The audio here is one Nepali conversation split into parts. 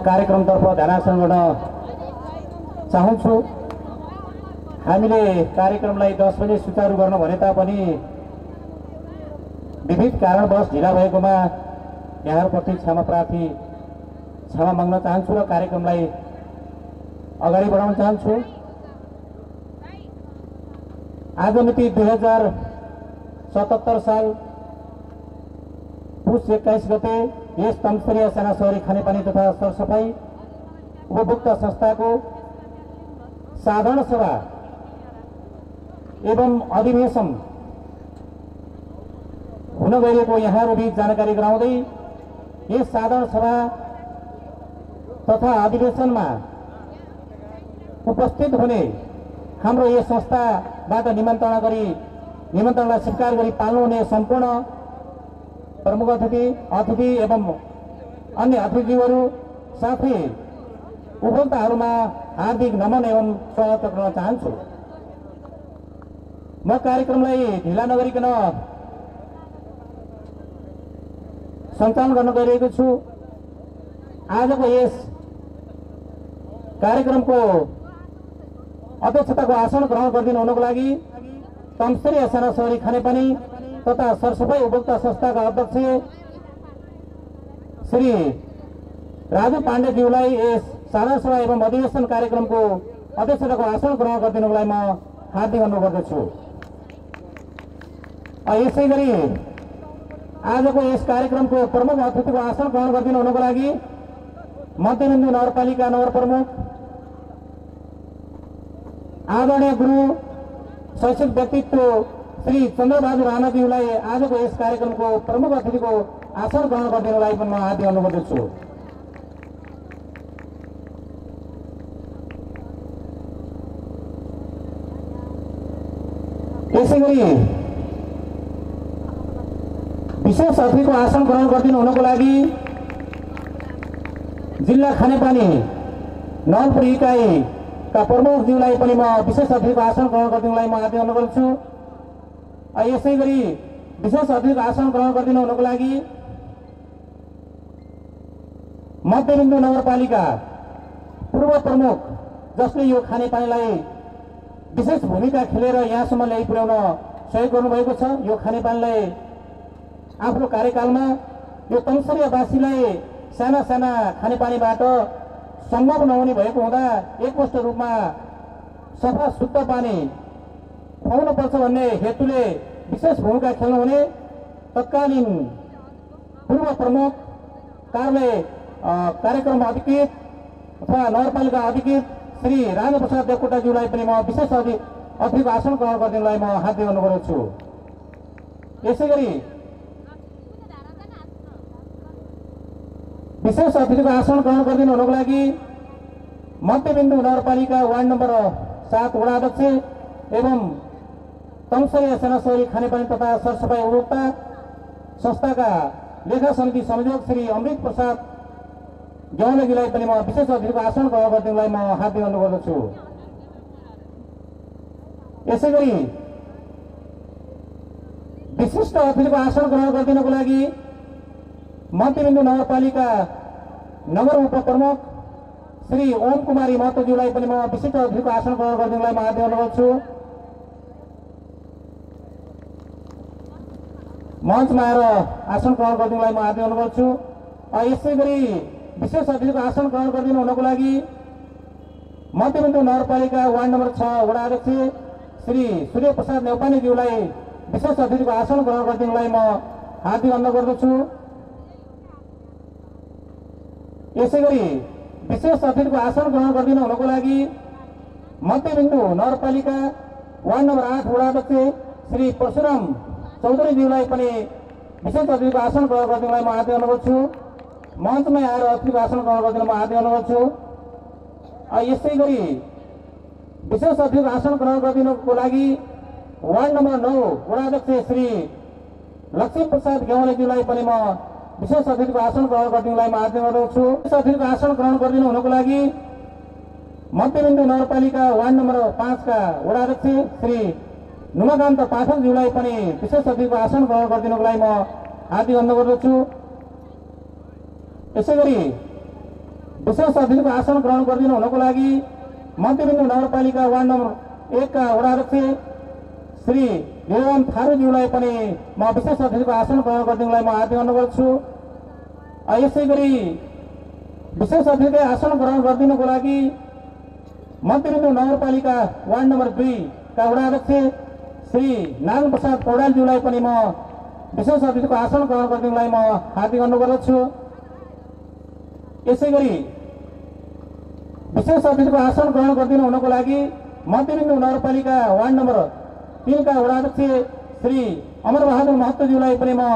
कार्यक्रमतर्फ ध्यानाकर्षण गर्न चाहन्छु। हामीले कार्यक्रमलाई 10 बजे सुचारू गर्न भने तापनि विविध कारणवश ढिला भएकोमा यहाँहरूप्रति क्षमा माग्न चाहन्छु र कार्यक्रमलाई अगाडि बढाउन चाहन्छु। आज मिति 2077 साल पुष 21 गते यस तमसरिया सेना शहरी खानेपानी तथा सरसफाई उपभोक्ता संस्थाको साधारण सभा एवं अधिवेशन हुन गएको यहाँहरू बीच जानकारी गराउँदै यस साधारण सभा तथा अधिवेशनमा उपस्थित हुने हाम्रो यस संस्थाबाट निमन्त्रणलाई स्वीकार गरी पाल्नु हुने सम्पूर्ण प्रमुख अतिथि एवं अन्य अतिथिज्यूहरू साथै उपभोक्ताहरूमा हार्दिक नमन एवं स्वागत गर्न चाहन्छु। म कार्यक्रमलाई ढिला नगरिकन सञ्चालन गर्न गइरहेको छु। आजको यस कार्यक्रमको अध्यक्षताको आसन ग्रहण गरिदिनु हुनको लागि तमसरिया सेना शहरी खानेपानी तथा सरसफाई उपभोक्ता संस्थाका अध्यक्ष श्री राजु पाण्डेज्यूलाई यस साधारण सभा एवं अधिवेशन कार्यक्रमको अध्यक्षताको आसन ग्रहण गरिदिनुको लागि म हार्दिक अनुरोध गर्दछु। यसै गरी आजको यस कार्यक्रमको प्रमुख अतिथिको आसन ग्रहण गरिदिनु हुनको लागि मध्यबिन्दु नगरपालिका नगर प्रमुख आदरणीय गुरु शैक्षिक व्यक्तित्व श्री चन्द्रबहादुर राणाज्यूलाई आजको यस कार्यक्रमको प्रमुख अतिथिको आसन ग्रहण गरिदिनुलाई पनि म हार्दिक अनुरोध गर्दछु। यसै गरी विशेष अतिथिको आसन ग्रहण गरिदिनु हुनको लागि जिल्ला खानेपानी नवलपुर इकाइका प्रमुखज्यूलाई पनि म विशेष अतिथिको आसन ग्रहण गरिदिनुलाई म हार्दिक अनुरोध गर्छु। यसै गरी विशेष अतिथिको आसन ग्रहण गरिदिनु हुनको लागि मध्यबिन्दु नगरपालिका पूर्व प्रमुख जसले यो खानेपानीलाई विशेष भूमिका खेलेर यहाँसम्म ल्याइ पुर्याउन सहयोग गर्नुभएको छ। यो खानेपानीलाई आफ्नो कार्यकालमा यो तमसरियावासीलाई साना साना खानेपानीबाट सम्भव नहुने भएको हुँदा एकमुष्ट रूपमा सफा शुद्ध पानी खुवाउनुपर्छ भन्ने हेतुले विशेष भूमिका खेल्नुहुने तत्कालीन पूर्व प्रमुख कार्यालय कार्यक्रम अधिकृत अथवा नगरपालिका अधिकृत श्री राजप्रसाद देवकोटाज्यूलाई पनि म विशेष अतिथिको आसन ग्रहण गरिदिनुलाई म हार्दिक अनुरोध गर्छु। यसै गरी विशेष अतिथिको आसन ग्रहण गरिदिनु हुनको लागि मध्यबिन्दु नगरपालिका वार्ड नम्बर 7 वडा अध्यक्ष एवं तमसरिया सेना शहरी खानेपानी तथा सरसफाई उपभोक्ता संस्थाका लेखा समिति संयोजक श्री अमृत प्रसाद ज्ञौलेज्यूलाई पनि म विशेष अतिथिको आसन ग्रहण गरिदिनुलाई म हार्दिक अनुरोध गर्दछु। यसै गरी विशिष्ट अतिथिको आसन ग्रहण गरिदिनको लागि मध्यबिन्दु नगरपालिका नगर उपप्रमुख श्री ओम कुमारी महतोज्यूलाई पनि म विशिष्ट अतिथिको आसन ग्रहण गरिदिनुलाई म हार्दिक अनुरोध गर्छु। मञ्चमा आएर आसन ग्रहण गरिदिनुलाई म हार्दिक अनुरोध गर्छु। यसै गरी विशेष अतिथिको आसन ग्रहण गरिदिनु हुनको लागि मध्यबिन्दु नगरपालिका वार्ड नम्बर 6 वडा अध्यक्ष श्री सूर्य प्रसाद नेपालीज्यूलाई विशेष अतिथिको आसन ग्रहण गरिदिनुलाई म हार्दिक अनुरोध गर्दछु। यसै गरी विशेष अतिथिको आसन ग्रहण गरिदिनु हुनको लागि मध्यबिन्दु नगरपालिका वार्ड नम्बर 8 वडा अध्यक्ष श्री परशुराम चौधरीज्यूलाई पनि विशेष अतिथिको आसन ग्रहण गरिदिनुलाई म हार्दिक अनुरोध गर्छु। मञ्चमै आएर अतिथिको आसन ग्रहण गरिदिनु म हार्दिक अनुरोध गर्छु। यसै गरी विशेष अतिथिको आसन ग्रहण गरिदिनुको लागि वार्ड नम्बर 9 वडा अध्यक्ष श्री लक्ष्मी प्रसाद ज्ञौलेज्यूलाई पनि म विशेष अतिथिको आसन ग्रहण गरिदिनुलाई म हार्दिक अनुरोध गर्छु। विशेष अतिथिको आसन ग्रहण गरिदिनु हुनको लागि मध्यबिन्दु नगरपालिका वार्ड नम्बर 5 का वडा अध्यक्ष श्री नुमाकान्त पाठकज्यूलाई पनि विशेष अतिथिको आसन ग्रहण गरिदिनुको लागि म हार्दिक अनुरोध गर्दछु। यसै गरी विशेष अतिथिको आसन ग्रहण गरिदिनु हुनको लागि मध्यबिन्दु नगरपालिका वार्ड नम्बर 1 का वडा अध्यक्ष श्री वीरवान थारूज्यूलाई पनि म विशेष अतिथिको आसन ग्रहण गरिदिनुलाई म हार्दिक अनुरोध गर्छु। यसै गरी विशेष अतिथिको आसन ग्रहण गरिदिनुको लागि मध्यबिन्दु नगरपालिका वार्ड नम्बर 2 का वडा अध्यक्ष श्री नारायण प्रसाद पौडेलज्यूलाई पनि म विशेष अतिथिको आसन ग्रहण गरिदिनुलाई म हार्दिक अनुरोध गर्छु। यसै गरी विशेष अतिथिको आसन ग्रहण गरिदिनु हुनको लागि मध्यबिन्दु नगरपालिका वार्ड नम्बर 3 का वडा अध्यक्ष श्री अमर बहादुर महतोज्यूलाई पनि म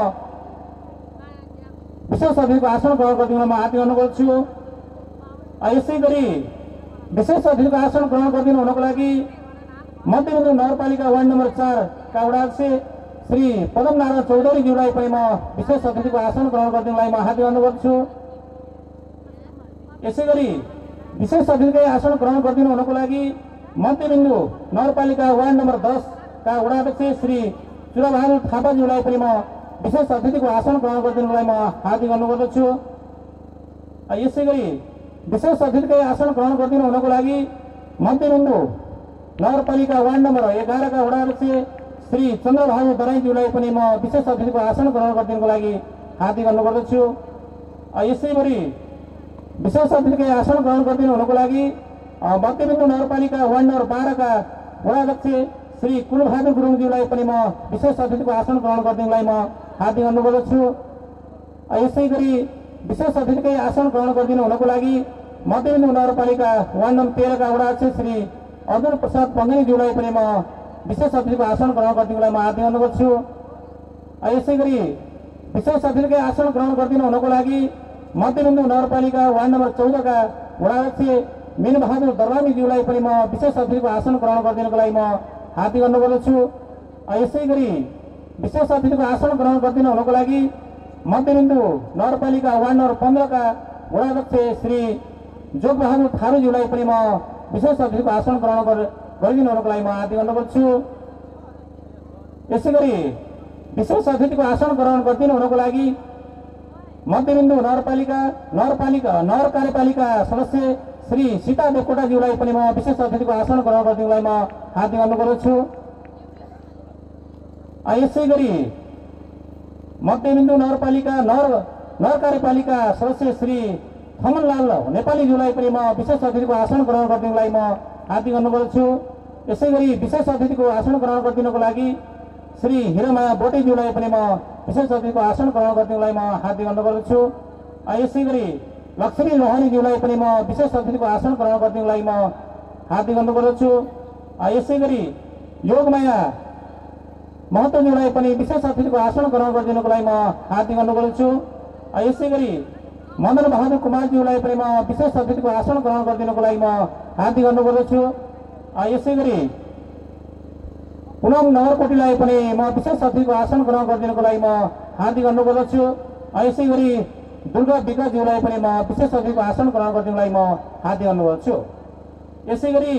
विशेष अतिथिको आसन ग्रहण गरिदिनुलाई म हार्दिक अनुरोध गर्छु। यसै गरी विशेष अतिथिको आसन ग्रहण गरिदिनु हुनको लागि मध्यबिन्दु नगरपालिका वार्ड नम्बर 4 का वडा अध्यक्ष श्री पदम नारायण चौधरीज्यूलाई पनि म विशेष अतिथिको आसन ग्रहण गरिदिनुलाई म हार्दिक अनुरोध गर्छु। यसै गरी विशेष अतिथिको आसन ग्रहण गरिदिनु हुनको लागि मध्यबिन्दु नगरपालिका वार्ड नम्बर 10 का वडा अध्यक्ष श्री चुराबहादुर थापाज्यूलाई पनि म विशेष अतिथिको आसन ग्रहण गरिदिनुलाई म हार्दिक अनुरोध गर्छु। यसै गरी विशेष अतिथिको आसन ग्रहण गरिदिनु हुनको लागि मध्यबिन्दु नगरपालिका वार्ड नम्बर 11 का वडा अध्यक्ष श्री चन्द्रबहादुर दराईज्यूलाई पनि म विशेष अतिथिको आसन ग्रहण गरिदिनुको लागि हार्दिक अनुरोध गर्छु। यसै गरी विशेष अतिथिको आसन ग्रहण गरिदिनु हुनको लागि मध्यबिन्दु नगरपालिका वार्ड नम्बर 12 का वडा अध्यक्ष श्री कुलबहादुर गुरुङज्यूलाई पनि म विशेष अतिथिको आसन ग्रहण गरिदिनुलाई म हार्दिक अनुरोध गर्छु। यसै गरी विशेष अतिथिको आसन ग्रहण गरिदिनु हुनको लागि मध्यबिन्दु नगरपालिका वार्ड नम्बर 13 का वडा अध्यक्ष श्री अर्जुन प्रसाद पङ्गनीज्यूलाई पनि म विशेष अतिथिको आसन ग्रहण गरिदिनुलाई म हार्दिक अनुरोध गर्छु। यसै गरी विशेष अतिथिको आसन ग्रहण गरिदिनु हुनको लागि मध्यबिन्दु नगरपालिका वार्ड नम्बर 14 का वडा अध्यक्ष मीन बहादुर दरबारीज्यूलाई पनि म विशेष अतिथिको आसन ग्रहण गरिदिनुको लागि म हार्दिक अनुरोध गर्छु। यसै गरी विशेष अतिथिको आसन ग्रहण गरिदिनु हुनको लागि मध्यबिन्दु नगरपालिका वार्ड नम्बर 15 का वडा अध्यक्ष श्री जोगबहादुर थारूज्यूलाई पनि म विशेष अतिथिको आसन ग्रहण गरिदिनु हुनको लागि म हार्दिक अनुरोध गर्छु। यसै गरी विशेष अतिथिको आसन ग्रहण गरिदिनु हुनको लागि मध्यबिन्दु नगर कार्यपालिका सदस्य श्री सीता देवकोटाज्यूलाई पनि म विशेष अतिथिको आसन ग्रहण गरिदिनुलाई म हार्दिक अनुरोध गर्छु। यसै गरी मध्यबिन्दु नगर कार्यपालिका सदस्य श्री थमनलाल नेपालीज्यूलाई पनि म विशेष अतिथिको आसन ग्रहण गरिदिनुलाई म हार्दिक अनुरोध गर्छु। यसै गरी विशेष अतिथिको आसन ग्रहण गरिदिनुको लागि श्री हिरामाया बोटेज्यूलाई पनि म विशेष अतिथिको आसन ग्रहण गरिदिनुलाई म हार्दिक अनुरोध गर्छु। यसै गरी लक्ष्मी लोहानीज्यूलाई पनि म विशेष अतिथिको आसन ग्रहण गरिदिनुलाई म हार्दिक अनुरोध गर्छु। यसै गरी योगमाया महतोज्यूलाई पनि विशेष अतिथिको आसन ग्रहण गरिदिनुको लागि म हार्दिक अनुरोध गर्छु। यसै गरी मदन बहादुर कुमारज्यूलाई पनि म विशेष अतिथिको आसन ग्रहण गरिदिनुको लागि म हार्दिक अनुरोध गर्छु। यसै गरी पुनम नगरकोटीलाई पनि म विशेष अतिथिको आसन ग्रहण गरिदिनुको लागि म हार्दिक अनुरोध गर्छु। यसै गरी दुर्गा विकासज्यूलाई पनि म विशेष अतिथिको आसन ग्रहण गरिदिनुलाई म हार्दिक अनुरोध गर्छु। यसै गरी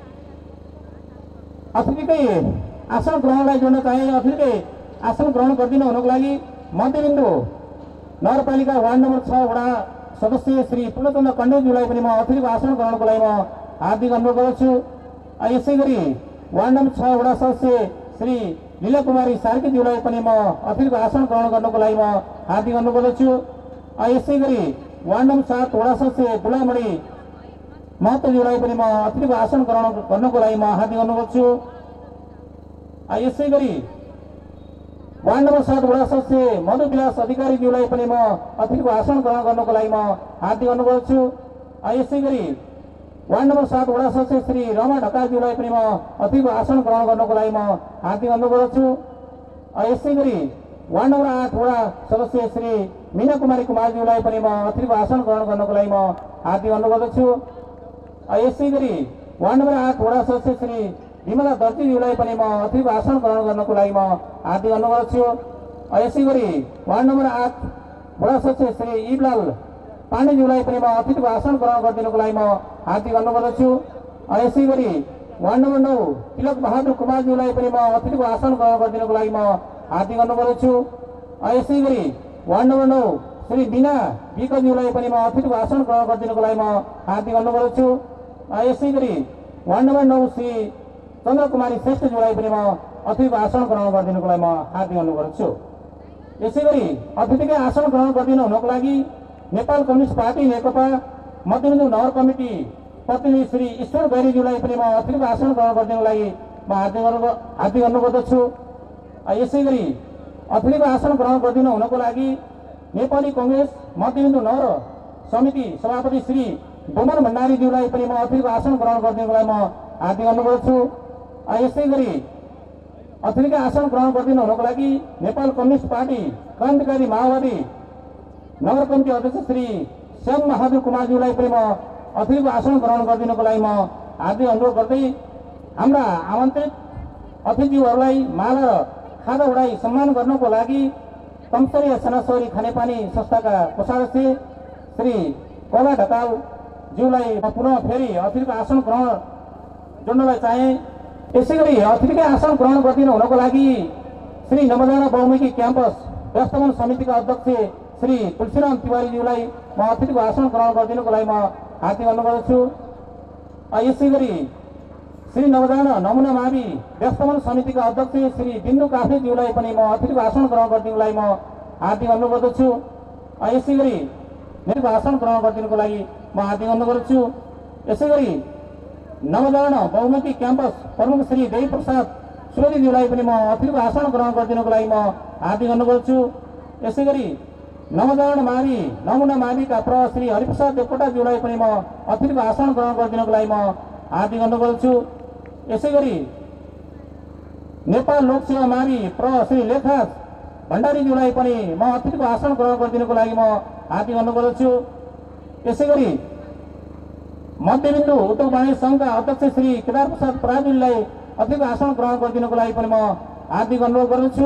अतिथिकै आसन ग्रहणलाई जोड्न चाहे अतिथिकै आसन ग्रहण गरिदिनु हुनको लागि मध्यबिन्दु नगरपालिका वार्ड नम्बर 6 वडा सदस्य श्री पूर्णचन्द्र कण्डेलज्यूलाई पनि म अतिथिको आसन ग्रहणको लागि म हार्दिक अनुरोध गर्छु। यसै गरी वार्ड नम्बर 6 वडा सदस्य श्री लीला कुमारी सार्कीज्यूलाई पनि म अतिथिको आसन ग्रहण गर्नको लागि म हार्दिक अनुरोध गर्छु। यसै गरी वार्ड नम्बर 7 वडा सदस्य दुलामणि महतोज्यूलाई पनि म अतिथिको आसन ग्रहण गर्नको लागि म हार्दिक अनुरोध गर्छु। यसै गरी वार्ड नम्बर 7 वडा सदस्य मधुविलास अधिकारीज्यूलाई पनि म अतिथिको आसन ग्रहण गर्नको लागि म हार्दिक अनुरोध गर्छु। यसै गरी वार्ड नम्बर 7 वडा सदस्य श्री रमा ढकालज्यूलाई पनि म अतिथिको आसन ग्रहण गर्नको लागि म हार्दिक अनुरोध गर्छु। यसै गरी वार्ड नम्बर 8 वडा सदस्य श्री मीना कुमारी कुमारज्यूलाई पनि म अतिथिको आसन ग्रहण गर्नको लागि म हार्दिक अनुरोध गर्छु। यसै गरी वार्ड नम्बर 8 वडा सदस्य श्री विमला दर्जीज्यूलाई पनि म अतिथिको आसन ग्रहण गर्नको लागि म हार्दिक अनुरोध गर्छु। यसै गरी वार्ड नम्बर 8 वडा सदस्य श्री इबलाल पाण्डेज्यूलाई पनि म अतिथिको आसन ग्रहण गरिदिनुको लागि म हार्दिक अनुरोध गर्छु। यसै गरी वार्ड नम्बर 9 तिलक बहादुर कुमारज्यूलाई पनि म अतिथिको आसन ग्रहण गरिदिनुको लागि म हार्दिक अनुरोध गर्छु। यसै गरी वार्ड नम्बर 9 श्री बिना विकज्यूलाई पनि म अतिथि भाषण ग्रहण गरिदिनुको लागि म हार्दिक अनुरोध गर्छु। यसै गरी वार्ड नम्बर 9 श्री चन्द्रकुमारी श्रेष्ठज्यूलाई पनि म अतिथि भाषण ग्रहण गरिदिनुको लागि म हार्दिक अनुरोध गर्छु। यसै गरी अतिथिकै आसन ग्रहण गरिदिनु हुनको लागि नेपाल कम्युनिस्ट पार्टी नेकपा मध्यबिन्दु नगर कमिटी प्रतिनिधि श्री ईश्वर गैरीज्यूलाई पनि म अतिथि भाषण ग्रहण गरिदिनुको लागि म हार्दिक अनुरोध गर्दछु। यसै गरी अतिथिको आसन ग्रहण गरिदिनु हुनको लागि नेपाली कांग्रेस मध्यबिन्दु नगर समिति सभापति श्री डोमन भण्डारीज्यूलाई पनि म अतिथिको आसन ग्रहण गरिदिनुको लागि म हार्दिक अनुरोध गर्छु। यसै गरी अतिथिको आसन ग्रहण गरिदिनु हुनको लागि नेपाल कम्युनिस्ट पार्टी क्रान्तिकारी माओवादी नगर कमिटी अध्यक्ष श्री श्याम बहादुर कुमारज्यूलाई पनि म अतिथिको आसन ग्रहण गरिदिनुको लागि म हार्दिक अनुरोध गर्दै हाम्रा आमन्त्रित अतिथिज्यूहरूलाई माला र खादा उडाई सम्मान गर्नको लागि तमसरिया सनासरी खानेपानी संस्थाका कोषाध्यक्ष श्री कला ढकालज्यूलाई पुनः फेरि अतिथिको आसन ग्रहण जोड्नलाई चाहे। यसै गरी अतिथिकै आसन ग्रहण गरिदिनु हुनको लागि श्री नवजाना बहुमुखी क्याम्पस व्यवस्थापन समितिका अध्यक्ष श्री तुलसीराम तिवारीज्यूलाई म अतिथिको आसन ग्रहण गरिदिनुको लागि म हार्दिक अनुरोध गर्छु। यसै गरी श्री नवजाना नमुना मावि व्यवस्थापन समितिका अध्यक्ष श्री बिन्दु काफ्रेज्यूलाई पनि म अतिथिको आसन ग्रहण गरिदिनुको लागि म हार्दिक अनुरोध गर्दछु। यसै गरी मेरो आसन ग्रहण गरिदिनुको लागि म हार्दिक अनुरोध गर्छु। यसै गरी नवजाना बहुमुखी क्याम्पस प्रमुख श्री देवी प्रसाद सुवेदीज्यूलाई पनि म अतिथिको आसन ग्रहण गरिदिनुको लागि म हार्दिक अनुरोध गर्छु। यसै गरी नवजाना मावि नमुना माविका प्रभाव श्री हरिप्रसाद देवकोटाज्यूलाई पनि म अतिथिको आसन ग्रहण गरिदिनुको लागि म हार्दिक अनुरोध गर्छु। यसै गरी नेपाल लोकसेवा मावि प्रभाव श्री लेखराज भण्डारीज्यूलाई पनि म अतिथिको आसन ग्रहण गरिदिनुको लागि म हार्दिक अनुरोध गर्दछु। यसै गरी मध्यबिन्दु उद्योग वाणिज्य संघका अध्यक्ष श्री केदार प्रसाद पराजुलीलाई अतिथिको आसन ग्रहण गरिदिनुको लागि पनि म हार्दिक अनुरोध गर्दछु।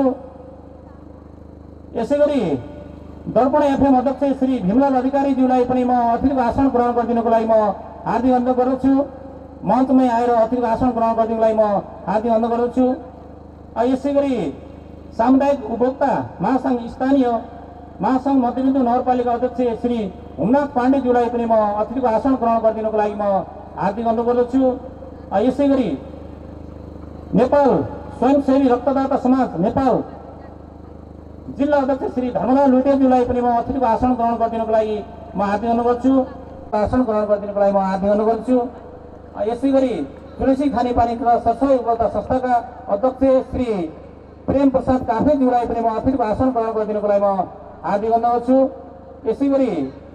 यसै गरी दर्पण एफएम अध्यक्ष श्री भीमलाल अधिकारीज्यूलाई पनि म अतिथिको आसन ग्रहण गरिदिनुको लागि म हार्दिक अनुरोध गर्दछु। मञ्चमै आएर अतिथिको आसन ग्रहण गरिदिनुको लागि म हार्दिक अनुरोध गर्दछु। यसै गरी सामुदायिक उपभोक्ता महासंघ स्थानीय महासंघ मध्यबिन्दु नगरपालिका अध्यक्ष श्री हुमनाथ पाण्डेज्यूलाई पनि म अतिथिको आसन ग्रहण गरिदिनुको लागि म हार्दिक अनुरोध गर्दछु। यसै गरी नेपाल स्वयंसेवी रक्तदाता समाज नेपाल जिल्ला अध्यक्ष श्री धर्मलाल लुटेज्यूलाई पनि म अतिथिको आसन ग्रहण गरिदिनुको लागि म हार्दिक अनुरोध गर्छु। आसन ग्रहण गरिदिनुको लागि म हार्दिक अनुरोध गर्छु। यसै गरी तुलसी खानेपानी तथा सरसफाई उपभोक्ता संस्थाका अध्यक्ष श्री प्रेम प्रसाद काफ्रेज्यूलाई पनि म अतिथिको आसन ग्रहण गरिदिनुको लागि म हार्दिक अनुरोध गर्छु। यसै गरी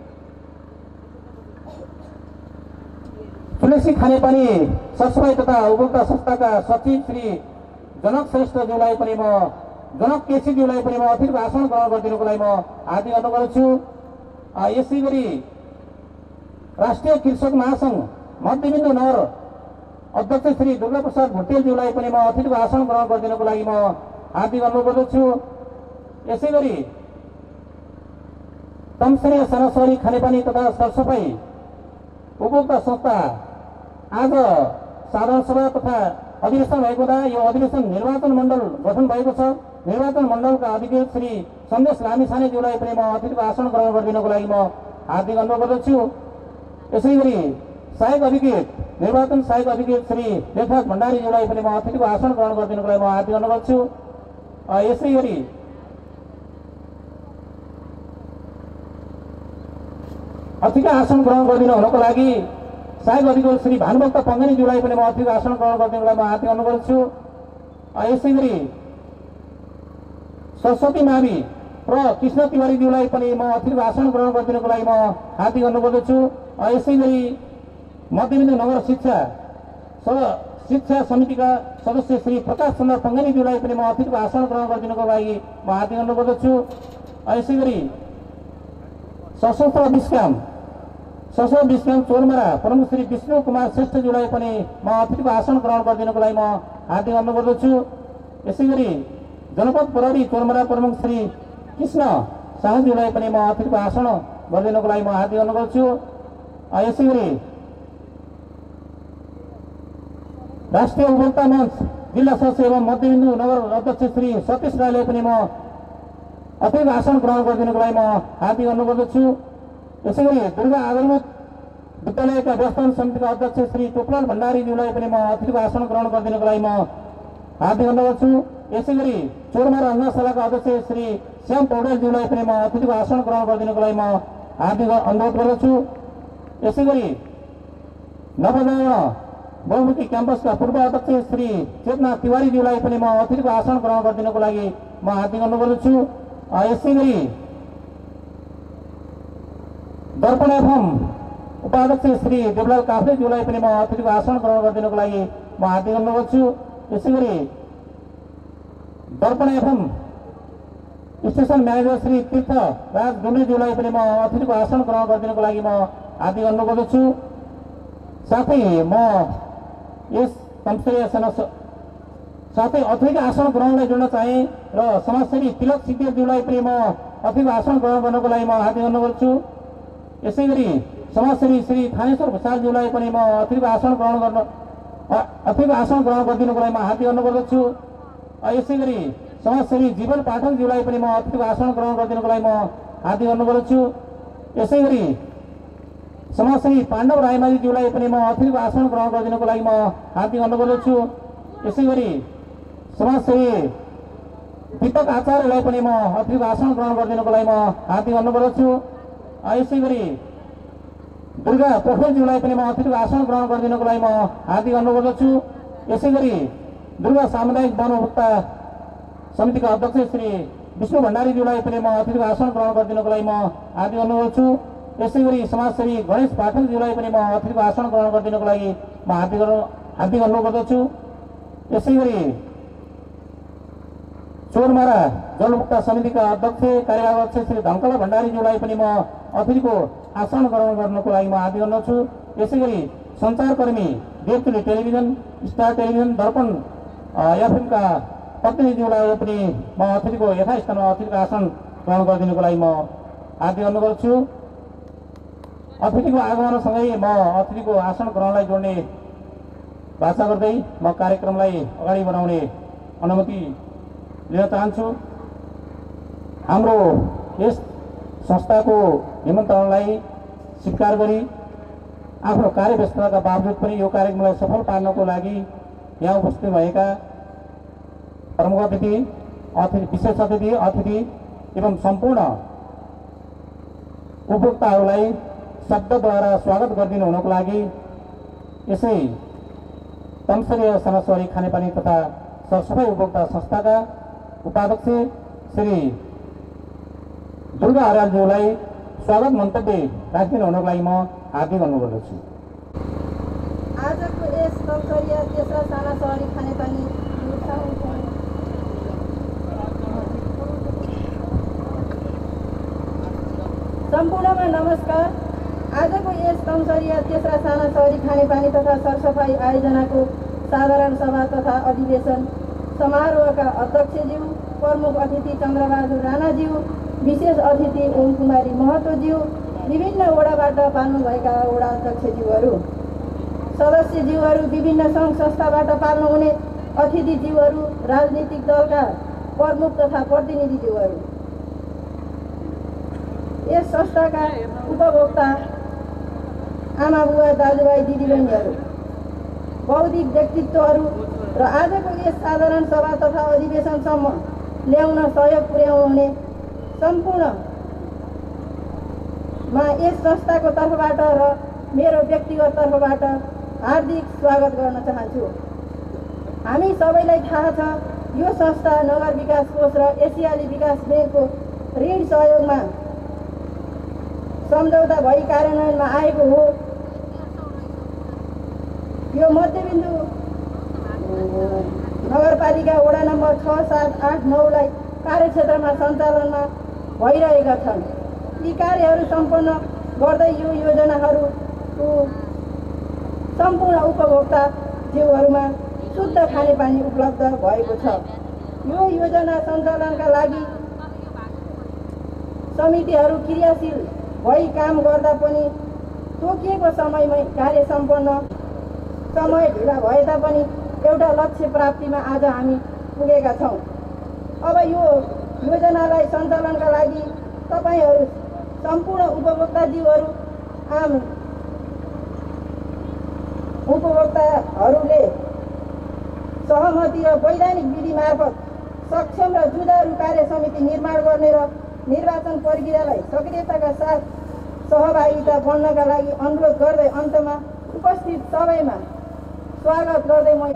तुलसी खानेपानी सरसफाई तथा उपभोक्ता संस्थाका सचिव श्री जनक श्रेष्ठज्यूलाई पनि म जनक केसीज्यूलाई पनि म अतिथिको आसन ग्रहण गरिदिनुको लागि म हार्दिक अनुरोध गर्छु। यसै गरी राष्ट्रिय कृषक महासंघ मध्यबिन्दु नगर अध्यक्ष श्री दुर्गा प्रसाद भुटेलज्यूलाई पनि म अतिथिको आसन ग्रहण गरिदिनुको लागि म हार्दिक अनुरोध गर्दछु। यसै गरी तमसरिया सनासरी खानेपानी तथा सरसफाई उपभोक्ता संस्था आज साधारण सभा तथा अधिवेशन भएको हुँदा यो अधिवेशन निर्वाचन मण्डल गठन भएको छ। निर्वाचन मण्डलका अधिकृत श्री सन्देश लामिछानेज्यूलाई पनि म अतिथिको आसन ग्रहण गरिदिनुको लागि म हार्दिक अनुरोध गर्दछु। यसै गरी सहायक अधिकृत निर्वाचन सहायक अधिकृत श्री लेखराज भण्डारीज्यूलाई पनि म अतिथिको आसन ग्रहण गरिदिनुको लागि म हार्दिक अनुरोध गर्छु। यसै गरी अतिथिको आसन ग्रहण गरिदिनु हुनको लागि सहायक अधिकृत श्री भानुभक्त पङ्गनीज्यूलाई पनि म अतिथिको आसन ग्रहण गरिदिनुको लागि म हार्दिक अनुरोध गर्छु। यसै गरी सरस्वती मावि प्र कृष्ण तिवारीज्यूलाई पनि म अतिथिको आसन ग्रहण गरिदिनुको लागि म हार्दिक अनुरोध गर्दछु। यसै गरी मध्यबिन्दु नगर शिक्षा समितिका सदस्य श्री प्रकाश चन्द्र पङ्गनीज्यूलाई पनि म अतिथिको आसन ग्रहण गरिदिनुको लागि म हार्दिक अनुरोध गर्दछु। यसै गरी सशस्त्र विश्राम चोरमारा प्रमुख श्री विष्णु कुमार श्रेष्ठज्यूलाई पनि म अतिथिको आसन ग्रहण गरिदिनुको लागि म हार्दिक अनुरोध गर्दछु। यसै गरी जनपद प्रहरी चोरमारा प्रमुख श्री कृष्ण शाहज्यूलाई पनि म अतिथिको आसन गरिदिनुको लागि म हार्दिक अनुरोध गर्छु। यसै गरी राष्ट्रिय उपभोक्ता मञ्च जिल्ला सदस्य एवं मध्यबिन्दु नगर अध्यक्ष श्री सतीश राईलाई पनि म अतिरिक्त आसन ग्रहण गरिदिनुको लागि म हार्दिक अनुरोध गर्दछु। यसै गरी दुर्गा आधारभूत विद्यालयका व्यवस्थापन समितिका अध्यक्ष श्री टोपलाल भण्डारीज्यूलाई पनि म अतिरिक्त आसन ग्रहण गरिदिनुको लागि म हार्दिक अनुरोध गर्छु। यसै गरी चोरमारा रङ्गशालाका अध्यक्ष श्री श्याम पौडेलज्यूलाई पनि म अतिरिक्त आसन ग्रहण गरिदिनुको लागि म हार्दिक अनुरोध गर्दछु। यसै गरी नवनिर्माण बहुमुखी क्याम्पसका पूर्व अध्यक्ष श्री चेतना तिवारीज्यूलाई पनि म अतिरिक्त आसन ग्रहण गरिदिनुको लागि म हार्दिक अनुरोध गर्दछु। यसै गरी दर्पण एफएम उपाध्यक्ष श्री देवलाल काफ्लेज्यूलाई पनि म अतिरिक्त आसन ग्रहण गरिदिनुको लागि म हार्दिक अनुरोध गर्छु। यसै गरी Darpan FM station manager Shri Tirtha Raj डुम्रेज्यूलाई पनि म अतिरिक्त आसन ग्रहण गरिदिनुको लागि म हार्दिक अनुरोध गर्दछु। साथै म यस कम्सरीय साथै अतिरिक्त आसन ग्रहणलाई जोड्न चाहे र समाजसेवी तिलक सिद्धेज्यूलाई पनि म अतिरिक्त आसन ग्रहण गर्नको लागि म हार्दिक अनुरोध गर्छु। यसै गरी समाजसेवी श्री थानेश्वर भुषालज्यूलाई पनि म अतिरिक्त आसन ग्रहण गरिदिनुको लागि म हार्दिक अनुरोध गर्दछु। यसै गरी समाजसेवी जीवन पाठकज्यूलाई पनि म अतिरिक्त आसन ग्रहण गरिदिनुको लागि म हार्दिक अनुरोध गर्दछु। यसै गरी समाजसेवी पाण्डव रायमाझीज्यूलाई पनि म अतिरिक्त आसन ग्रहण गरिदिनुको लागि म हार्दिक अनुरोध गर्दछु। यसै गरी समाजसेवी दीपक आचार्यलाई पनि म अतिरिक्त आसन ग्रहण गरिदिनुको लागि म हार्दिक अनुरोध गर्दछु। यसै गरी दुर्गा पोखरेलज्यूलाई पनि म अतिरिक्त आसन ग्रहण गरिदिनुको लागि म हार्दिक अनुरोध गर्दछु। यसै गरी दुर्गा सामुदायिक वन उपभोक्ता समितिका अध्यक्ष श्री विष्णु भण्डारीज्यूलाई पनि म अतिरिक्त आसन ग्रहण गरिदिनुको लागि म हार्दिक अनुरोध गर्छु। यसै गरी समाजसेवी गणेश पाठकज्यूलाई पनि म अतिरिक्त आसन ग्रहण गरिदिनुको लागि म हार्दिक अनुरोध गर्दछु। यसै गरी चोरमारा जलमुक्त समितिका अध्यक्ष कार्यवाहक अध्यक्ष श्री धनकला भण्डारीज्यूलाई पनि म अतिरिक्त आसन ग्रहण गर्नको लागि म हार्दिक अनुरोध गर्छु। यसै गरी सञ्चारकर्मी Devtuli television, star television, Darpan एफएमका प्रतिनिधिज्यूलाई पनि म अतिरिक्त यथास्थानमा अतिरिक्त आसन ग्रहण गरिदिनुको लागि म हार्दिक अनुरोध गर्छु। अतिथिको आगमनसँगै म अतिथिको आसन ग्रहणलाई जोड्ने भाषा गर्दै म कार्यक्रमलाई अगाडि बढाउने अनुमति लिन चाहन्छु। हाम्रो यस संस्थाको निमन्त्रणलाई स्वीकार गरी आफ्नो कार्यव्यस्तताका बावजुद पनि यो कार्यक्रमलाई सफल पार्नको लागि यहाँ उपस्थित भएका प्रमुख अतिथि, विशेष अतिथि एवं सम्पूर्ण उपभोक्ताहरूलाई शब्दद्वारा स्वागत गरिदिनु हुनको लागि यसै कम्सरीय समाजसेवी खानेपानी तथा सरसफाई उपभोक्ता संस्थाका उपाध्यक्ष श्री दुर्गा अर्यालज्यूलाई स्वागत मन्तव्य राखिदिनु हुनको लागि म हार्दिक अनुरोध गर्दछु। आजको यस कम्सरीय तेस्रो साना सहरी खानेपानी सम्पूर्णमा नमस्कार। आजको यस कम्सरीय तेस्रा साना सहरी खानेपानी तथा सरसफाई आयोजनाको साधारण सभा तथा अधिवेशन समारोहका अध्यक्षज्यू, प्रमुख अतिथि चन्द्रबहादुर राणाज्यू, विशेष अतिथि ओम कुमारी महतोज्यू, विभिन्न वडाबाट पाल्नुभएका वडा अध्यक्षज्यूहरू, सदस्यज्यूहरू, विभिन्न सङ्घ संस्थाबाट पाल्नुहुने अतिथिज्यूहरू, राजनीतिक दलका प्रमुख तथा प्रतिनिधिज्यूहरू, यस संस्थाका उपभोक्ता आमा बुवा दाजुभाइ दिदीबहिनीहरू, बौद्धिक व्यक्तित्वहरू र आजको यस साधारण सभा तथा अधिवेशनसम्म ल्याउन सहयोग पुर्याउने सम्पूर्णमा यस संस्थाको तर्फबाट र मेरो व्यक्तिगत तर्फबाट हार्दिक स्वागत गर्न चाहन्छु। हामी सबैलाई थाहा छ यो संस्था नगर विकास कोष र एसियाली विकास ब्याङ्कको ऋण सहयोगमा सम्झौता भई कार्यान्वयनमा आएको हो। यो मध्यबिन्दु नगरपालिका वडा नम्बर 6, 7, 8, 9लाई कार्यक्षेत्रमा सञ्चालनमा भइरहेका छन्। यी कार्यहरू सम्पन्न गर्दै यो योजनाहरूको सम्पूर्ण उपभोक्ता जीवहरूमा शुद्ध खानेपानी उपलब्ध भएको छ। यो योजना सञ्चालनका लागि समितिहरू क्रियाशील भई काम गर्दा पनि तोकिएको समयमै कार्य सम्पन्न समय ढिला भए तापनि एउटा लक्ष्य प्राप्तिमा आज हामी पुगेका छौँ। अब यो योजनालाई सञ्चालनका लागि तपाईँहरू सम्पूर्ण उपभोक्ताजीवहरू आम उपभोक्ताहरूले सहमति र वैधानिक विधि मार्फत सक्षम र जुझारु कार्य समिति निर्माण गर्ने र निर्वाचन प्रक्रियालाई सक्रियताका साथ सहभागिता बन्नका लागि अनुरोध गर्दै अन्तमा उपस्थित सबैमा स्वागत गर्दै म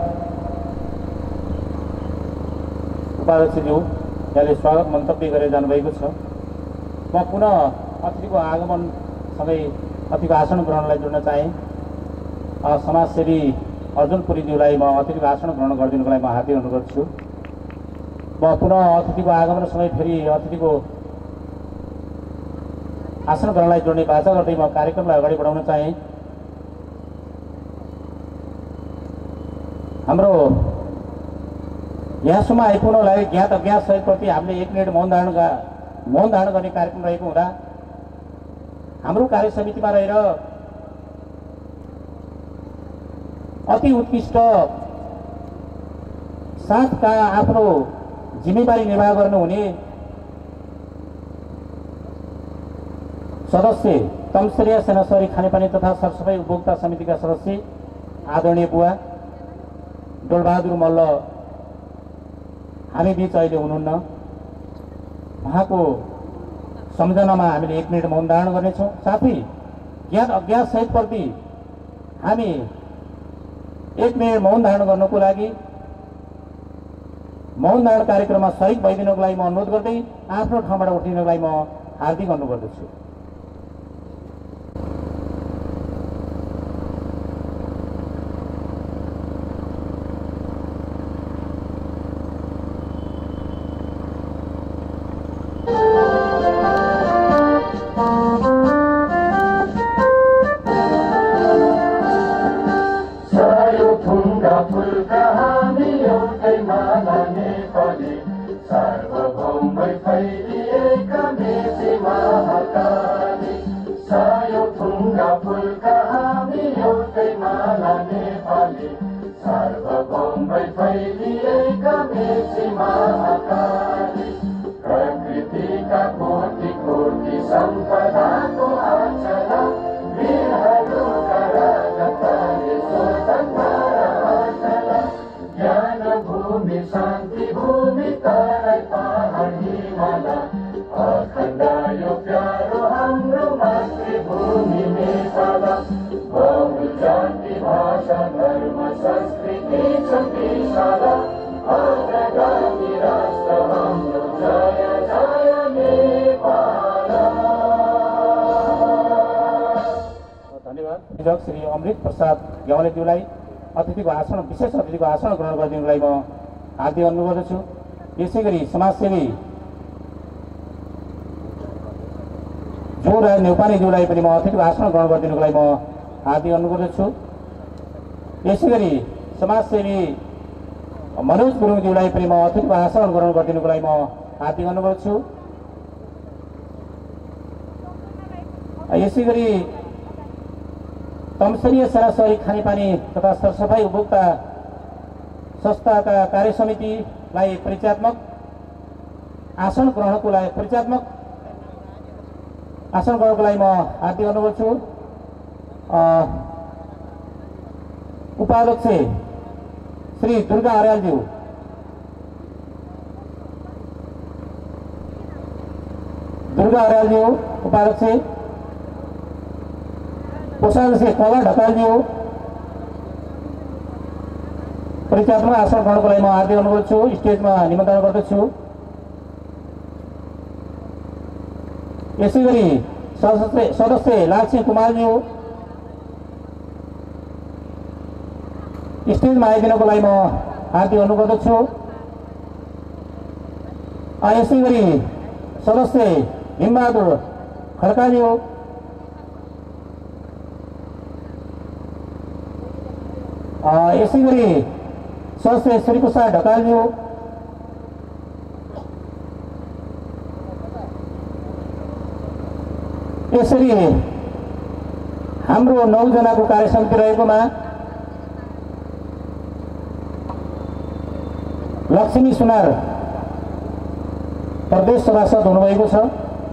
उपाध्यक्षज्यू यहाँले स्वागत मन्तव्य गरेर जानुभएको छ। म पुनः अतिथिको आगमनसँगै अतिथिको आसन ग्रहणलाई जोड्न चाहेँ। समाजसेवी अर्जुन पुरीज्यूलाई म अतिथिको आसन ग्रहण गरिदिनुको लागि म हार्दिक अनुरोध गर्छु। म पुनः अतिथिको आगमनसँगै फेरि अतिथिको आसन ग्रहणलाई जोड्ने बाचा गर्दै म कार्यक्रमलाई अगाडि बढाउन चाहेँ। हाम्रो यहाँसम्म आइपुग्नलाई ज्ञात अज्ञात सहयोगप्रति हामीले 1 मिनट मौन धारण गर्ने कार्यक्रम रहेको हुँदा हाम्रो कार्य समितिमा रहेर अति उत्कृष्ट साथका आफ्नो जिम्मेवारी निर्वाह गर्नुहुने सदस्य तमसरिया सेनासरी खानेपानी तथा सरसफाई उपभोक्ता समितिका सदस्य आदरणीय बुवा डोलबहादुर मल्ल हामी बीच अहिले हुनुहुन्न। उहाँको सम्झनामा हामीले 1 मिनट मौन धारण गर्नेछौँ। साथै ज्ञात अज्ञात सहितप्रति हामी 1 मिनट मौन धारण गर्नको लागि मौन धारण कार्यक्रममा सहयोग भइदिनुको लागि म अनुरोध गर्दै आफ्नो ठाउँबाट उठिदिनुको लागि म हार्दिक अनुरोध गर्दछु। श्री अमृत प्रसाद ग्यावालीज्यूलाई विशेष अतिथिको आसन ग्रहण गरिदिनुको लागि म हार्दिक अनुरोध गर्दछु। यसै गरी समाजसेवी जोराज नेउपानेज्यूलाई पनि म अतिथिको आसन ग्रहण गरिदिनुको लागि म हार्दिक अनुरोध गर्दछु। यसै गरी समाजसेवी मनोज गुरुङज्यूलाई पनि म अतिथिको आसन ग्रहण गरिदिनुको लागि म हार्दिक अनुरोध गर्छु। यसै गरी तमसरिया सेनासरी खानेपानी तथा सरसफाई उपभोक्ता संस्थाका कार्य समितिलाई परिचयात्मक आसन ग्रहणको लागि म हार्दिक अनुरोध गर्छु। उपाध्यक्ष श्री दुर्गा अर्यालज्यू, उपाध्यक्ष कोषाध्यक्ष कला ढकालज्यू परिचयात्मक आसन ग्रहणको लागि म हार्दिक अनुरोध गर्छु। स्टेजमा निमन्त्रण गर्दछु। यसै गरी सदस्य लालसिंह कुमारज्यू स्टेजमा आइदिनको लागि म हार्दिक अनुरोध गर्दछु। यसै गरी सदस्य हिमबहादुर खड्काज्यू, यसै गरी सदस्य श्रीप्रसाद ढकालज्यू, यसरी हाम्रो 9 जनाको कार्य समिति रहेकोमा लक्ष्मी सुनार प्रदेश सभासद हुनुभएको छ।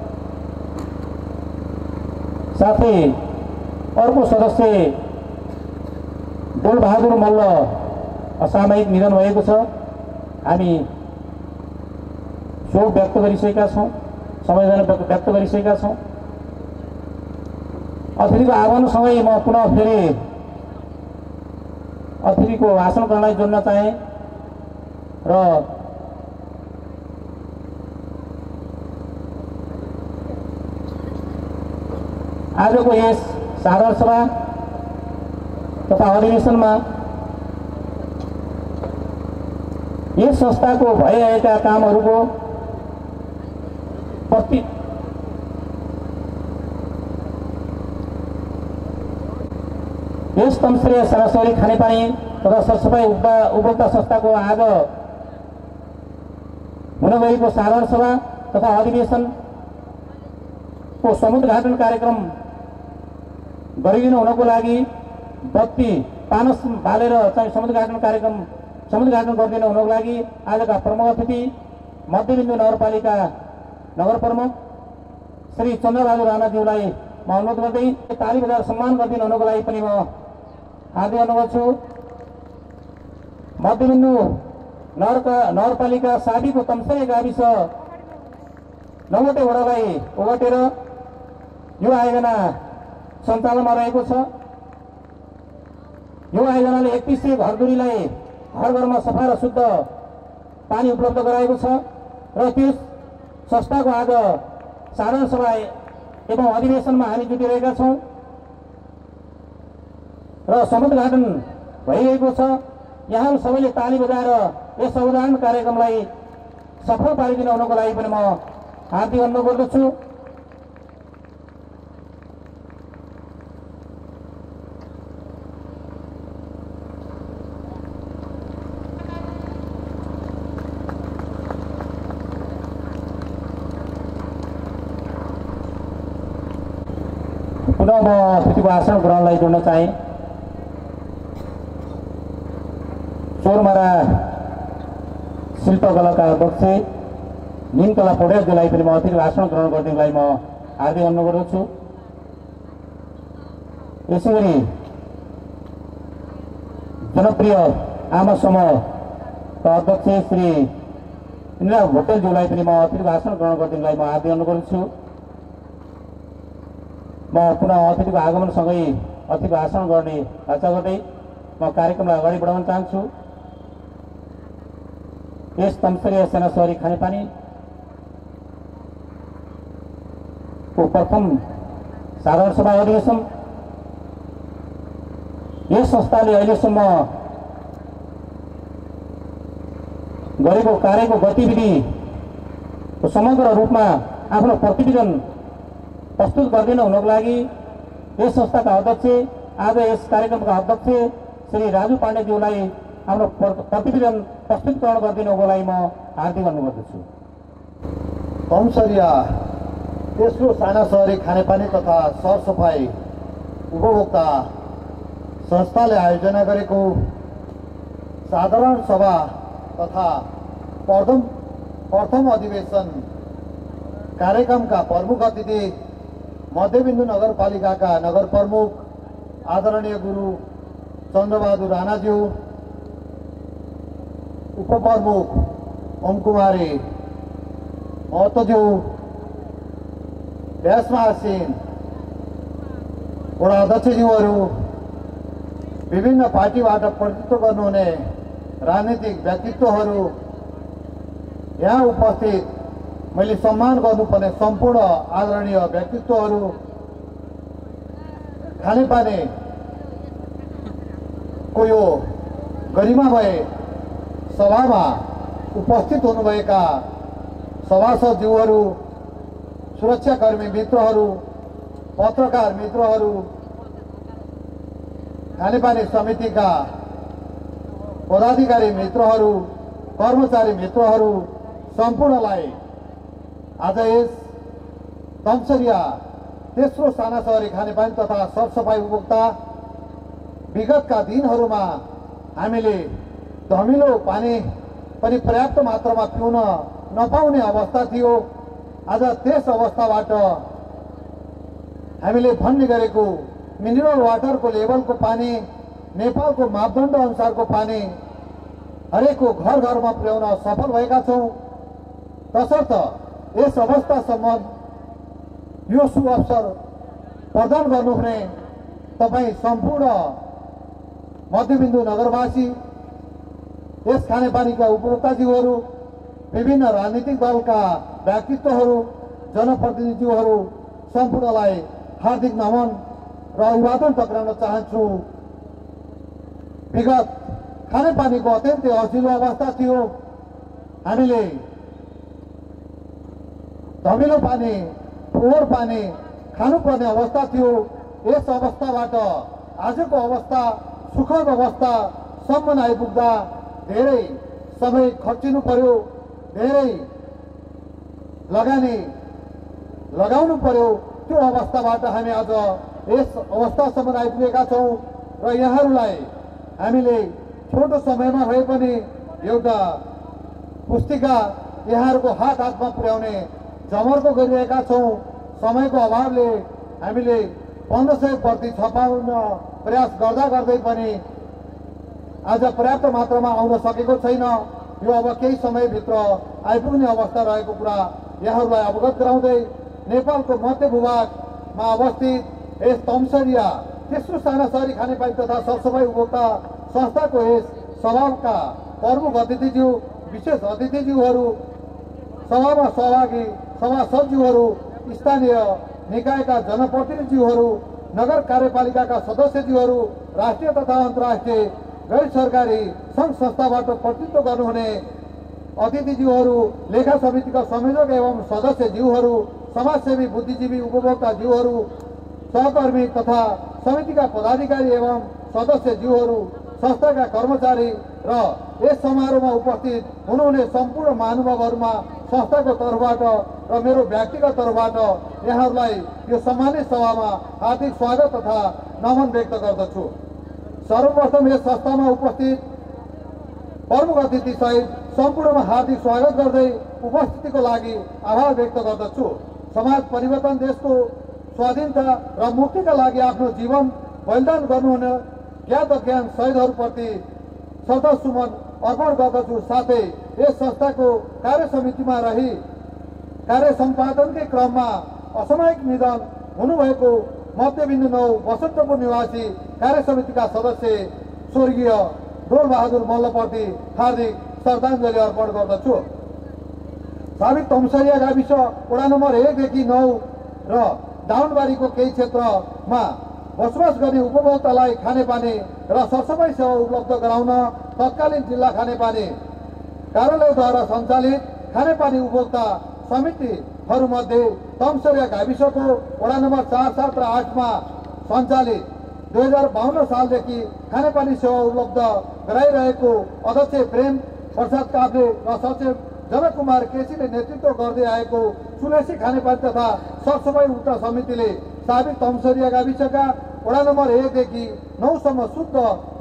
साथै अर्को सदस्य डोलबहादुर मल्ल असामयिक निधन भएको छ। हामी शोक व्यक्त गरिसकेका छौँ, संवेदना व्यक्त गरिसकेका छौँ। अतिथिको आगमनसँगै म पुनः फेरि अतिथिको भाषण गर्नलाई जोड्न चाहे र आजको यस साधारण सभा तथा अधिवेशनमा यस संस्थाको भइरहेका कामहरूको प्रति यस तमसरिया सानासरी खानेपानी तथा सरसफाई उपभोक्ता संस्थाको आज हुन गएको साधारण सभा तथा अधिवेशनको समुद्घाटन कार्यक्रम गरिदिनु हुनको लागि बत्ती पानस बालेर चाहिँ समुद्घाटन गरिदिनु हुनको लागि आजका प्रमुख अतिथि मध्यबिन्दु नगरपालिका नगर प्रमुख श्री चन्द्रबहादुर राणाज्यूलाई म अनुरोध गर्दै ताली बजाएर सम्मान गरिदिनु हुनको लागि पनि म हार्दिक अनुरोध छु। मध्यबिन्दु नगरपालिका 7 को तमसरिया गाविस 9वटै वडालाई ओगटेर यो आयोजना सञ्चालनमा रहेको छ। यो आयोजनाले 3100 घरधुरीलाई घर घरमा सफा र शुद्ध पानी उपलब्ध गराएको छ र त्यस संस्थाको आज साधारण सभा एवं अधिवेशनमा हामी जुटिरहेका छौँ र समुद्घाटन भइरहेको छ। यहाँ सबैले ताली बजाएर यस समुद्घाटन कार्यक्रमलाई सफल पारिदिनु हुनको लागि पनि म हार्दिक अनुरोध गर्दछु। पुनः म अतिथिको आसन ग्रहणलाई जोड्न चाहे। चोरमारा शिल्पकलाका अध्यक्ष निमकला पौडेलज्यूलाई पनि म अतिथिको आसन ग्रहण गरिदिनुलाई म हार्दिक अनुरोध गर्दछु। यसै गरी जनप्रिय आमा समूहका अध्यक्ष श्री इन्द्र भोटेलज्यूलाई पनि म अतिथिको आसन ग्रहण गरिदिनुलाई म हार्दिक अनुरोध गर्दछु। म पुनः अतिथिको आगमनसँगै अतिथिको आसन गर्ने आशा गर्दै म कार्यक्रमलाई अगाडि बढाउन चाहन्छु। यस तमसरिया सेनासरी खानेपानी को प्रथम साधारण सभा अधिवेशन यस संस्थाले अहिलेसम्म गरेको कार्यको गतिविधिको समग्र रूपमा आफ्नो प्रतिवेदन प्रस्तुत गरिदिनु हुनको लागि यस संस्थाका अध्यक्ष आज यस कार्यक्रमका अध्यक्ष श्री राजु पाण्डेज्यूलाई आफ्नो प्रतिवेदन प्रस्तुतकरण गरिदिनुको लागि म हार्दिक अनुरोध गर्दछु। तमसरिया तेस्रो साना सहरी खानेपानी तथा सरसफाई उपभोक्ता संस्थाले आयोजना गरेको साधारण सभा तथा प्रथम अधिवेशन कार्यक्रमका प्रमुख अतिथि मध्यबिन्दु नगरपालिकाका नगर प्रमुख आदरणीय गुरु चन्द्रबहादुर राणाज्यू, उपप्रमुख ओम कुमारी महतोज्यू, व्यासमासिन वडा अध्यक्षज्यूहरू, विभिन्न पार्टीबाट प्रतिनिधित्व गर्नुहुने राजनीतिक व्यक्तित्वहरू, यहाँ उपस्थित मैले सम्मान गर्नुपर्ने सम्पूर्ण आदरणीय व्यक्तित्वहरू, खानेपानी को यो गरिमामय सभामा उपस्थित हुनुभएका सभासदज्यूहरू, सुरक्षाकर्मी मित्रहरू, पत्रकार मित्रहरू, खानेपानी समितिका पदाधिकारी मित्रहरू, कर्मचारी मित्रहरू सम्पूर्णलाई आज यस तमसरिया तेस्रो साना सहरी खानेपानी तथा सरसफाई उपभोक्ता विगतका दिनहरूमा हामीले धमिलो पानी पनि पर्याप्त मात्रामा पिउन नपाउने अवस्था थियो। आज त्यस अवस्थाबाट हामीले भन्ने गरेको मिनरल वाटरको लेभलको पानी, नेपालको मापदण्ड अनुसारको पानी हरेकको घर घरमा पुर्याउन सफल भएका छौँ। तसर्थ यस अवस्थासम्म यो सुअवसर प्रदान गर्नुहुने तपाईँ सम्पूर्ण मध्यबिन्दु नगरवासी, यस खानेपानीका उपभोक्ताज्यूहरू, विभिन्न राजनीतिक दलका व्यक्तित्वहरू, जनप्रतिनिधिज्यूहरू सम्पूर्णलाई हार्दिक नमन र अभिवादन टक्राउन चाहन्छु। विगत खानेपानीको अत्यन्तै असिलो अवस्था थियो। हामीले धमिलो पानी, फोहोर पानी खानुपर्ने अवस्था थियो। यस अवस्थाबाट आजको अवस्था, सुखद अवस्थासम्म आइपुग्दा धेरै समय खर्चिनु पर्यो, धेरै लगानी लगाउनु पर्यो। त्यो अवस्थाबाट हामी आज यस अवस्थासम्म आइपुगेका छौँ र यहाँहरूलाई हामीले छोटो समयमा भए पनि एउटा पुस्तिका यहाँहरूको हात हातमा पुर्याउने जमर्को गरिरहेका छौँ। समयको अभावले हामीले 1500 प्रति छपाउन प्रयास गर्दा गर्दै पनि आज पर्याप्त मात्रामा आउन सकेको छैन। यो अब केही समयभित्र आइपुग्ने अवस्था रहेको कुरा यहाँहरूलाई अवगत गराउँदै नेपालको मध्य भूभागमा अवस्थित यस तमसरिया तेस्रो साना सहरी खानेपानी तथा सरसफाई उपभोक्ता संस्थाको यस सभाका प्रमुख अतिथिज्यू, विशेष अतिथिज्यूहरू, सभामा सहभागी सभासदज्यूहरू, स्थानीय निकायका जनप्रतिनिधिज्यूहरू, नगर कार्यपालिकाका सदस्यज्यूहरू, राष्ट्रिय तथा अन्तर्राष्ट्रिय गैर सरकारी सङ्घ संस्थाबाट प्रतिनिधित्व गर्नुहुने अतिथिज्यूहरू, लेखा समितिका संयोजक एवं सदस्यज्यूहरू, समाजसेवी बुद्धिजीवी उपभोक्ताज्यूहरू, सहकर्मी तथा समितिका पदाधिकारी एवं सदस्यज्यूहरू, संस्थाका कर्मचारी र यस समारोहमा उपस्थित हुनुहुने सम्पूर्ण महानुभावहरूमा संस्थाको तर्फबाट र मेरो व्यक्तिगत तर्फबाट यहाँहरूलाई यो सम्मानित सभामा हार्दिक स्वागत तथा नमन व्यक्त गर्दछु। सर्वप्रथम यस संस्थामा उपस्थित प्रमुख अतिथि सहित सम्पूर्णमा हार्दिक स्वागत गर्दै उपस्थितिको लागि आभार व्यक्त गर्दछु। समाज परिवर्तन, देशको स्वाधीनता र मुक्तिका लागि आफ्नो जीवन बलिदान गर्नुहुने ज्ञात अज्ञान शहीदहरूप्रति श्रद्धासुमन अर्पण गर्दछु। साथै यस संस्थाको कार्य समितिमा रही कार्य सम्पादनकै क्रममा असामयिक निधन हुनुभएको मध्यबिन्दु 9 बसन्तपुर निवासी कार्य समितिका सदस्य स्वर्गीय डोलबहादुर मल्लप्रति हार्दिक श्रद्धाञ्जली अर्पण गर्दछु। साबिक तमसरिया गाविस वडा नम्बर 1 देखि 9 र डाउनबारीको केही क्षेत्रमा बसोबास गर्ने उपभोक्तालाई खानेपानी र सरसफाई सेवा उपलब्ध गराउन तत्कालीन जिल्ला खानेपानी कार्यालयद्वारा सञ्चालित खानेपानी उपभोक्ता समितिहरूमध्ये तमसरिया गाविसको वडा नम्बर 4, 7 र 8 मा सञ्चालित 2052 सालदेखि खानेपानी सेवा उपलब्ध गराइरहेको अध्यक्ष प्रेम प्रसाद काफ्ले र सचिव जनक कुमार केसीले नेतृत्व गर्दै आएको चुलेसी खानेपानी तथा सरसफाई उपभोक्ता समितिले साबिक तमसरिया गाविसका वडा नम्बर 1 देखि 9 सम्म शुद्ध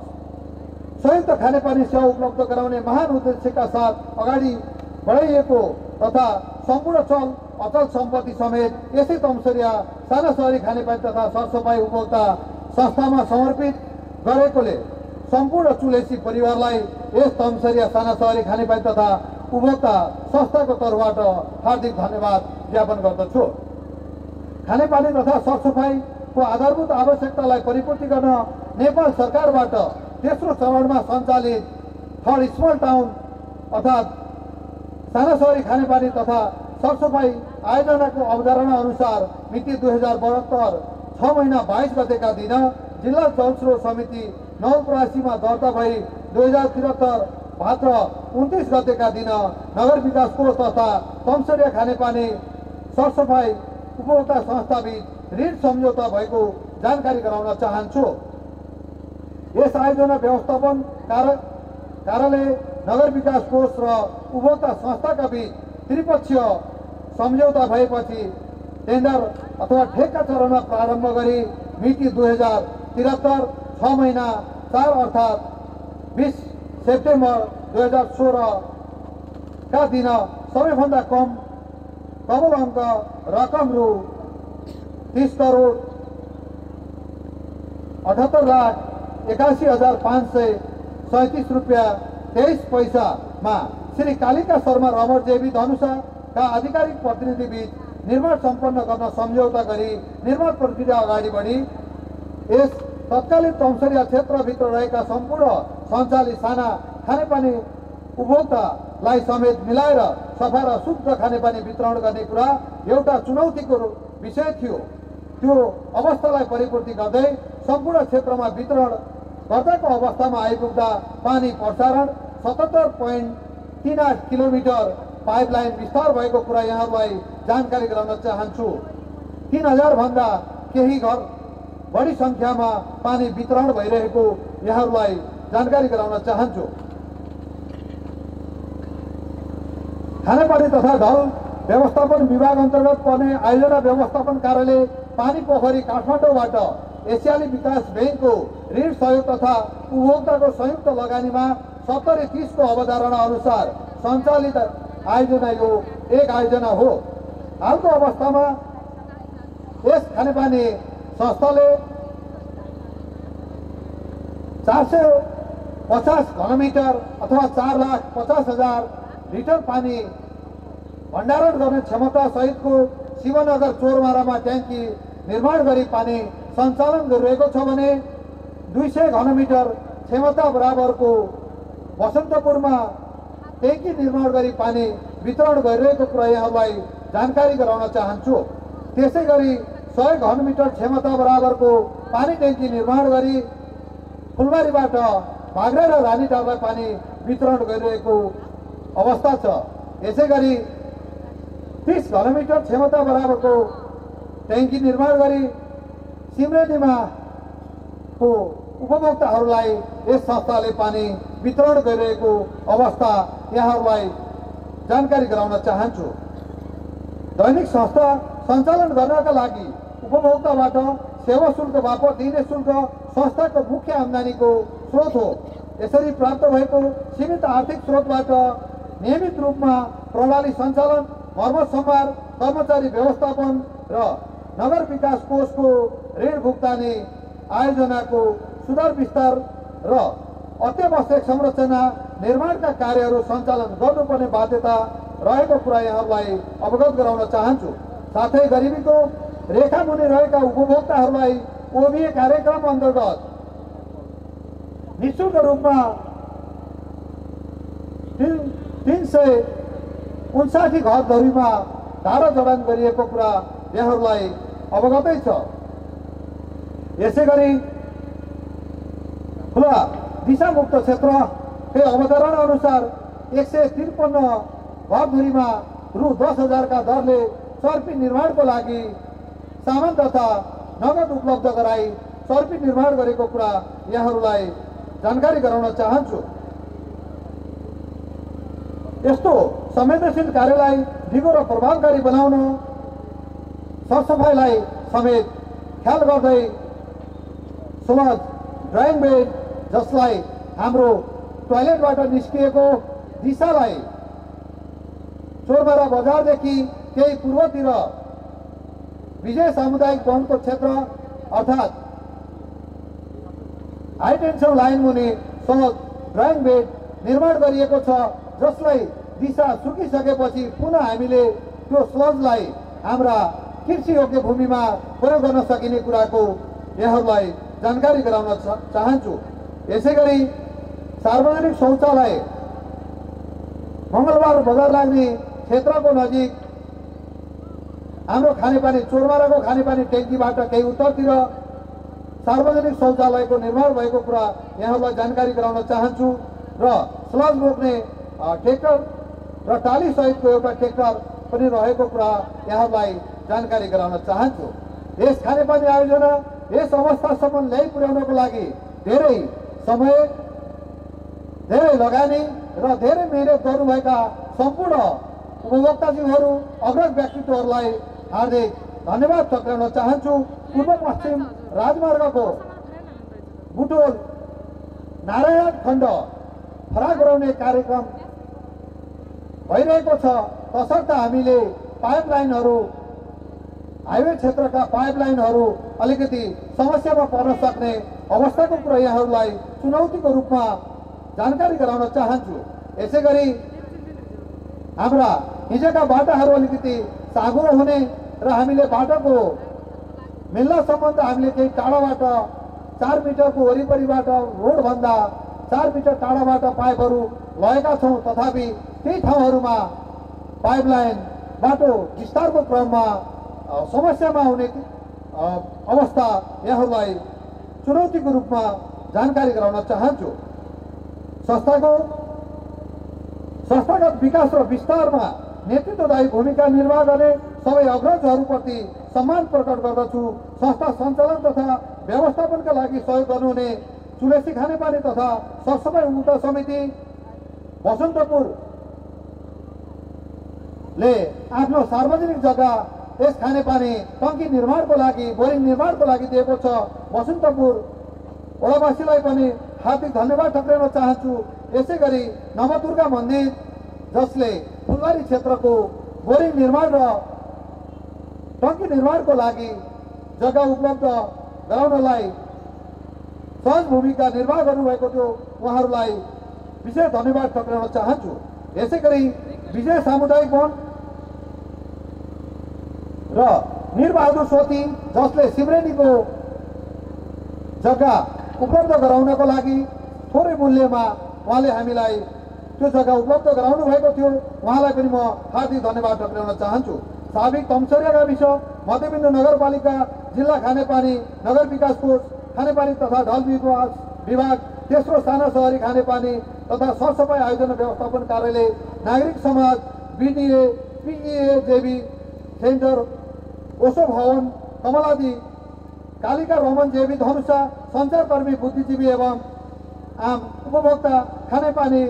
संयुक्त खानेपानी सेवा उपलब्ध गराउने महान उद्देश्यका साथ अगाडि बढाइएको तथा सम्पूर्ण चल अचल सम्पत्ति समेत यसै तमसरिया साना सहरी खानेपानी तथा सरसफाई उपभोक्ता संस्थामा समर्पित गरेकोले सम्पूर्ण चुलेसी परिवारलाई यस तमसरिया साना सहरी खानेपानी तथा उपभोक्ता संस्थाको तर्फबाट हार्दिक धन्यवाद ज्ञापन गर्दछु। खानेपानी तथा सरसफाईको आधारभूत आवश्यकतालाई परिपूर्ति गर्न नेपाल सरकारबाट तेस्रो चरणमा सञ्चालित थर्ड स्मल टाउन अर्थात् साना सहरी खानेपानी तथा सरसफाई आयोजनाको अवधारणा अनुसार मिति 2072 6 महिना 22 गतेका दिन जिल्ला जलस्रोत समिति नवलपरासीमा दर्ता भई 2073 भाद्र 29 गतेका दिन नगर विकास कोष तथा तमसरिया खानेपानी सरसफाई उपभोक्ता संस्थाबीच ऋण सम्झौता भएको जानकारी गराउन चाहन्छु। यस आयोजना व्यवस्थापन कार्यालय, नगर विकास कोष र उपभोक्ता संस्थाका बीच त्रिपक्षीय सम्झौता भएपछि टेन्डर अथवा ठेक्का चरणमा प्रारम्भ गरी मिति 2073 6 महिना 4 अर्थात् 20 सेप्टेम्बर 2016 का दिन सबैभन्दा कम कबल अङ्क रकम रु 30,78,81,537 रुपियाँ 23 पैसामा श्री कालिका शर्मा रमर जेबी धनुषाका आधिकारिक प्रतिनिधि बीच निर्माण सम्पन्न गर्न सम्झौता गरी निर्माण प्रक्रिया अगाडि बढी यस तत्कालीन तमसरिया क्षेत्रभित्र रहेका सम्पूर्ण सञ्चालित साना खानेपानी उपभोक्तालाई समेत मिलाएर सफा र शुद्ध खानेपानी वितरण गर्ने कुरा एउटा चुनौतीको विषय थियो। त्यो अवस्थालाई परिपूर्ति गर्दै सम्पूर्ण क्षेत्रमा वितरण गर्दाको अवस्थामा आइपुग्दा पानी प्रसारण 77.38 किलोमिटर पाइपलाइन विस्तार भएको कुरा यहाँहरूलाई जानकारी गराउन चाहन्छु। 3000 भन्दा केही घर बढी संख्यामा पानी वितरण भइरहेको यहाँहरूलाई जानकारी गराउन चाहन्छु। खानेपानी तथा ढल व्यवस्थापन विभाग अन्तर्गत पर्ने आयोजना व्यवस्थापन कार्यालय पानी पोखरी काठमाडौँबाट एसियाली विकास ब्याङ्कको ऋण सहयोग तथा उपभोक्ताको संयुक्त लगानीमा 70-30 को अवधारणा अनुसार सञ्चालित आयोजना यो एक आयोजना हो। हालको अवस्थामा यस खानेपानी संस्थाले 450 घनमिटर अथवा 4,50,000 लिटर पानी भण्डारण गर्ने क्षमता सहितको शिवनगर चोरमारामा ट्याङ्की निर्माण गरी पानी सञ्चालन गरिरहेको छ भने 200 घनमिटर क्षमता बराबरको बसन्तपुरमा ट्याङ्की निर्माण गरी पानी वितरण गरिरहेको कुरा यहाँलाई जानकारी गराउन चाहन्छु। त्यसै गरी 100 घनमिटर क्षमता बराबरको पानी ट्याङ्की निर्माण गरी फुलबारीबाट भाग्रा र रानीटारलाई पानी वितरण गरिरहेको अवस्था छ। यसै गरी 30 घनमिटर क्षमता बराबरको ट्याङ्की निर्माण गरी सिमरेनीमा को उपभोक्ताहरूलाई यस संस्थाले पानी वितरण गरिरहेको अवस्था यहाँहरूलाई जानकारी गराउन चाहन्छु। दैनिक संस्था सञ्चालन गर्नका लागि उपभोक्ताबाट सेवा शुल्क बापत दिने शुल्क संस्थाको मुख्य आम्दानीको स्रोत हो। यसरी प्राप्त भएको सीमित आर्थिक स्रोतबाट नियमित रूपमा प्रणाली सञ्चालन, मर्मत सम्भार, कर्मचारी व्यवस्थापन र नगर विकास कोषको ऋण भुक्तानी आयोजनाको सुधार विस्तार र अत्यावश्यक संरचना निर्माणका कार्यहरू सञ्चालन गर्नुपर्ने बाध्यता रहेको कुरा यहाँहरूलाई अवगत गराउन चाहन्छु। साथै गरिबीको रेखा मुनि रहेका उपभोक्ताहरूलाई ओबिए कार्यक्रम अन्तर्गत निःशुल्क रूपमा 359 घरधुरीमा धारा जडान गरिएको कुरा यहाँहरूलाई अवगतै छ। यसै गरी खुला दिशामुक्त क्षेत्रको अवधारणा अनुसार 153 घरधुरीमा रु 10,000 का दरले चर्पी निर्माणको लागि सामान तथा नगद उपलब्ध गराई चर्पी निर्माण गरेको कुरा यहाँहरूलाई जानकारी गराउन चाहन्छु। यस्तो संवेदनशील कार्यलाई दिगो र प्रभावकारी बनाउन सरसफाइलाई समेत ख्याल गर्दै सुलज ड्राइङ बेड जसलाई हाम्रो टोयलेटबाट निस्किएको दिशालाई चोरमारा बजारदेखि केही पूर्वतिर विजय सामुदायिक वनको क्षेत्र अर्थात् हाई टेन्सन लाइन मुनि सहज ड्राइङ बेड निर्माण गरिएको छ, जसलाई दिशा सुकिसकेपछि पुनः हामीले त्यो स्लजलाई हाम्रा कृषि योग्य भूमिमा प्रयोग गर्न सकिने कुराको यहाँहरूलाई जानकारी गराउन चाहन्छु। यसै गरी सार्वजनिक शौचालय मङ्गलबार बजार लाग्ने क्षेत्रको नजिक हाम्रो खानेपानी चोरमाराको खानेपानी ट्याङ्कीबाट केही उत्तरतिर सार्वजनिक शौचालयको निर्माण भएको कुरा यहाँहरूलाई जानकारी गराउन चाहन्छु र स्लज बोक्ने ट्र्याक्टर र टाली सहितको एउटा ट्र्याक्टर पनि रहेको कुरा यहाँहरूलाई जानकारी गराउन चाहन्छु। यस खानेपानी आयोजना यस अवस्थासम्म ल्याइ पुर्याउनको लागि धेरै समय, धेरै लगानी र धेरै मेहनत गर्नुभएका सम्पूर्ण उपभोक्ताज्यूहरू, अग्रज व्यक्तित्वहरूलाई हार्दिक धन्यवाद टक्राउन चाहन्छु। पूर्व पश्चिम राजमार्गको बुटोल नारायण खण्ड फराक गराउने कार्यक्रम भइरहेको छ। तसर्थ हामीले पाइपलाइनहरू हाइवे क्षेत्रका पाइपलाइनहरू अलिकति समस्यामा पर्न सक्ने अवस्थाको कुरा यहाँहरूलाई चुनौतीको रूपमा जानकारी गराउन चाहन्छु। यसै गरी हाम्रा हिजोका बाटाहरू अलिकति साँघुरो हुने र हामीले बाटोको मिल्नसम्म त हामीले केही टाढाबाट 4 मिटरको वरिपरिबाट रोडभन्दा 4 मिटर टाढाबाट पाइपहरू लगेका छौँ, तथापि केही ठाउँहरूमा पाइपलाइन बाटो विस्तारको क्रममा समस्यामा आउने अवस्था यहाँहरूलाई चुनौतीको रूपमा जानकारी गराउन चाहन्छु। संस्थागत विकास र विस्तारमा नेतृत्वदायी भूमिका निर्वाह गर्ने सबै अग्रजहरूप्रति सम्मान प्रकट गर्दछु। संस्था सञ्चालन तथा व्यवस्थापनका लागि सहयोग गर्नुहुने चुलेसी खानेपानी तथा सरसफाइ उपभोक्ता समिति बसन्तपुरले आफ्नो सार्वजनिक जग्गा यस खानेपानी टङ्की निर्माणको लागि, बोरिङ निर्माणको लागि दिएको छ। बसन्तपुर वडावासीलाई पनि हार्दिक धन्यवाद टक्राउन चाहन्छु। यसै गरी नवदुर्गा मन्दिर जसले फुलबारी क्षेत्रको बोरिङ निर्माण र टङ्की निर्माणको लागि जग्गा उपलब्ध गराउनलाई सहज भूमिका निर्वाह गर्नुभएको थियो, उहाँहरूलाई विशेष धन्यवाद टक्राउन चाहन्छु। यसै गरी विजय सामुदायिक वन र निरबहादुर सोती जसले सिमरेनीको जग्गा उपलब्ध गराउनको लागि थोरै मूल्यमा उहाँले हामीलाई त्यो जग्गा उपलब्ध गराउनु भएको थियो, उहाँलाई पनि म हार्दिक धन्यवाद टक्राउन चाहन्छु। साबिक तमसरिया गाविस, मध्यबिन्दु नगरपालिका, जिल्ला खानेपानी नगर विकास कोष, खानेपानी तथा ढल विभाग, तेस्रो साना सहरी खानेपानी तथा सरसफाइ आयोजना व्यवस्थापन कार्यालय, नागरिक समाज, बिडिए, पिइए, JB centre, Osho Bhawan, Kamaladi, Kalika Raman JB Dhanusha, सञ्चारकर्मी, बुद्धिजीवी एवं आम उपभोक्ता खानेपानी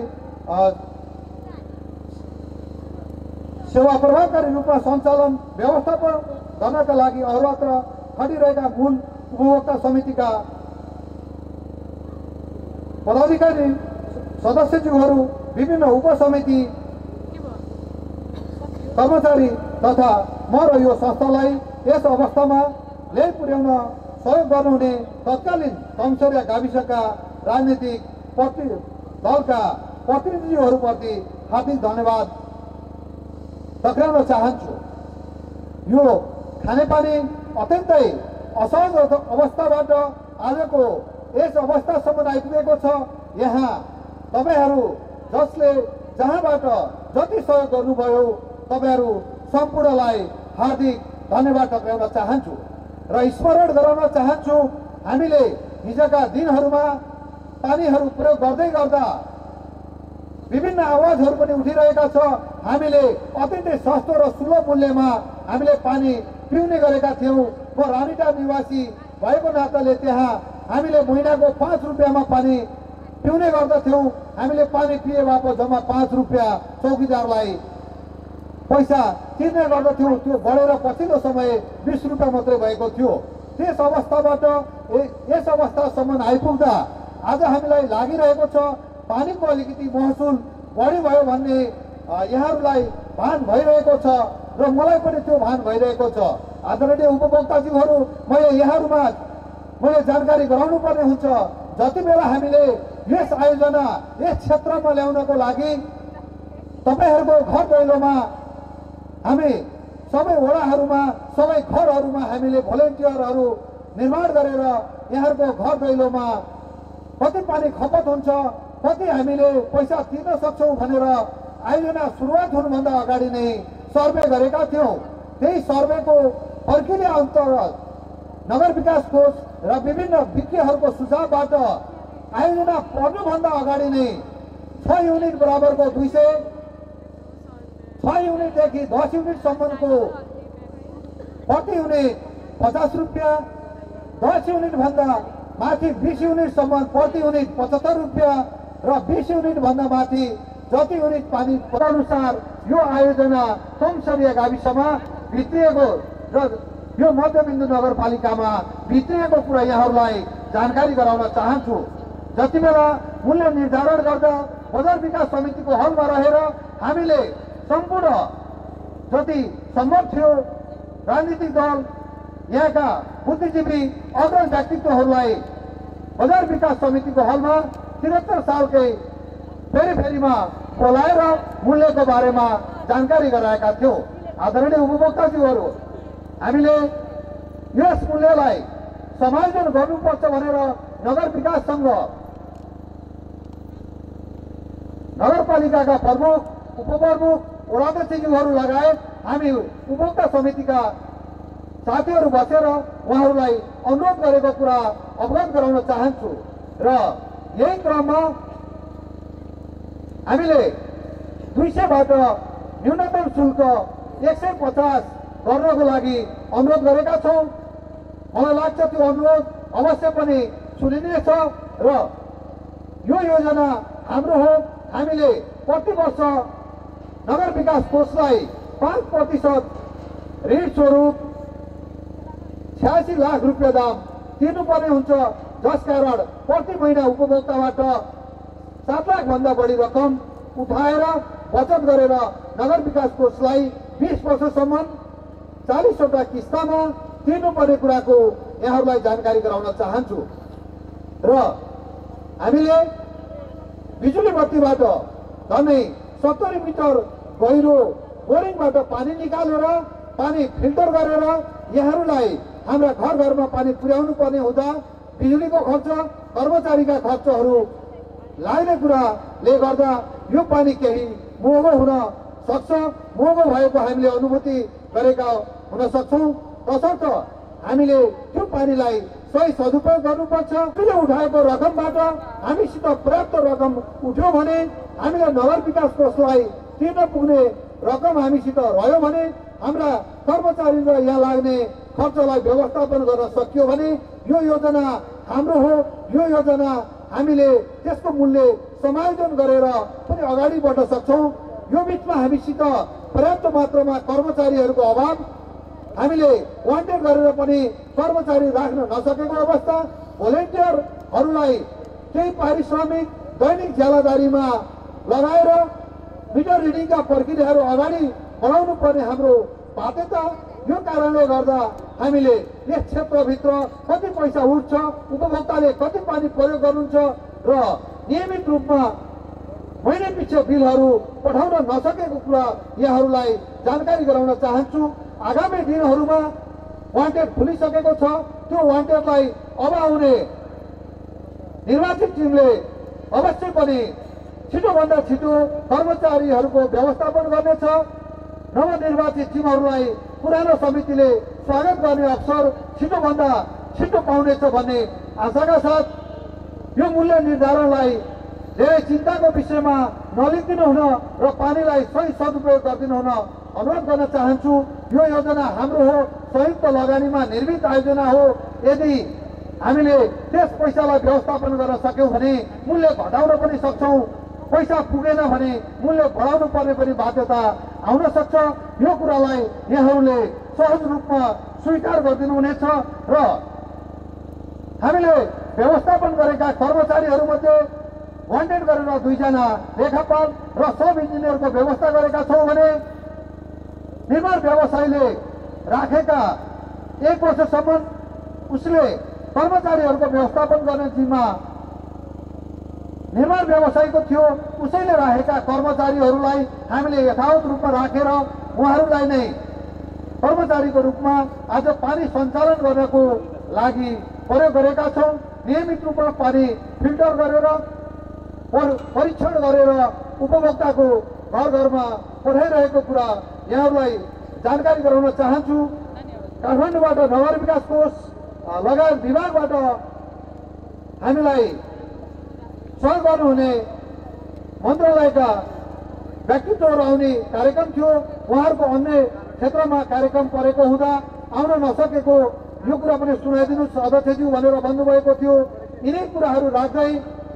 सेवा प्रभावकारी रूपमा सञ्चालन व्यवस्थापन गर्नका लागि अहोरात्र खटिरहेका मूल उपभोक्ता समितिका पदाधिकारी सदस्यज्यूहरू, विभिन्न उपसमिति कर्मचारी तथा म र यो संस्थालाई यस अवस्थामा ल्याइ पुर्याउन सहयोग गर्नुहुने तत्कालीन तमसरिया गाविसका राजनीतिक दलका प्रतिनिधिहरूप्रति हार्दिक धन्यवाद टक्राउन चाहन्छु। यो खानेपानी अत्यन्तै असहज अवस्थाबाट आजको यस अवस्थासम्म आइपुगेको छ। यहाँ तपाईहरू जसले जहाँबाट जति सहयोग गर्नुभयो तपाईहरू सम्पूर्णलाई हार्दिक धन्यवाद टक्राउन चाहन्छु र स्मरण गराउन चाहन्छु। हामीले हिजोका दिनहरूमा पानीहरू प्रयोग गर्दै गर्दा विभिन्न आवाजहरू पनि उठिरहेका छ। हामीले अत्यन्तै सस्तो र सुलभ मूल्यमा हामीले पानी पिउने गरेका थियौँ। म रानीटार निवासी भएको नाताले त्यहाँ हामीले महिनाको 5 रुपियाँमा पानी पिउने गर्दथ्यौँ। हामीले पानी पिए बापत जम्मा 5 रुपियाँ चौकीदारलाई पैसा तिर्ने गर्दथ्यौँ। त्यो बढेर पछिल्लो समय 20 रुपियाँ मात्रै भएको थियो। त्यस अवस्थाबाट यस अवस्थासम्म आइपुग्दा आज हामीलाई लागिरहेको छ पानीको अलिकति महसुल बढी भयो भन्ने यहाँहरूलाई भान भइरहेको छ र मलाई पनि त्यो भान भइरहेको छ। आदरणीय उपभोक्ताज्यूहरू, मैले जानकारी गराउनु पर्ने हुन्छ। जति बेला हामीले यस आयोजना यस क्षेत्रमा ल्याउनको लागि तपाईहरूको घर दैलोमा हामी सबै वडाहरूमा सबै घरहरूमा हामीले भोलिन्टियरहरू निर्माण गरेर यहाँहरूको घर दैलोमा कति पानी खपत हुन्छ, कति हामीले पैसा तिर्न सक्छौँ भनेर आयोजना सुरुवात हुनुभन्दा अगाडि नै सर्वे गरेका थियौँ। त्यही सर्वेको प्रक्रिया अन्तर्गत नगर विकास कोष र विभिन्न विज्ञहरूको सुझावबाट आयोजना पर्नुभन्दा अगाडि नै 6 युनिट बराबरको 200, 6 युनिटदेखि 10 युनिटसम्मको प्रति युनिट 50 रुपियाँ, 10 युनिटभन्दा माथि 20 युनिटसम्म प्रति युनिट 75 रुपियाँ र 20 युनिटभन्दा माथि जति युनिट पानी अनुसार यो आयोजना तमसरिया गाविसमा भित्रिएको र यो मध्यबिन्दु नगरपालिकामा भित्रिएको कुरा यहाँहरूलाई जानकारी गराउन चाहन्छु। जति बेला मूल्य निर्धारण गर्दा बजार विकास समितिको हलमा रहेर हामीले सम्पूर्ण जति सम्भव थियो राजनीतिक दल यहाँका बुद्धिजीवी अग्रज व्यक्तित्वहरूलाई बजार विकास समितिको हलमा 73 सालकै फेरिमा बोलाएर मूल्यको बारेमा जानकारी गराएका थियौँ। आदरणीय उपभोक्ताज्यूहरू, हामीले यस मूल्यलाई समायोजन गर्नुपर्छ भनेर नगर विकाससँग नगरपालिकाका प्रमुख उपप्रमुख वडाध्यक्षज्यूहरू लगायत हामी उपभोक्ता समितिका साथीहरू बसेर उहाँहरूलाई अनुरोध गरेको कुरा अवगत गराउन चाहन्छु र यही क्रममा हामीले 200 बाट न्यूनतम शुल्क 150 गर्नको लागि अनुरोध गरेका छौँ। मलाई लाग्छ त्यो अनुरोध अवश्य पनि सुनिनेछ र यो योजना हाम्रो हो। हामीले प्रति वर्ष नगर विकास कोषलाई 5% ऋण स्वरूप 86 लाख रुपियाँ दाम तिर्नुपर्ने हुन्छ, जसकारण प्रति महिना उपभोक्ताबाट 7 लाख भन्दा बढी रकम उठाएर बचत गरेर नगर विकास कोषलाई 20 वर्षसम्म 40वटा किस्तामा तिर्नुपर्ने कुराको यहाँहरूलाई जानकारी गराउन चाहन्छु। र हामीले बिजुली बत्तीबाट झन्डै 70 मिटर गहिरो बोरिङबाट पानी निकालेर पानी फिल्टर गरेर यहाँहरूलाई हाम्रा घर घरमा पानी पुर्याउनु पर्ने हुँदा बिजुलीको खर्च कर्मचारीका खर्चहरू लाग्ने कुराले गर्दा यो पानी केही महँगो हुन सक्छ। महँगो भएको हामीले अनुभूति गरेका हुन सक्छौँ। तसर्थ हामीले त्यो पानीलाई सही सदुपयोग गर्नुपर्छ। हामीले उठाएको रकमबाट हामीसित पर्याप्त रकम उठ्यो भने हामीले नगर विकास कोषलाई तिर्न पुग्ने रकम हामीसित रह्यो भने हाम्रा कर्मचारी र यहाँ लाग्ने खर्चलाई व्यवस्थापन गर्न सकियो भने यो योजना हाम्रो हो। यो योजना हामीले त्यसको मूल्य समायोजन गरेर पनि अगाडि बढ्न सक्छौँ। यो बिचमा हामीसित पर्याप्त मात्रामा कर्मचारीहरूको अभाव, हामीले वान्टेड गरेर पनि कर्मचारी राख्न नसकेको अवस्था, भोलिन्टियरहरूलाई केही पारिश्रमिक दैनिक ज्यालादारीमा लगाएर मिटर रिडिङका प्रक्रियाहरू अगाडि बढाउनु पर्ने हाम्रो बाध्यता। यो कारणले गर्दा हामीले यस क्षेत्रभित्र कति पैसा उठ्छ, उपभोक्ताले कति पानी प्रयोग गर्नुहुन्छ र नियमित रूपमा महिना पछि बिलहरू पठाउन नसकेको कुरा यहाँहरूलाई जानकारी गराउन चाहन्छु। आगामी दिनहरूमा वान्टेड खुलिसकेको छ। त्यो वान्टेडलाई अब आउने निर्वाचित टिमले अवश्य पनि छिटोभन्दा छिटो कर्मचारीहरूको व्यवस्थापन गर्नेछ। नवनिर्वाचित टिमहरूलाई पुरानो समितिले स्वागत गर्ने अवसर छिटोभन्दा छिटो पाउनेछ भन्ने आशाका साथ यो मूल्य निर्धारणलाई धेरै चिन्ताको विषयमा नलिदिनु हुन र पानीलाई सही सदुपयोग गरिदिनु हुन अनुरोध गर्न चाहन्छु। यो योजना हाम्रो हो, संयुक्त लगानीमा निर्मित आयोजना हो। यदि हामीले त्यस पैसालाई व्यवस्थापन गर्न सक्यौँ भने मूल्य घटाउन पनि सक्छौँ। पैसा पुगेन भने मूल्य बढाउनु पर्ने पनि बाध्यता आउन सक्छ। यो कुरालाई यहाँहरूले सहज रूपमा स्वीकार गरिदिनु हुनेछ र हामीले व्यवस्थापन गरेका कर्मचारीहरूमध्ये वान्टेड गरेर 2 जना लेखापाल र सब इन्जिनियरको व्यवस्था गरेका छौँ भने निर्माण व्यवसायीले राखेका 1 वर्षसम्म उसले कर्मचारीहरूको व्यवस्थापन गर्ने जिम्मा निर्माण व्यवसायीको थियो। उसैले राखेका कर्मचारीहरूलाई हामीले यथावत रूपमा राखेर उहाँहरूलाई नै कर्मचारीको रूपमा आज पानी सञ्चालन गर्नको लागि प्रयोग गरेका छौँ। नियमित रूपमा पानी फिल्टर गरेर परीक्षण गरेर उपभोक्ताको घर घरमा पठाइरहेको कुरा यहाँहरूलाई जानकारी गराउन चाहन्छु। काठमाडौँबाट नगर विकास कोष लगायत विभागबाट हामीलाई सहयोग गर्नुहुने मन्त्रालयका व्यक्तित्वहरू आउने कार्यक्रम थियो। उहाँहरूको अन्य क्षेत्रमा कार्यक्रम परेको हुँदा आउन नसकेको यो कुरा पनि सुनाइदिनुहोस् अध्यक्षज्यू भनेर भन्नुभएको थियो। यिनै कुराहरू राख्दै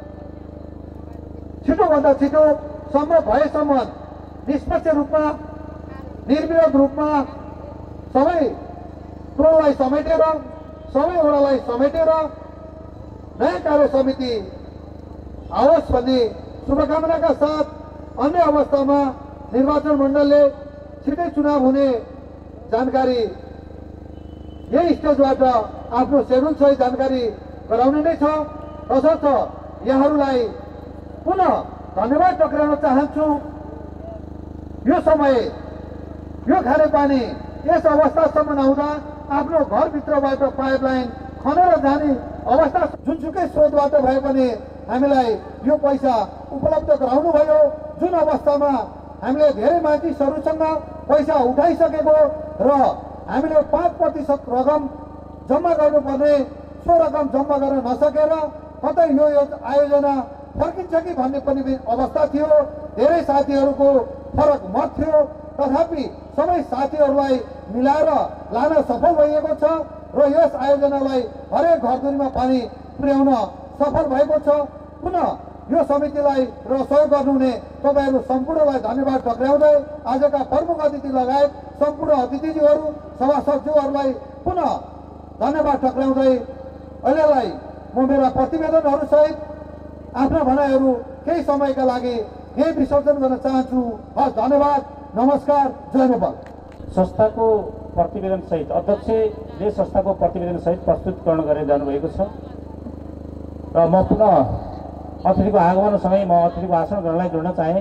छिटोभन्दा छिटो सम्भव भएसम्म निष्पक्ष रूपमा निर्विरोध रूपमा सबै टोललाई समेटेर सबै वडालाई समेटेर नयाँ कार्य समिति आओस् भन्ने शुभकामनाका साथ अन्य अवस्थामा निर्वाचन मण्डलले छिटै चुनाव हुने जानकारी यही स्टेजबाट आफ्नो सेड्युलसहित जानकारी गराउने नै छ। तसर्थ यहाँहरूलाई पुनः धन्यवाद टक्राउन चाहन्छु। यो समय यो खानेपानी यस अवस्थासम्म आउँदा आफ्नो घरभित्रबाट पाइपलाइन खनेर जाने अवस्था जुनसुकै स्रोतबाट भए पनि हामीलाई यो पैसा उपलब्ध गराउनु भयो। जुन अवस्थामा हामीले धेरै मानिसहरूसँग पैसा उठाइसकेको र हामीले 5% रकम जम्मा गर्नुपर्ने सो रकम जम्मा गर्न नसकेर कतै यो आयोजना फर्किन्छ कि भन्ने पनि अवस्था थियो। धेरै साथीहरूको फरक मत थियो, तथापि सबै साथीहरूलाई मिलाएर लान सफल भइएको छ र यस आयोजनालाई हरेक घरधुरीमा पानी पुर्याउन सफल भएको छ। पुनः यो समितिलाई र सहयोग गर्नुहुने तपाईँहरू सम्पूर्णलाई धन्यवाद टक्राउँदै आजका प्रमुख अतिथि लगायत सम्पूर्ण अतिथिज्यूहरू सभासदज्यूहरूलाई पुनः धन्यवाद टक्राउँदै अहिलेलाई म मेरा प्रतिवेदनहरूसहित आफ्ना भनाइहरू केही समयका लागि यही विसर्जन गर्न चाहन्छु। हस्, धन्यवाद, नमस्कार, जय नेपाल। संस्थाको प्रतिवेदन सहित अध्यक्षले संस्थाको प्रतिवेदन सहित प्रस्तुतकरण गरेर जानुभएको छ र म पुनः अतिथिको आगमनसँगै म अतिथिको भाषण गर्नलाई जोड्न चाहे।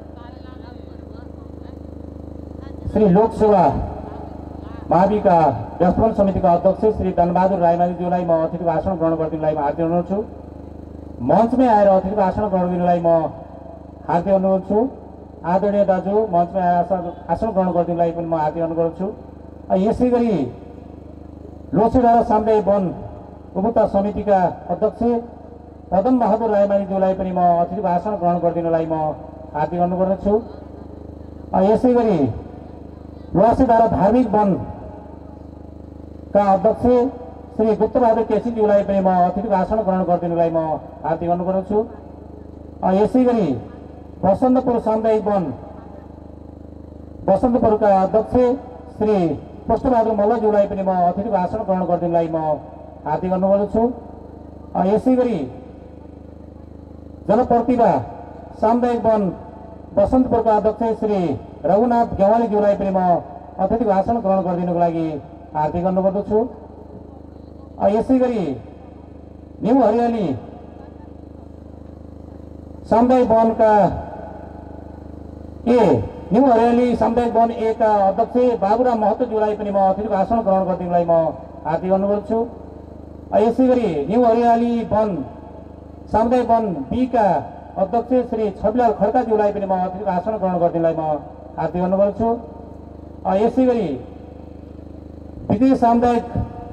श्री लोकसेवा माविका व्यवस्थापन समितिका अध्यक्ष श्री धनबहादुर रायमाझीज्यूलाई म अतिथिको भाषण ग्रहण गरिदिनुलाई म हार्दिक अनुरोध छु। मञ्चमै आएर अतिथिको भाषण ग्रहण गर्नुलाई म हार्दिक अनुरोध छु। आदरणीय दाजु मञ्चमा आएर भाषण ग्रहण गरिदिनुलाई पनि म हार्दिक अनुरोध छु। यसै गरी लोकसेवा सामुदायिक वन उपभोक्ता समितिका अध्यक्ष पदम बहादुर रायमाझीज्यूलाई पनि म अतिथि भाषण ग्रहण गरिदिनुलाई म हार्दिक अनुरोध गर्दछु। यसै गरी लुवासीधारा धार्मिक वनका अध्यक्ष श्री गुप्तबहादुर केसीज्यूलाई पनि म अतिथि भाषण ग्रहण गरिदिनुलाई म हार्दिक अनुरोध गर्दछु। यसै गरी बसन्तपुर सामुदायिक वन बसन्तपुरका अध्यक्ष श्री पुष्पबहादुर मल्लज्यूलाई पनि म अतिथि भाषण ग्रहण गरिदिनुलाई म हार्दिक अनुरोध गर्दछु। यसै गरी जनप्रतिभा सामुदायिक वन बसन्तपुरका अध्यक्ष श्री रघुनाथ गेवालीज्यूलाई पनि म अतिथि भाषण ग्रहण गरिदिनुको लागि हार्दिक अनुरोध गर्दछु। यसै गरी न्यू हरियाली सामुदायिक वनका न्यू हरियाली सामुदायिक वन ए का अध्यक्ष बाबुराम महतोज्यूलाई पनि म अतिथि भाषण ग्रहण गरिदिनुलाई म हार्दिक अनुरोध गर्छु। यसै गरी न्यू हरियाली वन सामुदायिक वन बी का अध्यक्ष श्री छविलाल खड्काज्यूलाई पनि म अतिथि भाषण ग्रहण गरिदिनुलाई म हार्दिक अनुरोध गर्छु। यसै गरी विदेश सामुदायिक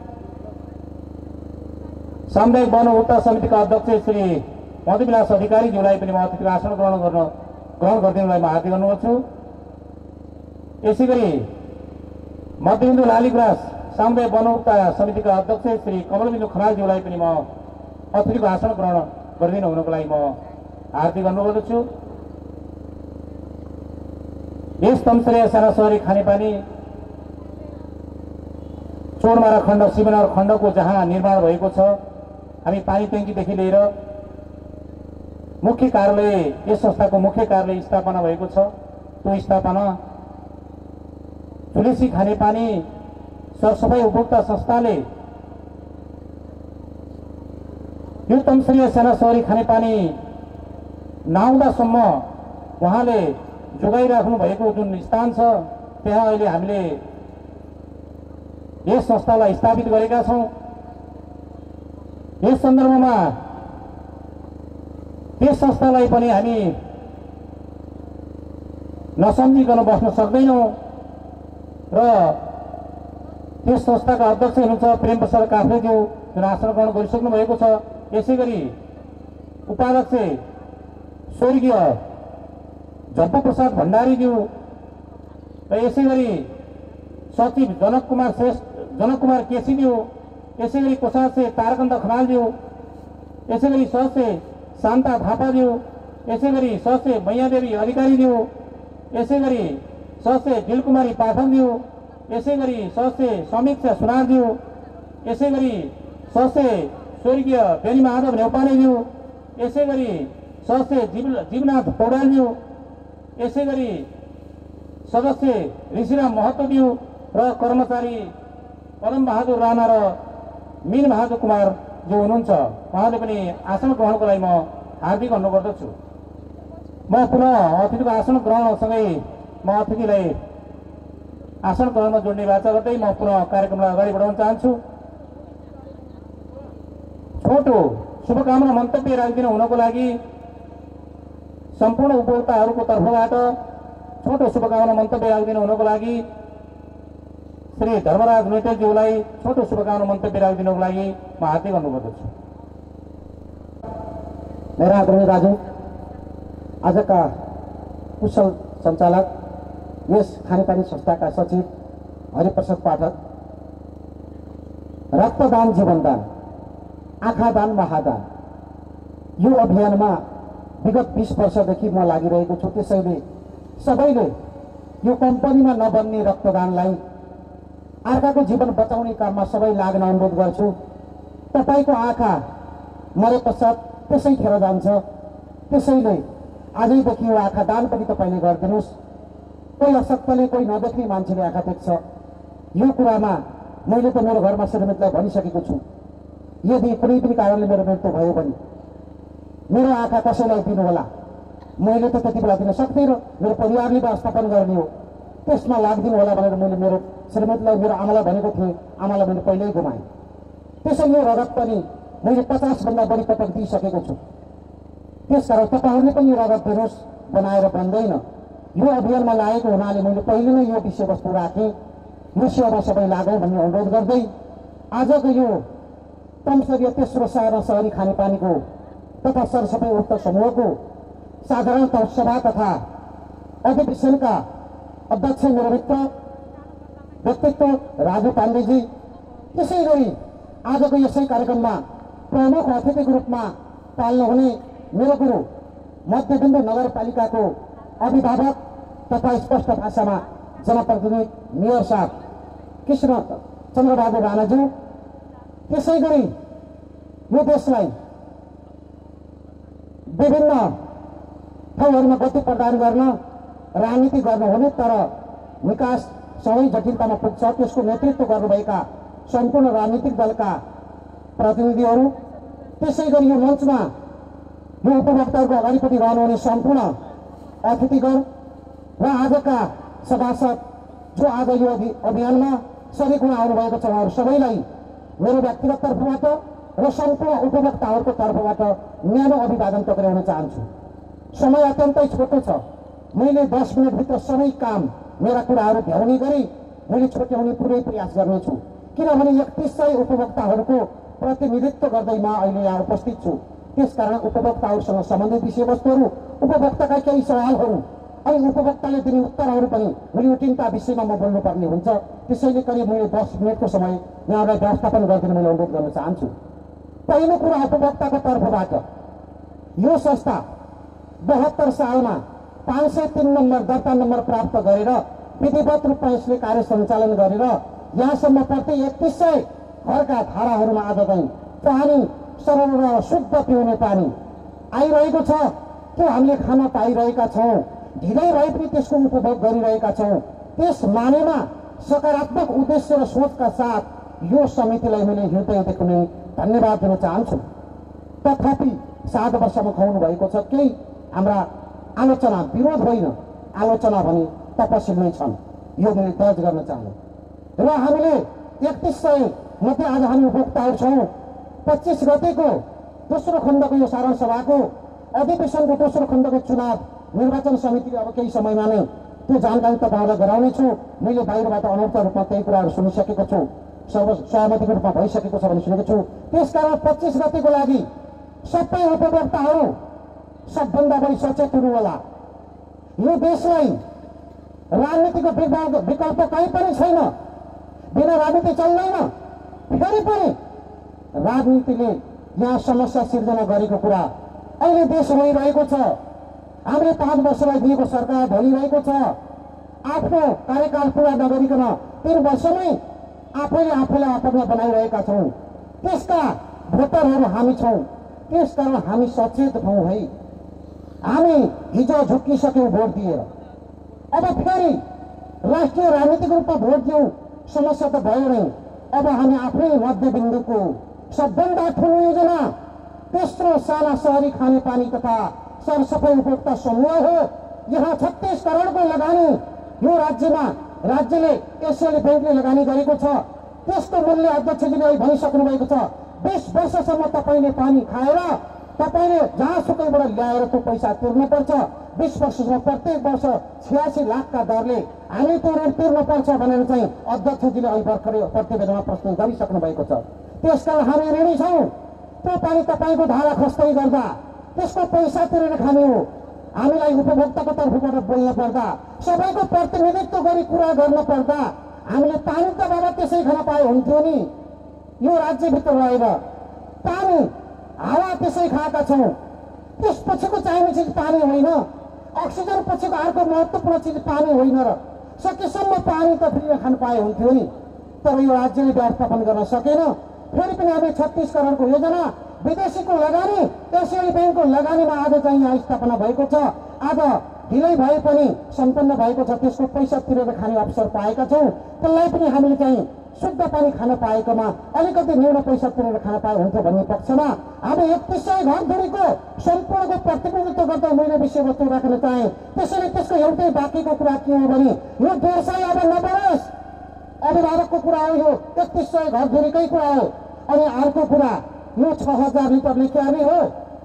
वन उपभोक्ता समितिका अध्यक्ष श्री मधुविलास अधिकारीज्यूलाई पनि म अतिथि भाषण ग्रहण गरिदिनुलाई म हार्दिक अनुरोध गर्छु। यसै गरी मध्यबिन्दु लालीगुराँस सामुदायिक वन उपभोक्ता समितिका अध्यक्ष श्री कमलबिन्दु खनालज्यूलाई पनि म अतिथि भाषण ग्रहण गरिदिनु हुनुको लागि म हार्दिक अनुरोध गर्दछु। यस तम्सरे साना सहरी खानेपानी चोरमारा खण्ड शिवनगर खण्डको जहाँ निर्माण भएको छ, हामी पानी ट्याङ्कीदेखि लिएर मुख्य कार्यालय यस संस्थाको मुख्य कार्यालय स्थापना भएको छ। त्यो स्थापना तुलसी खानेपानी सरसफाई उपभोक्ता संस्थाले यो तम्सरीय साना सहरी खानेपानी नआउँदासम्म उहाँले जोगाइराख्नु भएको जुन स्थान छ त्यहाँ अहिले हामीले यस संस्थालाई स्थापित गरेका छौँ। यस सन्दर्भमा त्यस संस्थालाई पनि हामी नसम्झिकन बस्न सक्दैनौँ र त्यस संस्थाका अध्यक्ष हुनुहुन्छ प्रेम प्रसाद काफ्लेज्यू जुन आसन ग्रहण गरिसक्नु भएको छ। यसै गरी उपाध्यक्ष स्वर्गीय झप्पु प्रसाद भण्डारीज्यू र यसै गरी सचिव जनक कुमार केसीज्यू, यसै गरी कोषाध्यक्ष तारकान्त खनालज्यू, यसै गरी सदस्य शान्ता थापाज्यू, यसै गरी सदस्य मैयादेवी अधिकारीज्यू, यसै गरी सदस्य दिलकुमारी पाठकज्यू, यसै गरी सदस्य समीक्षा सुनारज्यू, यसै गरी सदस्य स्वर्गीय बेनीमाधव नेपालीज्यू, यसै गरी सदस्य जीवनाथ पौडेलज्यू, यसै गरी सदस्य ऋषिराम महतोज्यू र कर्मचारी पदम बहादुर राणा र मीन बहादुर कुमार जो हुनुहुन्छ उहाँले पनि आसन ग्रहणको लागि म हार्दिक अनुरोध गर्दछु। म पुनः अतिथिको आसन ग्रहणसँगै म अतिथिलाई आसन ग्रहणमा जोड्ने वाचा गर्दै म पुनः कार्यक्रमलाई अगाडि बढाउन चाहन्छु। छोटो शुभकामना मन्तव्य राखिदिनु हुनको लागि सम्पूर्ण उपभोक्ताहरूको तर्फबाट छोटो शुभकामना मन्तव्य राखिदिनु हुनको लागि श्री धर्मराज लुइटेलज्यूलाई छोटो शुभकामना मन्तव्य राखिदिनुको लागि म हार्दिक अनुरोध गर्दछु। मेरा आदरणीय दाजु, आजका कुशल सञ्चालक, यस खानेपानी संस्थाका सचिव हरिप्रसाद पाठक, रक्तदान जीवनदान, आँखा दान महादान, यो अभियानमा विगत 20 वर्षदेखि म लागिरहेको छु। त्यसैले सबैले यो कम्पनीमा नबन्ने रक्तदानलाई अर्काको जीवन बचाउने काममा सबै लाग्न अनुरोध गर्छु। तपाईको आँखा मरे पश्चात त्यसै खेर जान्छ, त्यसैले आजैदेखि यो आँखा दान पनि तपाईँले गरिदिनुहोस्। कोही अशक्तले, कोही नदेख्ने मान्छेले आँखा देख्छ। यो कुरामा मैले त मेरो घरमा श्रीमतीलाई भनिसकेको छु, यदि कुनै पनि कारणले मेरो मृत्यु भयो भने मेरो आँखा कसैलाई दिनु होला। मैले त त्यति बेला दिन सक्दिनँ, मेरो परिवारले व्यवस्थापन गर्ने हो, त्यसमा लाग्दिनु होला भनेर मैले मेरो श्रीमतीलाई, मेरो आमालाई भनेको थिएँ। आमालाई मैले पहिल्यै गुमाएँ। त्यसैले यो रगत पनि मैले 50 भन्दा बढी पटक दिइसकेको छु। त्यसकारण तपाईँहरूले पनि यो रगत दिनुहोस्, बनाएर बन्दैन। यो अभियानमा लागेको हुनाले मैले पहिले नै यो विषयवस्तु राखेँ। यो सेवामा सबै लागौँ भन्ने अनुरोध गर्दै आजको यो तमसरिया तेस्रो साना सहरी खानेपानीको तथा सरसफाई उक्त समूहको साधारण सभा तथा अधिवेशनका अध्यक्ष मेरो मित्र व्यक्तित्व राजु पाण्डेजी, त्यसै गरी आजको यसै कार्यक्रममा प्रमुख अतिथिको रूपमा पाल्नुहुने मेरो गुरु मध्यबिन्दु नगरपालिकाको अभिभावक तथा स्पष्ट भाषामा जनप्रतिनिधि मेयर साहब कृष्ण चन्द्रबहादुर राणाज्यू, त्यसै गरी यो देशलाई विभिन्न ठाउँहरूमा गति प्रदान गर्न राजनीति गर्नुहुने तर विकास सबै जटिलतामा पुग्छ त्यसको नेतृत्व गर्नुभएका सम्पूर्ण राजनीतिक दलका प्रतिनिधिहरू, त्यसै गरी यो मञ्चमा यो उपभोक्ताहरूको अगाडिपट्टि रहनुहुने सम्पूर्ण अतिथिगण र आजका सभासद जो आज यो अभियानमा सबै कुरा आउनुभएको छ, उहाँहरू सबैलाई मेरो व्यक्तिगत तर्फबाट र सम्पूर्ण उपभोक्ताहरूको तर्फबाट न्यानो अभिवादन टक्राउन चाहन्छु। समय अत्यन्तै छोटो छ। मैले 10 मिनटभित्र सबै काम मेरा कुराहरू भ्याउने गरी मैले छुट्याउने पुरै प्रयास गर्नेछु, किनभने 3100 उपभोक्ताहरूको प्रतिनिधित्व गर्दै म अहिले यहाँ उपस्थित छु। त्यसकारण उपभोक्ताहरूसँग सम्बन्धित विषयवस्तुहरू, उपभोक्ताका केही सवालहरू अनि उपभोक्ताले दिने उत्तरहरू पनि मैले यो 3टा विषयमा म बोल्नुपर्ने हुन्छ। त्यसैले करिब मैले 10 मिनटको समय यहाँलाई व्यवस्थापन गरिदिन मैले अनुरोध गर्न चाहन्छु। पहिलो कुरा, उपभोक्ताको तर्फबाट यो संस्था 72 सालमा 503 नम्बर दर्ता नम्बर प्राप्त गरेर विधिवत रूपमा यसले कार्य सञ्चालन गरेर यहाँसम्म प्रति 3100 घरका धाराहरूमा आज चाहिँ पानी सरल र शुद्ध पिउने पानी आइरहेको छ। त्यो हामीले खान पाइरहेका छौँ, ढिलै भए पनि त्यसको उपभोग गरिरहेका छौँ। त्यस मानेमा सकारात्मक उद्देश्य र सोचका साथ यो समितिलाई मैले हृदयदेखि नै धन्यवाद दिन चाहन्छु। तथापि 7 वर्षमा खुवाउनु भएको छ। केही हाम्रा आलोचना, विरोध होइन, आलोचना भने तपसिल नै छन्, यो मैले दर्ज गर्न चाहन्छु। र हामीले 3100 मध्ये आज हामी उपभोक्ताहरू छौँ। 25 गतेको दोस्रो खण्डको यो साधारण सभाको अधिवेशनको दोस्रो खण्डको चुनाव निर्वाचन समितिले अब केही समयमा नै त्यो जानकारी तपाईँहरूलाई गराउनेछु। मैले बाहिरबाट अनौठा रूपमा केही कुराहरू सुनिसकेको छु, सर्वसहमतिको रूपमा भइसकेको छ भने सुनेको छु। त्यसकारण 25 गतेको लागि सबै उपभोक्ताहरू सबभन्दा बढी सचेत हुनु होला। यो देशलाई राजनीतिको विकल्प कहीँ पनि छैन, बिना राजनीति चल्दैन। फेरि पनि राजनीतिले यहाँ समस्या सिर्जना गरेको कुरा अहिले देश भइरहेको छ। हामीले 5 वर्षलाई दिएको सरकार ढलिरहेको छ। आफ्नो कार्यकाल पुरा नगरिकन 3 वर्षमै आफैले आफूलाई अपना बनाइरहेका छौँ। त्यसका भोटरहरू हामी छौँ। त्यसकारण हामी सचेत हौँ है। हामी हिजो झुक्किसक्यौँ भोट दिएर, अब फेरि राष्ट्रिय राजनीतिक रूपमा भोट दिउँ, समस्या त भयो नै। अब हामी आफ्नै मध्यबिन्दुको सबभन्दा ठुलो योजना तेस्रो साना सहरी खानेपानी तथा सरसफाई उपभोक्ता समूह हो। यहाँ 36 करोडको लगानी यो राज्यमा राज्यले एसियाली ब्याङ्कले लगानी गरेको छ। त्यसको मूल्य अध्यक्षजीले अहिले भनिसक्नु भएको छ। 20 वर्षसम्म तपाईँले पानी खाएर तपाईँले जहाँसुकैबाट ल्याएर त्यो पैसा तिर्नुपर्छ। 20 वर्षसम्म प्रत्येक वर्ष 86 लाखका दरले हामी त्यो ऋण तिर्नुपर्छ भनेर चाहिँ अध्यक्षजीले अहिले भर्खरै प्रतिवेदनमा प्रस्तुत गरिसक्नु भएको छ। त्यसकारण हामी ऋणी छौँ। त्यो पानी तपाईँको धारा खस्दै गर्दा त्यसको पैसा तिरेर खाने हो। हामीलाई उपभोक्ताको तर्फबाट बोल्न पर्दा, सबैको प्रतिनिधित्व गरी कुरा गर्न पर्दा हामीले पानी त बाबा त्यसै खान पाए हुन्थ्यो नि। यो राज्यभित्र रहेर पानी हावा त्यसै खाएका छौँ। त्यसपछिको चाहिने चिज पानी होइन, अक्सिजन पछिको अर्को महत्त्वपूर्ण चिज पानी होइन र सकेसम्म पानी त फ्रीमा खान पाए हुन्थ्यो नि। तर यो राज्यले व्यवस्थापन गर्न सकेन। फेरि पनि हामी 36 करोडको योजना विदेशीको लगानी एसियाली ब्याङ्कको लगानीमा आज चाहिँ यहाँ स्थापना भएको छ। आज ढिलै भए पनि सम्पन्न भएको छ। त्यसको पैसा तिरेर खाने अवसर पाएका छौँ। त्यसलाई पनि हामीले चाहिँ शुद्ध पानी खान पाएकोमा अलिकति न्यून पैसा तिरेर खान पाए हुन्थ्यो भन्ने पक्षमा हामी 3100 घरधुरीको सम्पूर्णको प्रतिनिधित्व गर्दा मैले विषयवस्तु राख्न चाहेँ। त्यसैले त्यसको एउटै बाँकीको कुरा के हो भने यो व्यवसाय अब नबढोस्। अभिभावकको कुरा हो, यो 3100 घरधुरीकै कुरा हो। अनि अर्को कुरा यो 6000 लिटरले क्याने हो।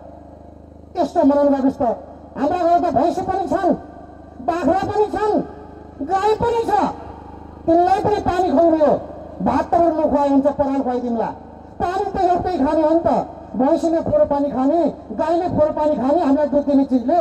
यस्तो मनन गर्नुहोस् त, हाम्रा घरमा भैँसी पनि छन्, बाख्रा पनि छन्, गाई पनि छ। तिनलाई पनि पानी खुवाउने हो। भात त उर्लो खुवाइ हुन्छ, पराल खुवाइदिउँला। पानी त एउटै खाने हो नि त। भैँसीले फोहोर पानी खाने, गाईले फोहोर पानी खाने, हामीलाई दुध दिने चिजले।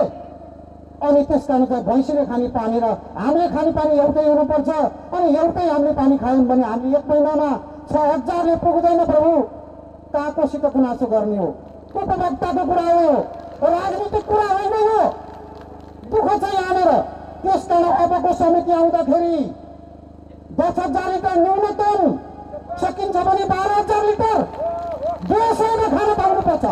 अनि त्यस कारण चाहिँ भैँसीले खाने पानी र हामीले खाने पानी एउटै हुनुपर्छ। अनि एउटै हामीले पानी खायौँ भने हामीले 1 महिनामा 6000ले पुग्दैन प्रभु। कहाँकोसित गुनासो गर्ने हो? उपभोक्ताको कुरा हो, राजनीतिक कुरा होइन यो। दुःख छ यहाँनिर। त्यस कारण अबको समिति आउँदाखेरि 10,000 लिटर न्यूनतम, सकिन्छ भने 12,000 लिटर 200मा खान पाउनुपर्छ।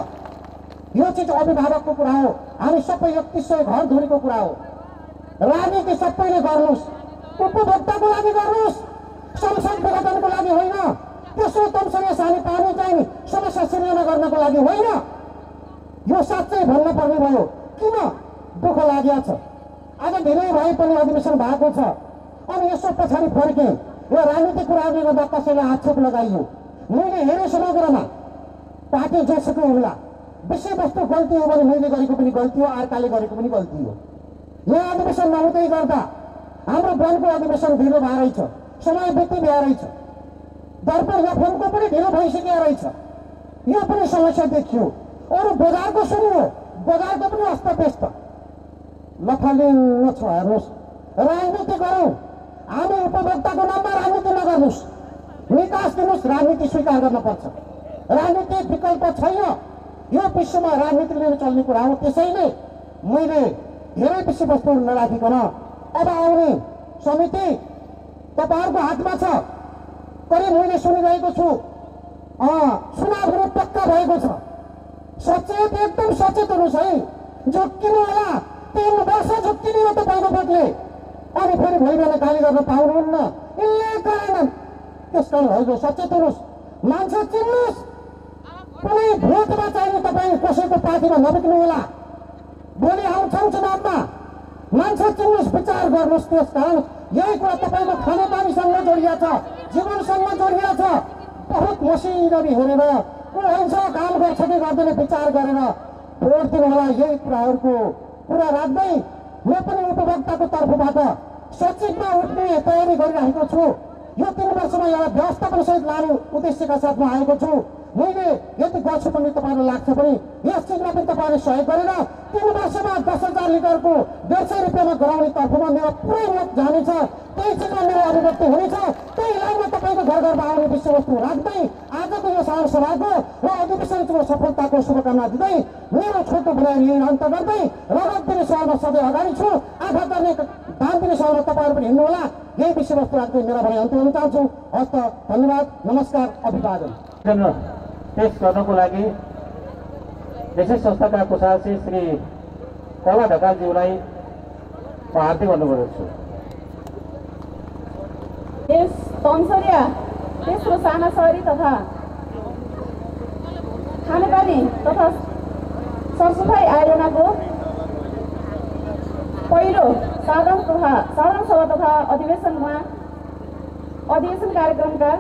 यो चिज अभिभावकको कुरा हो। हामी सबै 3100 घरधुरीको कुरा हो। राजनीति सबैले गर्नुहोस्, उपभोक्ताको लागि गर्नुहोस्, संसद विघटनको लागि होइन। त्यसो तमसँग सानी पानी चाहिँ समस्या सिर्जना गर्नको लागि होइन। यो साँच्चै भन्नुपर्ने भयो। किन दुःख लागेको छ? आज ढिलै भए पनि अधिवेशन भएको छ। अनि यसो पछाडि फर्के यो राजनीतिक कुराले गर्दा कसैले आक्षेप लगाइयो। मैले हेरेँ समग्रमा पार्टी जोसुकै होला, विषयवस्तु गल्ती हो भने मैले गरेको पनि गल्ती हो, अर्काले गरेको पनि गल्ती हो। यहाँ अधिवेशन नहुँदै गर्दा हाम्रो वनको अधिवेशन ढिलो भएर रहेछ, समय बिति भएर रहेछ, दर्पण एफएमको पनि ढिलो भइसकेको रहेछ। यो पनि समस्या देखियो। अरू बजारको सुन्यो, बजारको पनि अस्तव्यस्त लथालिङ्ग छ। हेर्नुहोस्, राजनीति गरौँ, हामी उपभोक्ताको नाममा राजनीति नगर्नुहोस्, निकास दिनुहोस्। राजनीति स्वीकार गर्नुपर्छ। राजनीति विकल्प छैन। यो विश्वमा राजनीतिले चल्ने कुरा हो। त्यसैले मैले धेरै विषयवस्तुहरू नराखिकन अब आउने समिति तपाईँहरूको हातमा छ। करिब मैले सुनिरहेको छु चुनावहरू पक्का भएको छ। सचेत, एकदम सचेत हुनुहोस् है। झुक्किनु होला, 3 वर्ष झुक्किने हो तपाईँको भोटले। अनि फेरि भइरहने गाली गर्न पाउनुहुन्न, यसले गरेनन्। त्यस कारण होइन, सचेत हुनुहोस्, मान्छे चिन्नुहोस्। कुनै भोटमा चाहिँ तपाईँ कसैको पार्टीमा नबिक्नु होला। भोलि आउँछन् चुनावमा, मान्छे चिन्नुहोस्, विचार गर्नुहोस्। त्यस कारण यही कुरा तपाईँको खानेपानीसँग जोडिया छ, जीवनसँग जोडिया छ। बहुत मसिनरी हेरेर को हुन्छ, काम गर्छ कि गर्दैन विचार गरेर भोट दिनु होला। यही कुराहरूको कुरा राख्दै म पनि उपभोक्ताको तर्फबाट सचिवमा उठ्ने तयारी गरिरहेको छु। यो 3 वर्षमा एउटा व्यवस्थापनसहित लाने उद्देश्यका साथमा आएको छु। मैले यति गर्छु पनि तपाईँलाई लाग्छ पनि यस चिजमा पनि तपाईँले सहयोग गरेर 3 वर्षमा 10,000 लिटरको 150 रुपियाँमा गराउने तर्फमा मेरो पुरै मत जानेछ। त्यही चिजमा मेरो अभिव्यक्ति हुनेछ। त्यही लाइनमा तपाईँको घर घरमा आउने विषयवस्तु राख्दै आजको यो साधारण सभाको र अधिवेशनको सफलताको शुभकामना दिँदै मेरो छोटो भनाइ यही अन्त गर्दै रगत दिने सभामा सधैँ अगाडि छु। आँखा गर्ने दान दिने सभामा तपाईँहरू पनि हिँड्नुहोला। यही विषयवस्तु राख्दै मेरो भनाइ अन्त्य गर्न चाहन्छु। हस्त, धन्यवाद, नमस्कार, अभिवादन। पेश गर्नको लागि विशेष संस्थाका कोषाध्यक्ष श्री कला ढकालज्यूलाई म हार्दिक अनुरोध गर्छु। यस तमसरिया तेस्रो साना सहरी तथा खानेपानी तथा सरसफाई आयोजनाको पहिलो साधारण सभा तथा अधिवेशन कार्यक्रमका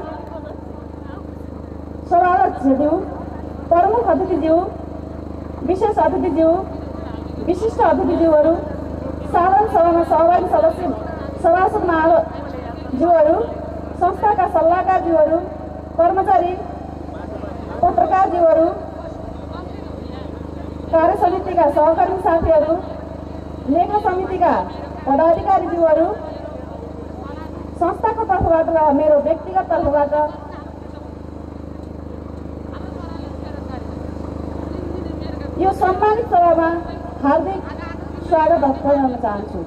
सभाध्यक्षज्यू, प्रमुख अतिथिज्यू, विशेष अतिथिज्यू, विशिष्ट अतिथिज्यूहरू, साधारण सभामा सहभागी सभासद महाज्यूहरू, संस्थाका सल्लाहकारज्यूहरू, कर्मचारी पत्रकारज्यूहरू, कार्य समितिका सहकर्मी साथीहरू, लेखा समितिका पदाधिकारीज्यूहरू, संस्थाको तर्फबाट र मेरो व्यक्तिगत तर्फबाट यो सम्मानित सभामा हार्दिक स्वागत गर्न चाहन्छु।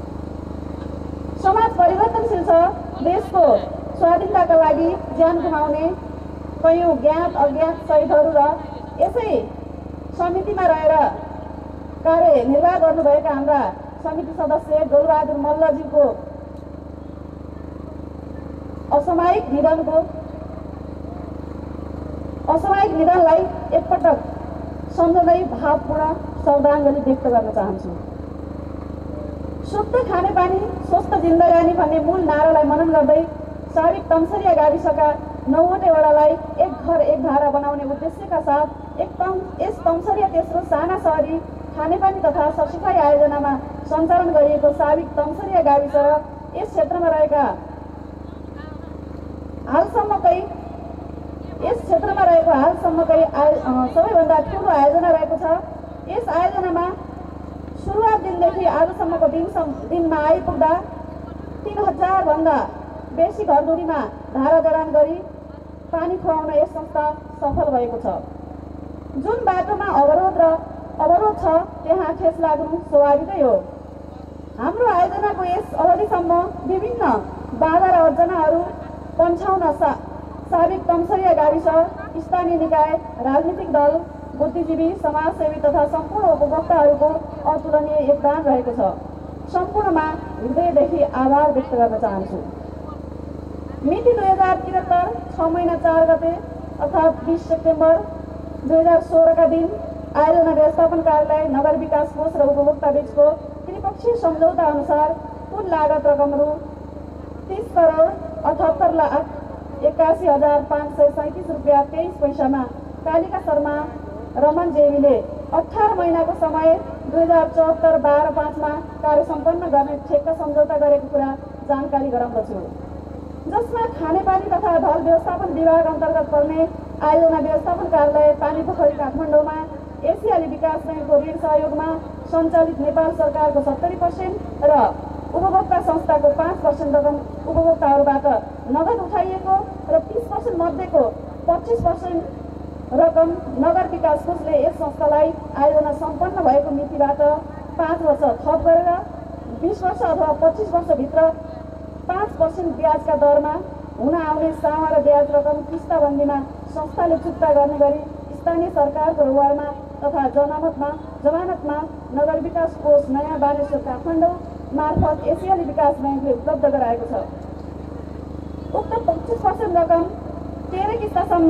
समाज परिवर्तनशील छ। देशको स्वाधीनताका लागि ज्यान गुमाउने कयौं ज्ञात अज्ञात शहीदहरू र यसै समितिमा रहेर कार्यनिर्वाह गर्नुभएका हाम्रा समिति सदस्य गोलबहादुर मल्लज्यूको असामयिक निधनलाई एकपटक सम्झँदै भावपूर्ण श्रद्धाञ्जली व्यक्त गर्न चाहन्छु। शुद्ध खानेपानी स्वस्थ जिन्दगानी भन्ने मूल नारालाई मनन गर्दै साबिक तमसरिया गाविसका 9वटै वडालाई एक घर एक धारा बनाउने उद्देश्यका साथ यस तमसरिया तेस्रो साना सहरी खानेपानी तथा सरसफाई आयोजनामा सञ्चालन गरिएको साबिक तमसरिया गाविस र यस क्षेत्रमा रहेको हालसम्मकै सबैभन्दा ठुलो आयोजना रहेको छ। यस आयोजनामा सुरुवातदेखि आजसम्मको दिनमा आइपुग्दा 3000 भन्दा बेसी घरधुरीमा धारा जडान गरी पानी खुवाउन यस संस्था सफल भएको छ। जुन बाटोमा अवरोध छ त्यहाँ ठेस लाग्नु स्वाभाविकै हो। हाम्रो आयोजनाको यस अवधिसम्म विभिन्न बाधा र अर्जनाहरू पन्छाउन साबिक तमसरिया गाविस, स्थानीय निकाय, राजनीतिक दल, बुद्धिजीवी, समाजसेवी तथा सम्पूर्ण उपभोक्ताहरूको अतुलनीय योगदान रहेको छ। सम्पूर्णमा हृदयदेखि आभार व्यक्त गर्न चाहन्छु। मिति 2073 6 महिना 4 गते अर्थात् 20 सेप्टेम्बर 2016 का दिन आयोजना व्यवस्थापन कार्यालय, नगर विकास कोष र उपभोक्ता बीचको त्रिपक्षीय सम्झौता अनुसार कुल लागत रकम रु 30,78,81,537 रुपियाँ 23 पैसामा कालिका शर्मा रमन जेवीले 18 महिनाको समय 2074-12-5 कार्य सम्पन्न गर्ने ठेक्का सम्झौता गरेको कुरा जानकारी गराउँदछु, जसमा खानेपानी तथा ढल व्यवस्थापन विभाग अन्तर्गत पर्ने आयोजना व्यवस्थापन कार्यालय पानी पोखरी काठमाडौँमा एसियाली विकास ब्याङ्कको ऋण सहयोगमा सञ्चालित नेपाल सरकारको 70% र उपभोक्ता संस्थाको 5% रकम उपभोक्ताहरूबाट नगद उठाइएको र 30% मध्येको 25% रकम नगर विकास कोषले यस संस्थालाई आयोजना सम्पन्न भएको मितिबाट 5 वर्ष थप गरेर 20 वर्ष अथवा 25 वर्षभित्र 5% ब्याजका दरमा हुन आउने सामा र ब्याज रकम किस्ताबन्दीमा संस्थाले चुक्ता गर्ने गरी स्थानीय सरकारको रुवारमा तथा जमानतमा नगर विकास कोष नयाँ बानेश्वर काठमाडौँ मार्फत एसियाली विकास ब्याङ्कले उपलब्ध गराएको छ। उक्त 25% रकम 13 किस्तासम्म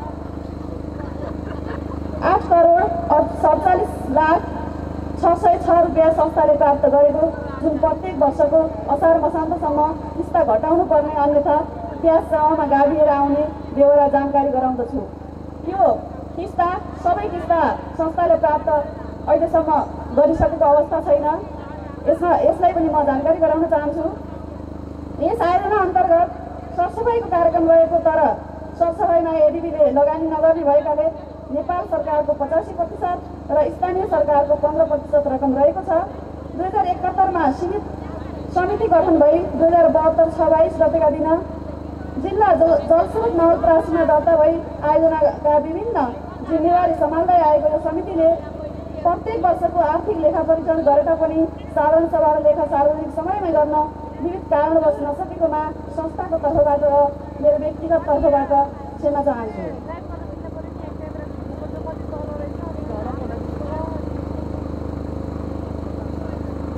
8,47,606 रुपियाँ संस्थाले प्राप्त गरेको, जुन प्रत्येक वर्षको असार मसान्तसम्म किस्ता घटाउनु पर्ने, अन्यथा ब्याज जमामा गाभिएर आउने बेहोरा जानकारी गराउँदछु। यो सबै किस्ता संस्थाले प्राप्त अहिलेसम्म गरिसकेको अवस्था छैन। यसलाई पनि म जानकारी गराउन चाहन्छु। यस आयोजना अन्तर्गत सरसफाइको कार्यक्रम रहेको, तर सरसफाइमा एडिबीले लगानी नगर्ने भएकाले नेपाल सरकारको 85% र स्थानीय सरकारको 15% रकम रहेको छ। 2071मा समिति गठन भई 2072 26 गतेका दिन जिल्ला जलस्रोत नवलपरासीमा दर्ता भई आयोजनाका विभिन्न जिम्मेवारी सम्हाल्दै आएको यो समितिले प्रत्येक वर्षको आर्थिक लेखा परीक्षण गरेका पनि साधारण सभा र लेखा सार्वजनिक समयमै गर्न विविध कारणवश नसकेकोमा संस्थाको तर्फबाट र मेरो व्यक्तिगत तर्फबाट क्षमा चाहन्छु।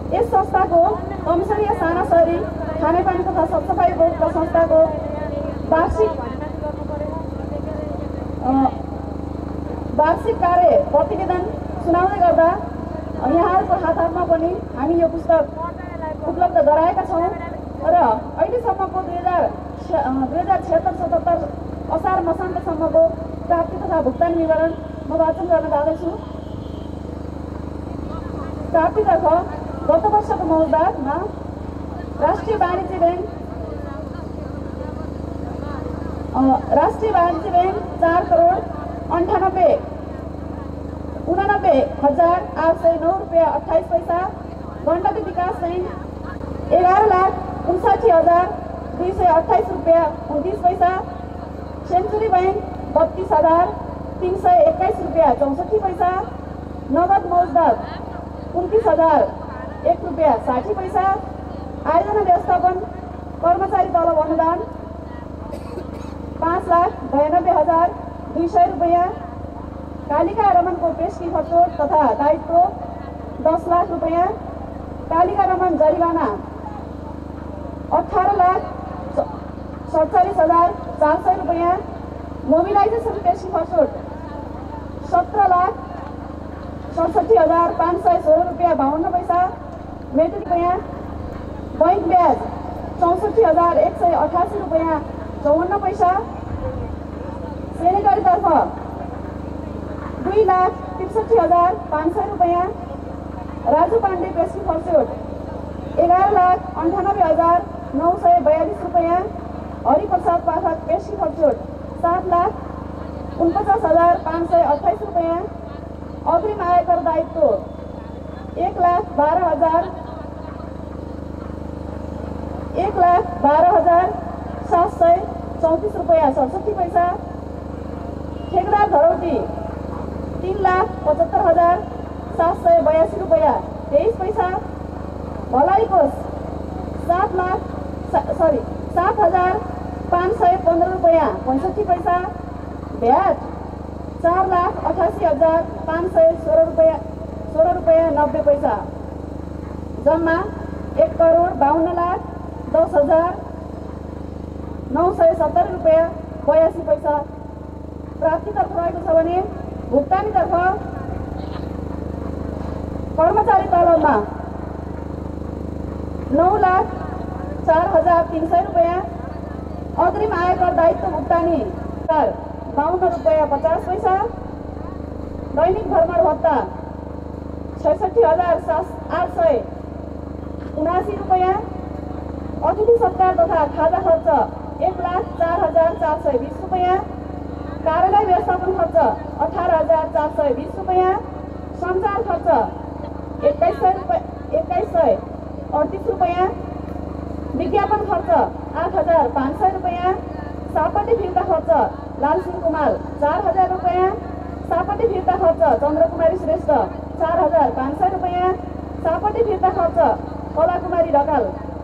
यस संस्थाको कमिसनरीय साना शहरी खानेपानी तथा सरसफाई बोर्डका संस्थाको वार्षिक कार्य प्रतिवेदन सुनाउँदै गर्दा यहाँहरूको हातमा पनि हामी यो पुस्तक उपलब्ध गराएका छौँ र अहिलेसम्मको 2076-77 असार मसान्तसम्मको प्राप्ति तथा भुक्तानी विवरण म वाचन गर्न जाँदैछु। प्राप्तितर्फ गत वर्षको मौजदारमा राष्ट्रिय वाणिज्य ब्याङ्क 4,98,809 रुपियाँ 28 पैसा, गण्डकी विकास ब्याङ्क 11,59,228 रुपियाँ 29 पैसा, सेन्चुरी ब्याङ्क 32,321 रुपियाँ 64 पैसा, नगद मौजदार 29,001 रुपियाँ 60 पैसा, आयोजना व्यवस्थापन कर्मचारी तलब अनुदान 5,92,200 रुपियाँ, कालिका रमनको पेशकी खर्चोट तथा दायित्व 10 लाख रुपियाँ, कालिका रमन जरिवाना 18,47,400 रुपियाँ, मोबिलाइजेसन पेशकी खर्चोट 17,67,516 रुपियाँ 52 पैसा, मेट्रिक रुपियाँ, बैंक ब्याज 64,188 रुपियाँ 54 पैसा, सेनेटरीतर्फ 2,63,500 रुपियाँ, राजु पाण्डे पेशकी खर्चोट 11,98,942 रुपियाँ, हरिप्रसाद पाठक पेशकी खर्चोट 7,49,528 रुपियाँ, अग्रिम आयकर दायित्व 1,12,734 रुपियाँ 67 पैसा, ठेकेदार धरौटी 3,75,782 रुपियाँ 23 पैसा, भलाइ कोष 7,515 रुपियाँ 65 पैसा, भ्याट 4,88,516 रुपियाँ 90 पैसा, जम्मा 1,52,10,970 रुपियाँ 82 पैसा प्राप्तितर्फ रहेको छ भने भुक्तानीतर्फ कर्मचारी तलबमा 9,04,300 रुपियाँ, अग्रिम आयकर दायित्व भुक्तानी 52 रुपियाँ 50 पैसा, दैनिक भ्रमण भत्ता 66,879 रुपियाँ, अतिथि सत्कार तथा खाजा खर्च 1,04,420 रुपियाँ, कार्यालय व्यवस्थापन खर्च 18,420 रुपियाँ, सञ्चार खर्च 2,138 रुपियाँ, विज्ञापन खर्च 8,500 रुपियाँ, सापटी फिर्ता खर्च लालसिंह कुमार 4,000 रुपियाँ, सापटी फिर्ता खर्च चन्द्रकुमारी श्रेष्ठ 4,500 रुपियाँ, सापटी फिर्ता खर्च कलाकुमारी ढकाल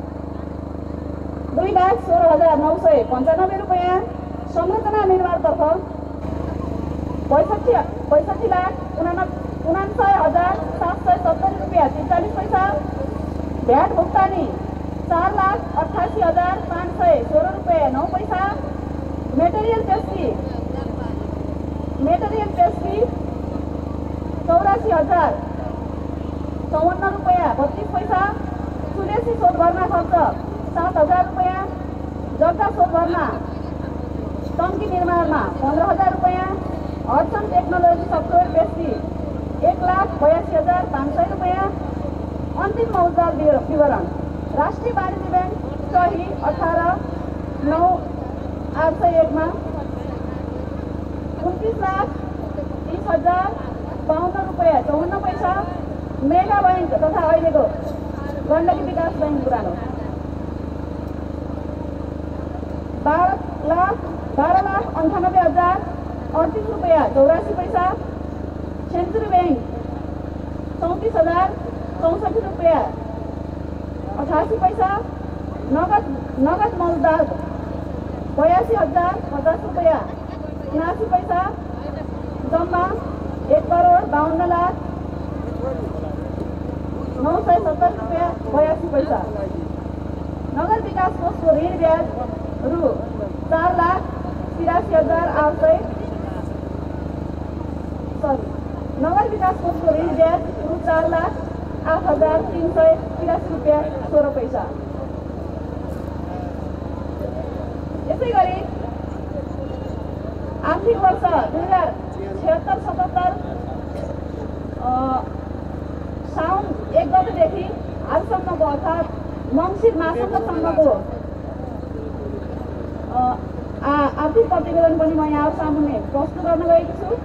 2,16,995 रुपियाँ, संरचना निर्माणतर्फ 65,59,770 रुपियाँ 43 पैसा, भ्याट भुक्तानी 4,88,516 रुपियाँ 9 पैसा, मेटेरियल पेशकी 84,054 रुपियाँ 32 पैसा, सुलेसी शोध भर्ना खर्च 7,000 रुपियाँ, जग्गा शोध भर्ना टङ्की निर्माणमा 15,000 रुपियाँ, हडसन टेक्नोलोजी सफ्टवेयर पेशकी 1,82,500 रुपियाँ, अन्तिम मौजदार विवरण राष्ट्रिय वाणिज्य ब्याङ्क सही 18,9,801 29,30,52 रुपियाँ 54 पैसा, मेगा ब्याङ्क तथा अहिलेको गण्डकी विकास ब्याङ्क पुरानो 12,98,038 रुपियाँ 84 पैसा, सेन्चुरी ब्याङ्क 34,064 रुपियाँ 88 पैसा, नगद मौजदार 82,050 रुपियाँ 79 पैसा, जम्मा 1,52,00,000 ₹970.82। नगर विकास कोषको ऋण ब्याज रु 4,83,800 नगर विकास कोषको ऋण ब्याज रु 4,08,383 रुपियाँ 16 पैसा। यसै गरी आर्थिक वर्ष 2076-77 साउन 1 गतेदेखि आजसम्मको अर्थात् मङ्सिर माससम्मको आर्थिक प्रतिवेदन पनि म यहाँ सामुन्ने प्रस्तुत गर्न गएको छु।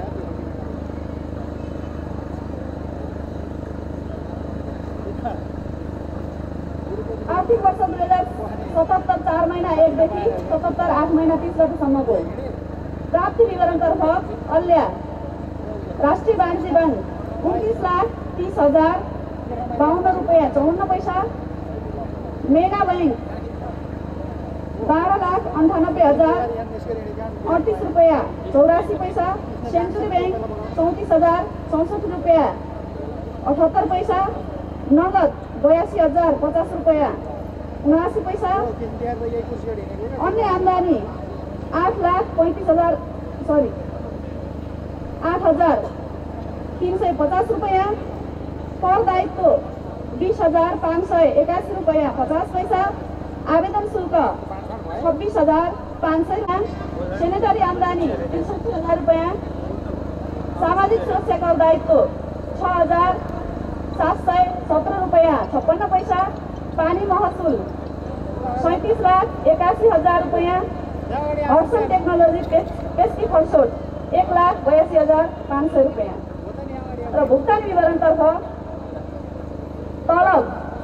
आर्थिक वर्ष 2077 4 महिना 1 देखि 77 8 महिना 30 गतेसम्मको प्राप्ति विवरणतर्फ अल्ल्या राष्ट्रिय वाणिज्य बैंक 29,30,052 रुपियाँ 54 पैसा, मेगा बैंक 12,98,038 रुपियाँ 84 पैसा, सेन्चुरी बैंक 34,064 रुपियाँ 78 पैसा, नगद 82,050 रुपियाँ 79 पैसा, अन्य आम्दानी 8,350 रुपियाँ, कर दायित्व 20,581 रुपियाँ 50 पैसा, आवेदन शुल्क 26,500, सेनेटरी आम्दानी 63,000 रुपियाँ, सामाजिक सुरक्षा कर दायित्व 6,717 रुपियाँ 56 पैसा, पानी महसुल 37,81,000 रुपियाँ, हर्सन टेक्नोलोजी पेस्की फर्सोट 1,82,500 रुपियाँ र भुक्तानी विवरणतर्फ तलब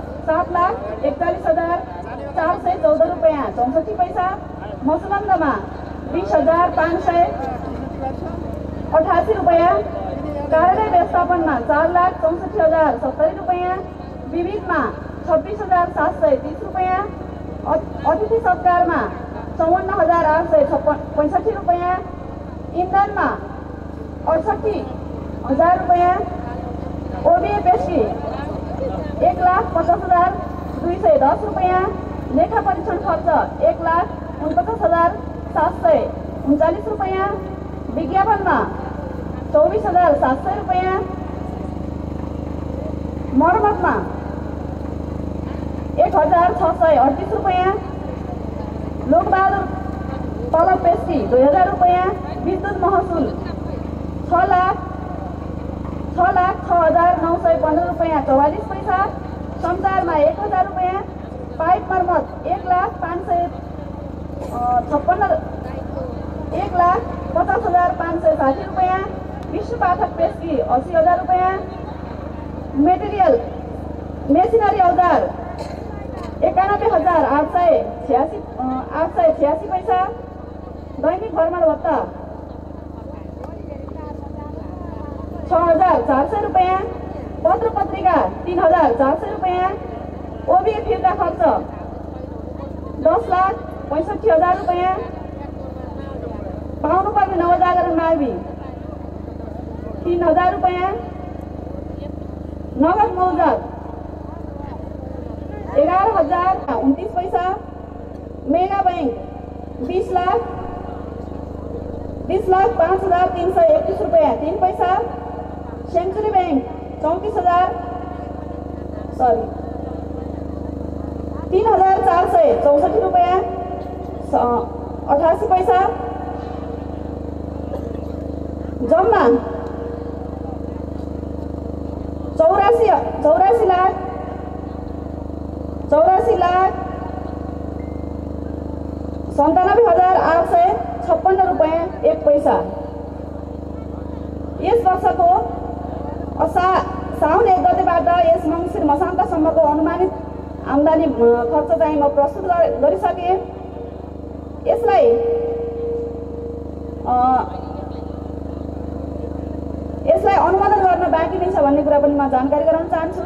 7,41,414 रुपियाँ 64 पैसा, मसलन्दमा 20,588 रुपियाँ, कार्यालय व्यवस्थापनमा 4,64,070 रुपियाँ, विविधमा 26,730 रुपियाँ, अतिथि सत्कारमा 54,865 रुपियाँ, इन्धनमा 68,000 रुपियाँ, ओबिए पेस्की 1,50,210 रुपियाँ, लेखा परीक्षण खर्च 1,49,739 रुपियाँ, विज्ञापनमा 24,700 रुपियाँ, मर्मतमा 1,638 रुपियाँ, लोकबहादुर तलब पेस्की 2,000 रुपियाँ, विद्युत महसुल 6,06,915 रुपियाँ 44 पैसा, सञ्चारमा 1,000 रुपियाँ, पाइप मर्मत 1,50,560 रुपियाँ, विश्व पाठक पेस्की 80,000 रुपियाँ, मेटेरियल मेसिनरी औजार 91,886 पैसा, दैनिक भ्रमण भत्ता 6,400 रुपियाँ, पत्र पत्रिका 3,400 रुपियाँ, ओबिए फिर्ता खर्च 10,65,000 रुपियाँ, पाउनुपर्ने नवजागरण मावि 3,000 रुपियाँ, नगद मौजत 11,029 पैसा, मेगा बैंक 20,05,331 रुपियाँ 3 पैसा, सेन्चुरी बैंक 3,464 रुपियाँ 88 पैसा, जम्मा 84,97,856 रुपियाँ 1 पैसा। यस वर्षको साउन 1 गतेबाट यस मङ्सिर मसान्तसम्मको अनुमानित आम्दानी खर्च चाहिँ म प्रस्तुत गरिसकेँ। यसलाई अनुमोदन गर्न बाँकी नै छ भन्ने कुरा पनि म जानकारी गराउन चाहन्छु।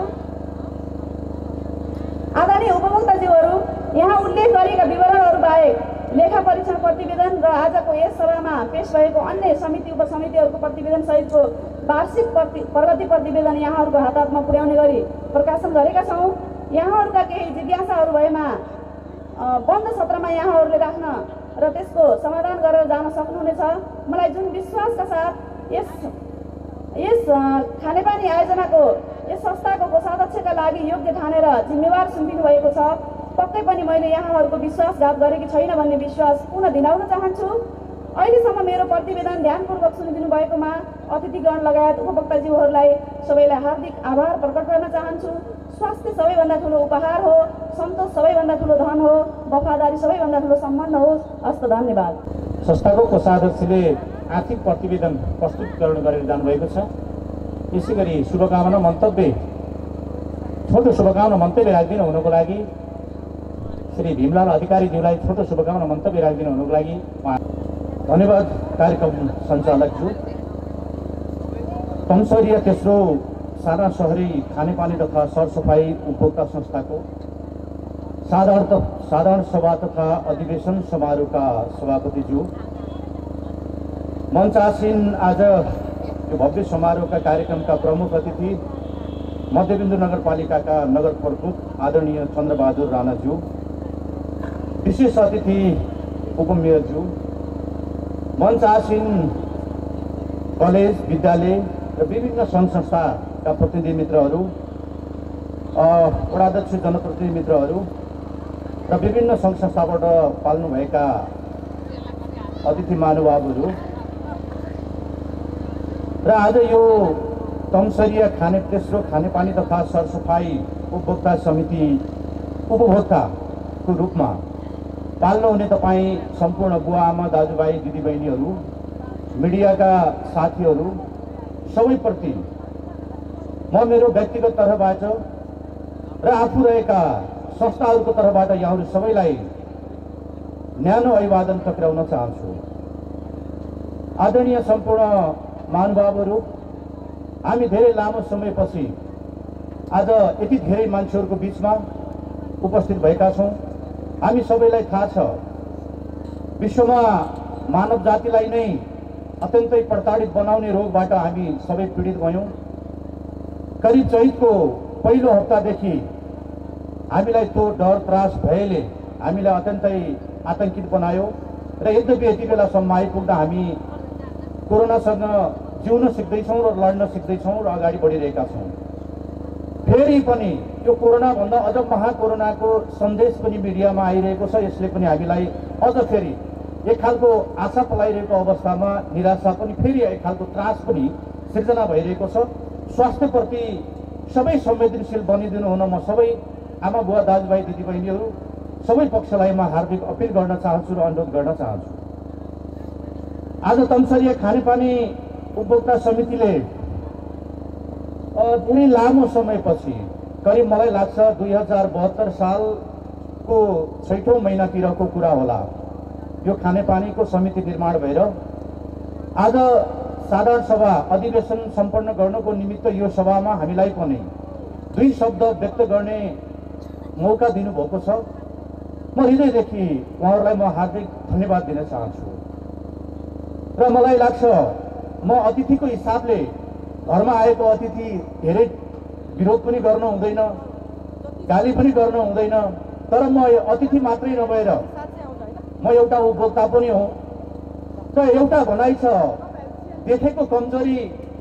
आदरणीय उपभोक्ताज्यूहरू, यहाँ उल्लेख गरिएका विवरणहरू बाहेक लेखा परीक्षण प्रतिवेदन र आजको यस सभामा पेश भएको अन्य समिति उपसमितिहरूको प्रतिवेदन सहितको वार्षिक प्रगति प्रतिवेदन यहाँहरूको हातमा पुर्याउने गरी प्रकाशन गरेका छौँ। यहाँहरूका केही जिज्ञासाहरू भएमा बन्द सत्रमा यहाँहरूले राख्न र त्यसको समाधान गरेर जान सक्नुहुनेछ। मलाई जुन विश्वासका साथ यस खानेपानी आयोजनाको यस संस्थाको कोषाध्यक्षका लागि योग्य ठानेर जिम्मेवार सुम्पिनु भएको छ, पक्कै पनि मैले यहाँहरूको विश्वासघात गरेकी छैन भन्ने विश्वास पुनः दिलाउन चाहन्छु। अहिलेसम्म मेरो प्रतिवेदन ध्यानपूर्वक सुनिदिनु भएकोमा अतिथिगण लगायत उपभोक्ताज्यूहरूलाई सबैलाई हार्दिक आभार प्रकट गर्न चाहन्छु। स्वास्थ्य सबैभन्दा ठुलो उपहार हो, सन्तोष सबैभन्दा ठुलो धन हो, वफादारी सबैभन्दा ठुलो सम्बन्ध होस्। हस्त धन्यवाद। संस्थाको कोषाध्यक्षले आर्थिक प्रतिवेदन प्रस्तुतीकरण गरेर जानुभएको छ। यसै गरी शुभकामना मन्तव्य छोटो शुभकामना मन्तव्य राखिदिनु हुनुको लागि श्री भीमलाल अधिकारीज्यूलाई छोटो शुभकामना मन्तव्य राखिदिनु हुनुको लागि धन्यवाद। कार्यक्रम सञ्चालकज्यू, तमसरिया तेस्रो साना शहरी खानेपानी तथा सरसफाई उपभोक्ता संस्थाको साधारण सभा तथा अधिवेशन समारोहका सभापतिज्यू, मञ्चासीन आज यो भव्य समारोहका कार्यक्रमका प्रमुख अतिथि मध्यबिन्दु नगरपालिकाका नगर प्रमुख आदरणीय चन्द्रबहादुर राणाज्यू, विशेष अतिथि उपमेयरज्यू, मञ्चासीन कलेज विद्यालय र विभिन्न सङ्घ संस्थाका प्रतिनिधि मित्रहरू, वडाध्यक्ष जनप्रतिनिधि मित्रहरू र विभिन्न सङ्घ संस्थाबाट पाल्नुभएका अतिथि महानुभावहरू र आज यो तमसरिया तेस्रो खानेपानी तथा सरसफाई उपभोक्ता समिति उपभोक्ताको रूपमा पाल्नुहुने तपाईँ सम्पूर्ण बुवा आमा दाजुभाइ दिदीबहिनीहरू, मिडियाका साथीहरू सबैप्रति म मेरो व्यक्तिगत तर्फबाट र आफू रहेका संस्थाहरूको तर्फबाट यहाँहरू सबैलाई न्यानो अभिवादन टक्राउन चाहन्छु। आदरणीय सम्पूर्ण महानुभावहरू, हामी धेरै लामो समयपछि आज यति धेरै मान्छेहरूको बिचमा उपस्थित भएका छौँ। हामी सबैलाई थाहा छ, विश्वमा मानव जातिलाई नै अत्यन्तै प्रताडित बनाउने रोगबाट हामी सबै पीडित भयौँ। करिब चैतको पहिलो हप्तादेखि हामीलाई त्यो डर त्रास भएले हामीलाई अत्यन्तै आतंकित बनायो र यद्यपि यति बेलासम्म आइपुग्दा हामी कोरोनासँग जिउन सिक्दैछौँ र लड्न सिक्दैछौँ र अगाडि बढिरहेका छौँ। फेरि पनि यो कोरोनाभन्दा अझ महाकोरोनाको सन्देश पनि मिडियामा आइरहेको छ। यसले पनि हामीलाई अझ फेरि एक खालको आशा पलाइरहेको अवस्थामा निराशा पनि, फेरि एक खालको त्रास पनि सिर्जना भइरहेको छ। स्वास्थ्यप्रति सबै संवेदनशील बनिदिनु हुन म सबै आमा बुवा दाजुभाइ दिदीबहिनीहरू सबै पक्षलाई म हार्दिक अपिल गर्न चाहन्छु र अनुरोध गर्न चाहन्छु। आज तमसरिया खानेपानी उपभोक्ता समितिले धेरै लामो समयपछि, करिब मलाई लाग्छ 2072 सालको 6औं महिनातिरको कुरा होला, यो खानेपानीको समिति निर्माण भएर आज साधारण सभा अधिवेशन सम्पन्न गर्नको निमित्त यो सभामा हामीलाई पनि दुई शब्द व्यक्त गर्ने मौका दिनुभएको छ। म हृदयदेखि उहाँहरूलाई म हार्दिक धन्यवाद दिन चाहन्छु र मलाई लाग्छ म अतिथिको हिसाबले घरमा आएको अतिथि धेरै विरोध पनि गर्नु हुँदैन, गाली पनि गर्नु हुँदैन, तर म अतिथि मात्रै नभएर म एउटा उपभोक्ता पनि हो। र एउटा भनाइ छ, देखेको कमजोरी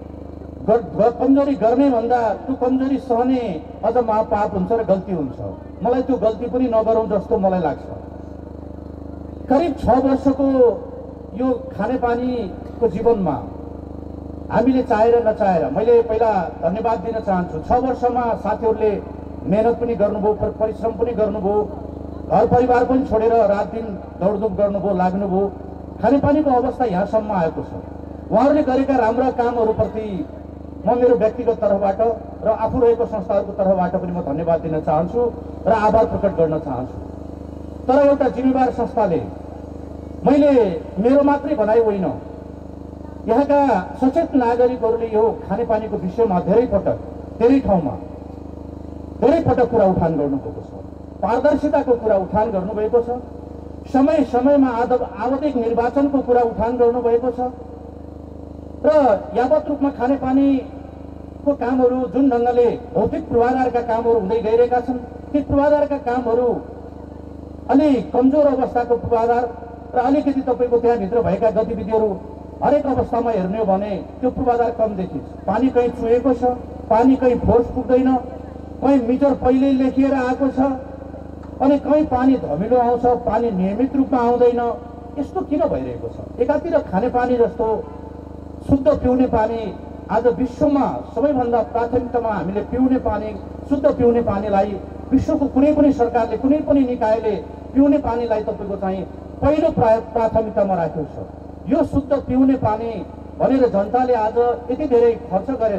गर्ने भन्दा त्यो कमजोरी सहने अझ महापाप हुन्छ र गल्ती हुन्छ। मलाई त्यो गल्ती पनि नगरौँ जस्तो मलाई लाग्छ। करिब 6 वर्षको यो खानेपानीको जीवनमा हामीले चाहेर नचाहेर, मैले पहिला धन्यवाद दिन चाहन्छु। 6 वर्षमा साथीहरूले मेहनत पनि गर्नुभयो, परिश्रम पनि गर्नुभयो, घर परिवार पनि छोडेर रात दिन दौडधुप गर्नुभयो, लाग्नुभयो। खानेपानीको अवस्था यहाँसम्म आएको छ। उहाँहरूले गरेका राम्रा कामहरूप्रति म मेरो व्यक्तिगत तर्फबाट र आफू रहेको संस्थाहरूको तर्फबाट पनि म धन्यवाद दिन चाहन्छु र आभार प्रकट गर्न चाहन्छु। तर एउटा जिम्मेवार संस्थाले, मैले मेरो मात्रै भनाइ होइन, यहाँका सचेत नागरिकहरूले यो खानेपानीको विषयमा धेरै ठाउँमा धेरै पटक कुरा उठान गर्नुभएको छ, पारदर्शिताको कुरा उठान गर्नुभएको छ, समय समयमा आवधिक निर्वाचनको कुरा उठान गर्नुभएको छ र यावत रूपमा खानेपानी को कामहरू जुन ढङ्गले भौतिक पूर्वाधारका कामहरू हुँदै गइरहेका छन्, ती पूर्वाधारका कामहरू अलि कमजोर अवस्थाको पूर्वाधार र अलिकति तपाईँको त्यहाँभित्र भएका गतिविधिहरू हरेक अवस्थामा हेर्ने हो भने त्यो पूर्वाधार कम देखिन्छ। पानी कहीँ चुहेको छ, पानी कहीँ फोर्स पुग्दैन, कहीँ मिटर पहिल्यै लेखिएर आएको छ, अनि कहीँ पानी धमिलो आउँछ, पानी नियमित रूपमा आउँदैन। यस्तो किन भइरहेको छ? एकातिर खानेपानी जस्तो शुद्ध पिउने पानी आज विश्वमा सबैभन्दा प्राथमिकतामा हामीले पिउने पानी, शुद्ध पिउने पानीलाई विश्वको कुनै पनि सरकारले, कुनै पनि निकायले पिउने पानीलाई तपाईँको चाहिँ पहिलो प्राथमिकतामा राखेको छ। यो शुद्ध पिउने पानी भनेर जनताले आज यति धेरै खर्च गरेर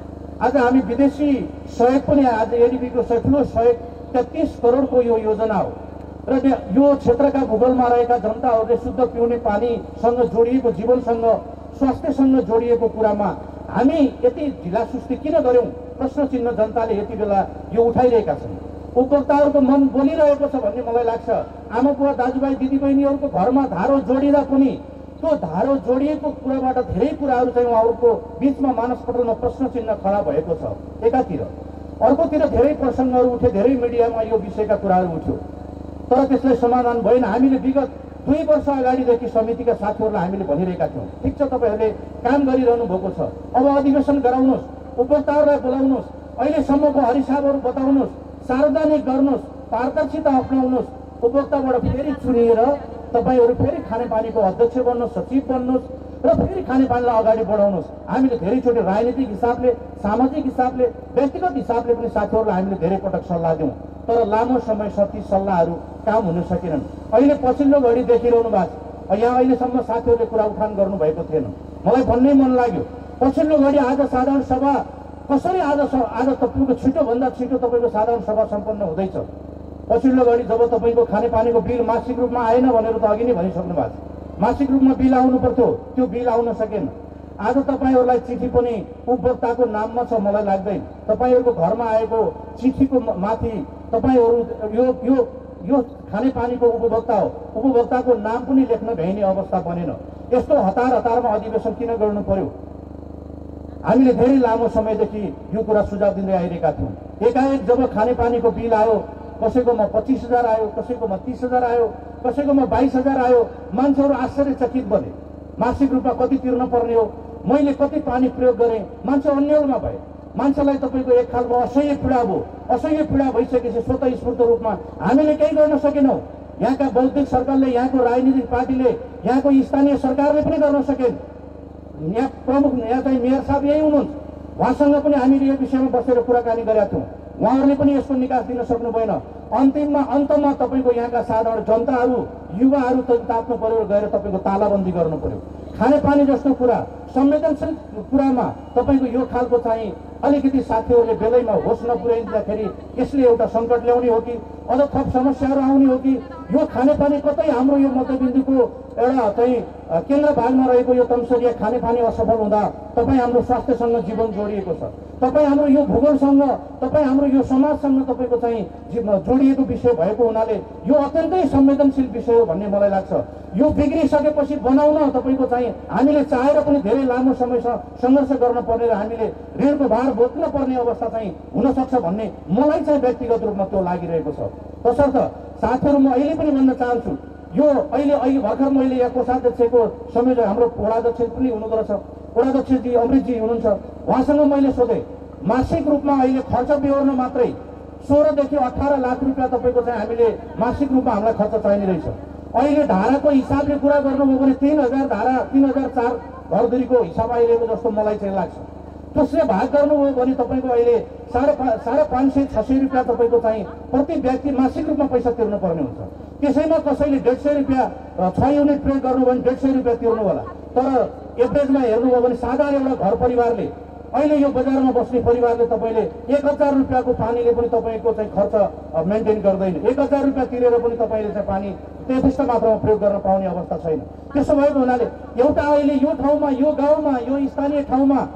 आज हामी विदेशी सहयोग पनि, आज एडिबीको ठुलो सहयोग 33 करोडको यो योजना हो र यो क्षेत्रका भूगोलमा रहेका जनताहरूले शुद्ध पिउने पानीसँग जोडिएको, जीवनसँग, स्वास्थ्यसँग जोडिएको कुरामा हामी यति ढिलासुस्ती किन गर्यौं? प्रश्न चिन्ह जनताले यति बेला यो उठाइरहेका छन्। उपभोक्ताहरूको मन बोलिरहेको छ भन्ने मलाई लाग्छ। आमा बुवा, दाजुभाइ, दिदीबहिनीहरूको घरमा धारो जोडिँदा पनि त्यो धारो जोडिएको कुराबाट धेरै कुराहरू चाहिँ उहाँहरूको बिचमा मानसपटलमा प्रश्न चिन्ह खडा भएको छ एकातिर। अर्कोतिर धेरै प्रसङ्गहरू उठे, धेरै मिडियामा यो विषयका कुराहरू उठ्यो, तर त्यसलाई समाधान भएन। हामीले विगत 2 वर्ष अगाडिदेखि समितिका साथीहरूलाई हामीले भनिरहेका थियौँ, ठिक छ तपाईँहरूले काम गरिरहनु भएको छ, अब अधिवेशन गराउनुहोस्, उपभोक्ताहरूलाई बोलाउनुहोस्, अहिलेसम्मको हरिसाबहरू बताउनुहोस्, सार्वजनिक गर्नुहोस्, पारदर्शिता अप्नाउनुहोस्, उपभोक्ताबाट फेरि चुनिएर तपाईँहरू फेरि खानेपानीको अध्यक्ष बन्नुहोस्, सचिव बन्नुहोस् र फेरि खानेपानीलाई अगाडि बढाउनुहोस्। हामीले धेरैचोटि राजनीतिक हिसाबले, सामाजिक हिसाबले, व्यक्तिगत हिसाबले पनि साथीहरूलाई हामीले धेरै पटक सल्लाह दियौँ, तर लामो समय ती सल्लाहहरू काम हुन सकेनन्। अहिले पछिल्लो घडी देखिरहनु भएको छ, यहाँ अहिलेसम्म साथीहरूले कुरा उठान गर्नुभएको थिएन। मलाई भन्नै मन लाग्यो, पछिल्लो घडी आज साधारण सभा कसरी आज तपाईँको छिटोभन्दा छिटो तपाईँको साधारण सभा सम्पन्न हुँदैछ। पछिल्लो घडी जब तपाईँको खानेपानीको बिल मासिक रूपमा आएन भनेर त अघि नै भनिसक्नु भएको छ, मासिक रूपमा बिल आउनु पर्थ्यो, त्यो बिल आउन सकेन। आज तपाईँहरूलाई चिठी पनि उपभोक्ताको नाममा छ, मलाई लाग्दैन तपाईँहरूको घरमा आएको चिठीको माथि तपाईँहरू यो खानेपानीको उपभोक्ता हो, उपभोक्ताको नाम पनि लेख्न भ्याइने अवस्था बनेन। यस्तो हतारमा अधिवेशन किन गर्नु पर्यो? हामीले धेरै लामो समयदेखि यो कुरा सुझाव दिँदै आइरहेका थियौँ। एकाएक जब खानेपानीको बिल आयो, कसैकोमा 25,000 आयो, कसैकोमा 30,000 आयो, कसैकोमा 22,000 आयो, मान्छेहरू आश्चर्यचकित बने। मासिक रूपमा कति तिर्न पर्ने हो, मैले कति पानी प्रयोग गरेँ, मान्छे अन्यलमा भए। मान्छेलाई तपाईँको एक खालको असह्य पीडा भयो। असह्य पीडा भइसकेपछि स्वतः स्फूर्त रूपमा हामीले केही गर्न सकेनौँ। यहाँका बौद्धिक सर्कलले, यहाँको राजनीतिक पार्टीले, यहाँको स्थानीय सरकारले पनि गर्न सकेन। यहाँ प्रमुख यहाँ चाहिँ मेयर साहब यही हुनुहुन्छ, उहाँसँग पनि हामीले यो विषयमा बसेर कुराकानी गरेका थियौँ, उहाँहरूले पनि यसको निकास दिन सक्नु भएन। अन्तमा तपाईँको यहाँका साधारण जनताहरू, युवाहरू ताप्नु पर्यो, गएर तपाईँको तालाबन्दी गर्नु पर्यो। खानेपानी जस्तो कुरा, संवेदनशील कुरामा तपाईँको यो खालको चाहिँ अलिकति साथीहरूले बेलैमा होस नपुर्याइदिँदाखेरि यसले एउटा सङ्कट ल्याउने हो कि अझ थप समस्याहरू आउने हो कि यो खानेपानी कतै हाम्रो यो मध्यबिन्दुको एउटा चाहिँ केन्द्र भागमा रहेको यो तमसरिया खानेपानी असफल हुँदा तपाईँ हाम्रो स्वास्थ्यसँग जीवन जोडिएको छ, तपाईँ हाम्रो यो भूगोलसँग, तपाईँ हाम्रो यो समाजसँग तपाईँको चाहिँ जोडिएको विषय भएको हुनाले यो अत्यन्तै संवेदनशील विषय हो भन्ने मलाई लाग्छ। यो बिग्रिसकेपछि बनाउन तपाईँको चाहिँ हामीले चाहेर पनि धेरै लामो समयसम्म सङ्घर्ष गर्न पर्ने र हामीले ऋणको भार बोक्न पर्ने अवस्था चाहिँ हुन सक्छ भन्ने मलाई चाहिँ व्यक्तिगत रूपमा त्यो लागिरहेको छ। तसर्थ साथीहरू, म अहिले पनि भन्न चाहन्छु, यो अहिले भर्खर मैले यहाँ कोषाध्यक्षको संयोजक हाम्रो वडाध्यक्ष पनि हुनुहुँदो रहेछ, वडाध्यक्षजी अमृतजी हुनुहुन्छ, उहाँसँग मैले सोधेँ मासिक रूपमा अहिले खर्च बेहोर्न मात्रै 16 देखि 18 लाख रुपियाँ तपाईँको चाहिँ हामीले मासिक रूपमा हामीलाई खर्च चाहिने रहेछ। अहिले धाराको हिसाबले कुरा गर्नुभयो भने 3000 धारा 3004 घरधुरीको हिसाब आइरहेको जस्तो मलाई चाहिँ लाग्छ। त्यसले भाग गर्नुभयो भने तपाईँको अहिले 550-600 रुपियाँ तपाईँको चाहिँ प्रति व्यक्ति मासिक रूपमा पैसा तिर्नु पर्ने हुन्छ। त्यसैमा कसैले 150 रुपियाँ 6 युनिट प्रयोग गर्नुभयो भने 150 रुपियाँ तिर्नु होला। तर एभरेजमा हेर्नुभयो भने साधारण एउटा घर परिवारले, अहिले यो बजारमा बस्ने परिवारले तपाईँले 1000 रुपियाँको पानीले पनि तपाईँको चाहिँ खर्च मेन्टेन गर्दैन। 1000 रुपियाँ तिरेर पनि तपाईँले चाहिँ पानी यथेष्ट मात्रामा प्रयोग गर्न पाउने अवस्था छैन। त्यसो भएको हुनाले एउटा अहिले यो ठाउँमा, यो गाउँमा, यो स्थानीय ठाउँमा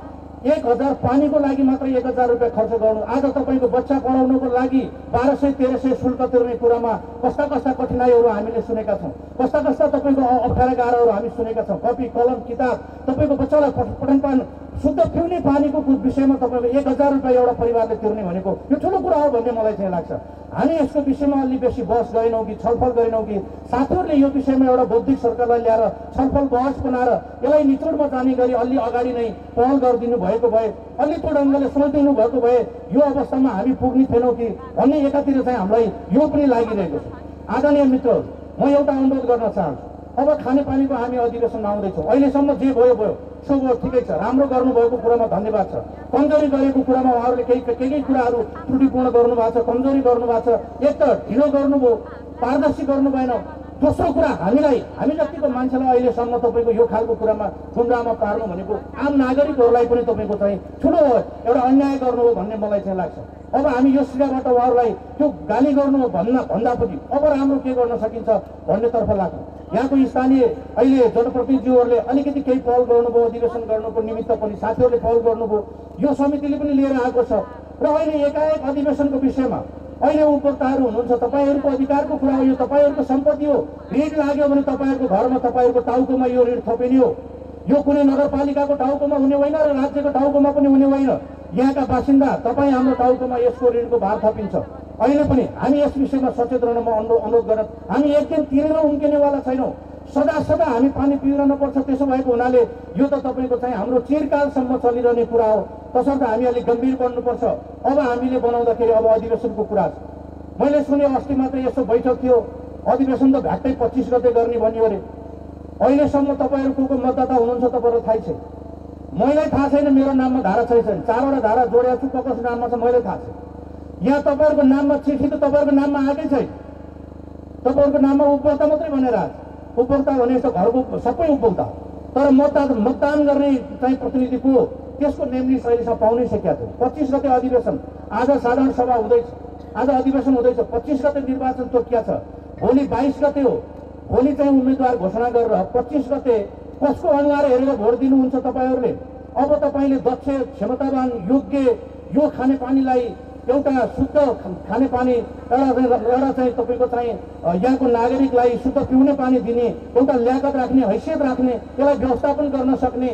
1000 पानीको लागि मात्र 1000 रुपियाँ खर्च गर्नु, आज तपाईँको बच्चा पढाउनुको लागि 1200-1300 शुल्क तिर्ने कुरामा कस्ता कस्ता कठिनाइहरू हामीले सुनेका छौँ, कस्ता कस्ता तपाईँको अप्ठ्यारा गाह्रोहरू हामी सुनेका छौँ। कपी कलम किताब तपाईँको बच्चालाई पठन पानी शुद्ध पिउने पानीको विषयमा तपाईँको 1000 रुपियाँ एउटा परिवारले तिर्ने भनेको यो ठुलो कुरा हो भन्ने मलाई चाहिँ लाग्छ। हामी यसको विषयमा अलि बेसी बहस गरेनौँ कि छलफल गरेनौँ कि साथीहरूले यो विषयमा एउटा बौद्धिक सरकारलाई ल्याएर छलफल बहस बनाएर यसलाई निचोडमा जाने गरी अलि अगाडि नै पहल गरिदिनु भएको भए, अलि त्यो ढङ्गले सोचिदिनु भएको भए यो अवस्थामा हामी पुग्ने थिएनौँ कि भन्ने एकातिर चाहिँ हामीलाई यो पनि लागिरहेको छ। आदरणीय मित्रहरू, म एउटा अनुरोध गर्न चाहन्छु। अब खानेपानीको हामी अधिवेशनमा आउँदैछौँ। अहिलेसम्म जे भयो भयो, सो भयो, ठिकै छ, राम्रो गर्नुभएको कुरामा धन्यवाद छ। कमजोरी गरेको कुरामा उहाँहरूले केही कुराहरू त्रुटिपूर्ण गर्नुभएको छ, कमजोरी गर्नुभएको छ। एक त ढिलो गर्नुभयो, पारदर्शी गर्नु भएन। दोस्रो कुरा, हामी जतिको मान्छेलाई अहिलेसम्म तपाईँको यो खालको कुरामा गुमराहमा पार्नु भनेको आम नागरिकहरूलाई पनि तपाईँको चाहिँ ठुलो एउटा अन्याय गर्नु हो भन्ने मलाई चाहिँ लाग्छ। अब हामी यो सिराबाट उहाँहरूलाई त्यो गाली गर्नु भन्दा पनि अब राम्रो के गर्न सकिन्छ भन्नेतर्फ लाग्छ। यहाँको स्थानीय अहिले जनप्रतिनिधिहरूले अलिकति केही पहल गर्नुभयो, अधिवेशन गर्नुको निमित्त पनि साथीहरूले पहल गर्नुभयो, यो समितिले पनि लिएर आएको छ। र अहिले एकाएक अधिवेशनको विषयमा अहिले उपभोक्ताहरू हुनुहुन्छ, तपाईँहरूको अधिकारको कुरा हो, यो तपाईँहरूको सम्पत्ति हो। ऋण लाग्यो भने तपाईँहरूको घरमा तपाईँहरूको टाउकोमा यो ऋण थपिने हो। यो कुनै नगरपालिकाको टाउकोमा हुने होइन र राज्यको टाउकोमा पनि हुने होइन। यहाँका बासिन्दा तपाईँ हाम्रो टाउकोमा यसको ऋणको भार थपिन्छ। अहिले पनि हामी यस विषयमा सचेत रहन म अनुरोध गर्न, हामी एक दिन तिरेर उम्किनेवाला छैनौँ। सदा हामी पानी पिउरहनुपर्छ। त्यसो भएको हुनाले यो त तपाईँको चाहिँ हाम्रो चिरकालसम्म चलिरहने कुरा हो, तसर्थ हामी अलिक गम्भीर बन्नुपर्छ। अब हामीले बनाउँदाखेरि अब अधिवेशनको कुरा छ। मैले सुने अस्ति मात्रै यसो बैठक थियो, अधिवेशन त भ्याट्टै 25 गते गर्ने भनियो अरे। अहिलेसम्म तपाईँहरू को मतदाता हुनुहुन्छ तपाईँहरू थाहै छैन। मलाई थाहा छैन, मेरो नाममा धारा छैन। 4वटा धारा जोडेको छु, कसको नाममा छ मैले थाहा छैन। यहाँ तपाईँहरूको नाममा चिठी त तपाईँहरूको नाममा आएकै छैन। तपाईँहरूको नाममा उपभोक्ता मात्रै भनेर आएको। उपभोक्ता भने त घरको सबै उपभोक्ता, तर मतदान गर्ने चाहिँ प्रतिनिधि को त्यसको नेम लिस्ट अहिलेसम्म पाउनै सकेका थिएन। 25 गते अधिवेशन, आज साधारण सभा हुँदैछ, आज अधिवेशन हुँदैछ। 25 गते निर्वाचन तोकिया छ, भोलि 22 गते हो। भोलि चाहिँ उम्मेद्वार घोषणा गरेर 25 गते कसको अनुहार हेरेर भोट दिनुहुन्छ तपाईँहरूले। अब तपाईँले दक्ष, क्षमतावान, योग्य यो खानेपानीलाई एउटा शुद्ध खानेपानी एउटा चाहिँ तपाईँको चाहिँ यहाँको नागरिकलाई शुद्ध पिउने पानी दिने, एउटा ल्याकत राख्ने, हैसियत राख्ने, यसलाई व्यवस्थापन गर्न सक्ने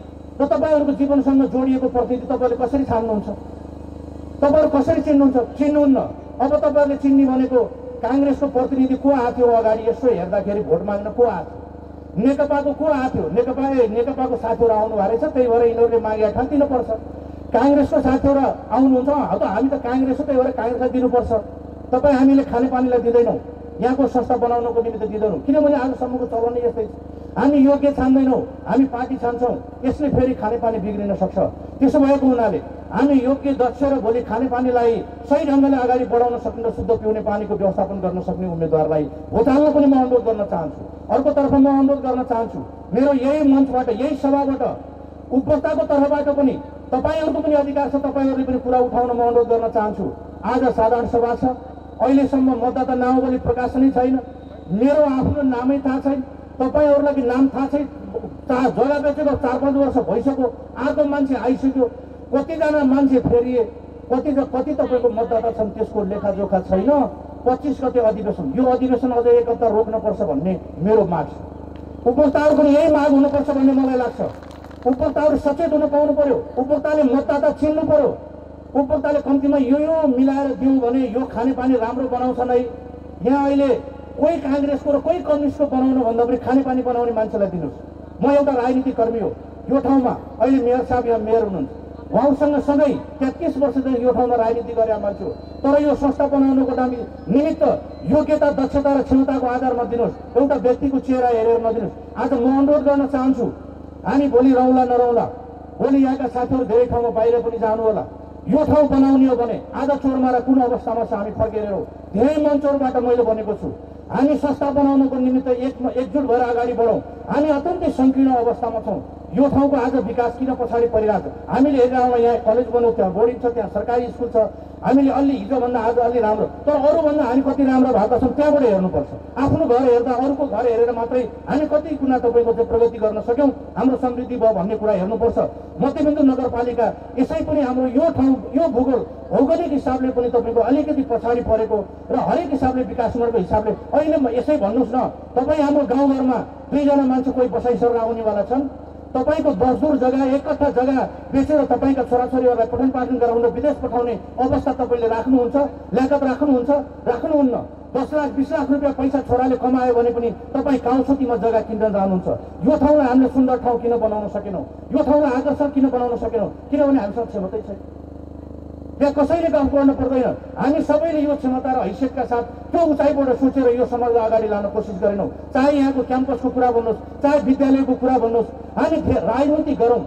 र तपाईँहरूको जीवनसँग जोडिएको प्रतिनिधि तपाईँहरूले कसरी छान्नुहुन्छ? तपाईँहरू कसरी चिन्नुहुन्न? अब तपाईँहरूले चिन्ने भनेको काङ्ग्रेसको प्रतिनिधि को आएको थियो अगाडि यसो हेर्दाखेरि भोट माग्न को आएको थियो? नेकपाको को आएको थियो? नेकपाको साथीहरू आउनु भएको रहेछ, त्यही भएर यिनीहरूले मागे ठान्दिनुपर्छ। काङ्ग्रेसको साथीहरू आउनुहुन्छ, अब हामी त काङ्ग्रेस हो, त्यही भएर काङ्ग्रेसलाई दिनुपर्छ। तपाईँ हामीले खानेपानीलाई दिँदैनौँ, यहाँको संस्था बनाउनको निमित्त दिँदैनौँ, किनभने आजसम्मको चलन यस्तै छ। हामी योग्य छान्दैनौँ, हामी पार्टी छान्छौँ, यसले फेरि खानेपानी बिग्रिन सक्छ। त्यसो भएको हुनाले हामी योग्य, दक्ष र भोलि खानेपानीलाई सही ढङ्गले अगाडि बढाउन सक्ने र शुद्ध पिउने पानीको व्यवस्थापन गर्न सक्ने उम्मेद्वारलाई भोट हाल्न पनि म अनुरोध गर्न चाहन्छु। अर्कोतर्फ म अनुरोध गर्न चाहन्छु, मेरो यही मञ्चबाट, यही सभाबाट, उपभोक्ताको तर्फबाट पनि तपाईँहरूको पनि अधिकार छ, तपाईँहरूले पनि कुरा उठाउन म अनुरोध गर्न चाहन्छु। आज साधारण सभा छ, अहिलेसम्म मतदाता नामावली प्रकाशनै छैन, मेरो आफ्नो नामै थाहा छैन, तपाईँहरूलाई नाम थाहा छैन। जग्गा बेचेको 4-5 वर्ष भइसक्यो, अर्को मान्छे आइसक्यो, कतिजना मान्छे फेरिए, कति तपाईँको मतदाता छन् त्यसको लेखाजोखा छैन। 25 गते अधिवेशन, यो अधिवेशन अझै 1 हप्ता रोक्नुपर्छ भन्ने मेरो माग छ। उपभोक्ताहरूको पनि यही माग हुनुपर्छ भन्ने मलाई लाग्छ। उपभोक्ताहरू सचेत हुन पाउनु पर्यो, उपभोक्ताले मतदाता चिन्नु पर्यो, उपभोक्ताले कम्तीमा यो मिलाएर दिउँ भने यो खानेपानी राम्रो बनाउँछ नै। यहाँ अहिले कोही काङ्ग्रेसको र कोही कम्युनिस्टको बनाउनु भन्दा पनि खानेपानी बनाउने मान्छेलाई दिनुहोस्। म एउटा राजनीतिक कर्मी हो, यो ठाउँमा अहिले मेयर साहब यहाँ मेयर हुनुहुन्छ, उहाँसँग सँगै 33 वर्षदेखि यो ठाउँमा राजनीति गरेका मान्छे हो। तर यो संस्था बनाउनुको निमित्त योग्यता, दक्षता र क्षमताको आधारमा दिनुहोस्, एउटा व्यक्तिको चेहरा हेरेर नदिनुहोस्। आज म अनुरोध गर्न चाहन्छु, हामी भोलि रहौँला नरहौँला, भोलि यहाँका साथीहरू धेरै ठाउँमा बाहिर पनि जानु होला। यो ठाउँ बनाउने हो भने आज चोरमारा कुन अवस्थामा छ हामी फर्केर हो। धेरै मञ्चहरूबाट मैले भनेको छु, हामी संस्था बनाउनुको निमित्त एकजुट भएर अगाडि बढौँ। हामी अत्यन्तै सङ्कीर्ण अवस्थामा छौँ। यो ठाउँको आज विकास किन पछाडि परिरहेको छ। हामीले हेरेर यहाँ कलेज बनाउँ, त्यहाँ बोर्डिङ छ, त्यहाँ सरकारी स्कुल छ, हामीले अलि हिजोभन्दा आज अलि राम्रो, तर अरूभन्दा हामी कति राम्रो भएका छौँ त्यहाँबाट हेर्नुपर्छ। आफ्नो घर हेर्दा अरूको घर हेरेर मात्रै हामी कति कुना तपाईँको चाहिँ प्रगति गर्न सक्यौँ, हाम्रो समृद्धि भयो भन्ने कुरा हेर्नुपर्छ। मध्यबिन्दु नगरपालिका यसै पनि हाम्रो यो ठाउँ यो भौगोलिक हिसाबले पनि तपाईँको अलिकति पछाडि परेको र हरेक हिसाबले विकास उमेरको हिसाबले अहिले यसै भन्नुहोस् न, तपाईँ हाम्रो गाउँघरमा 2 जना मान्छे कोही बसाइसकेर आउनेवाला छन्, तपाईँको 10 दूर जग्गा 1 कट्ठा जग्गा बेचेर तपाईँका छोराछोरीहरूलाई पठन पाठन गराउन विदेश पठाउने अवस्था तपाईँले राख्नुहुन्छ, ल्याकत राख्नुहुन्न। 10 लाख 20 लाख रुपियाँ पैसा छोराले कमायो भने पनि तपाईँ काउसुतीमा जग्गा किन्न जानुहुन्छ। यो ठाउँलाई हामीले सुन्दर ठाउँ किन बनाउन सकेनौँ, यो ठाउँलाई आकर्षक किन बनाउन सकेनौँ, किनभने हामीसँग क्षमतै छैन। त्यहाँ कसैले काम गर्न पर्दैन। हामी सबैले यो क्षमता र हैसियतका साथ त्यो उचाइबाट सोचेर यो समाजलाई अगाडि लान कोसिस गरेनौँ। चाहे यहाँको क्याम्पसको कुरा भन्नुहोस्, चाहे विद्यालयको कुरा भन्नुहोस्, हामी राजनीति गरौँ,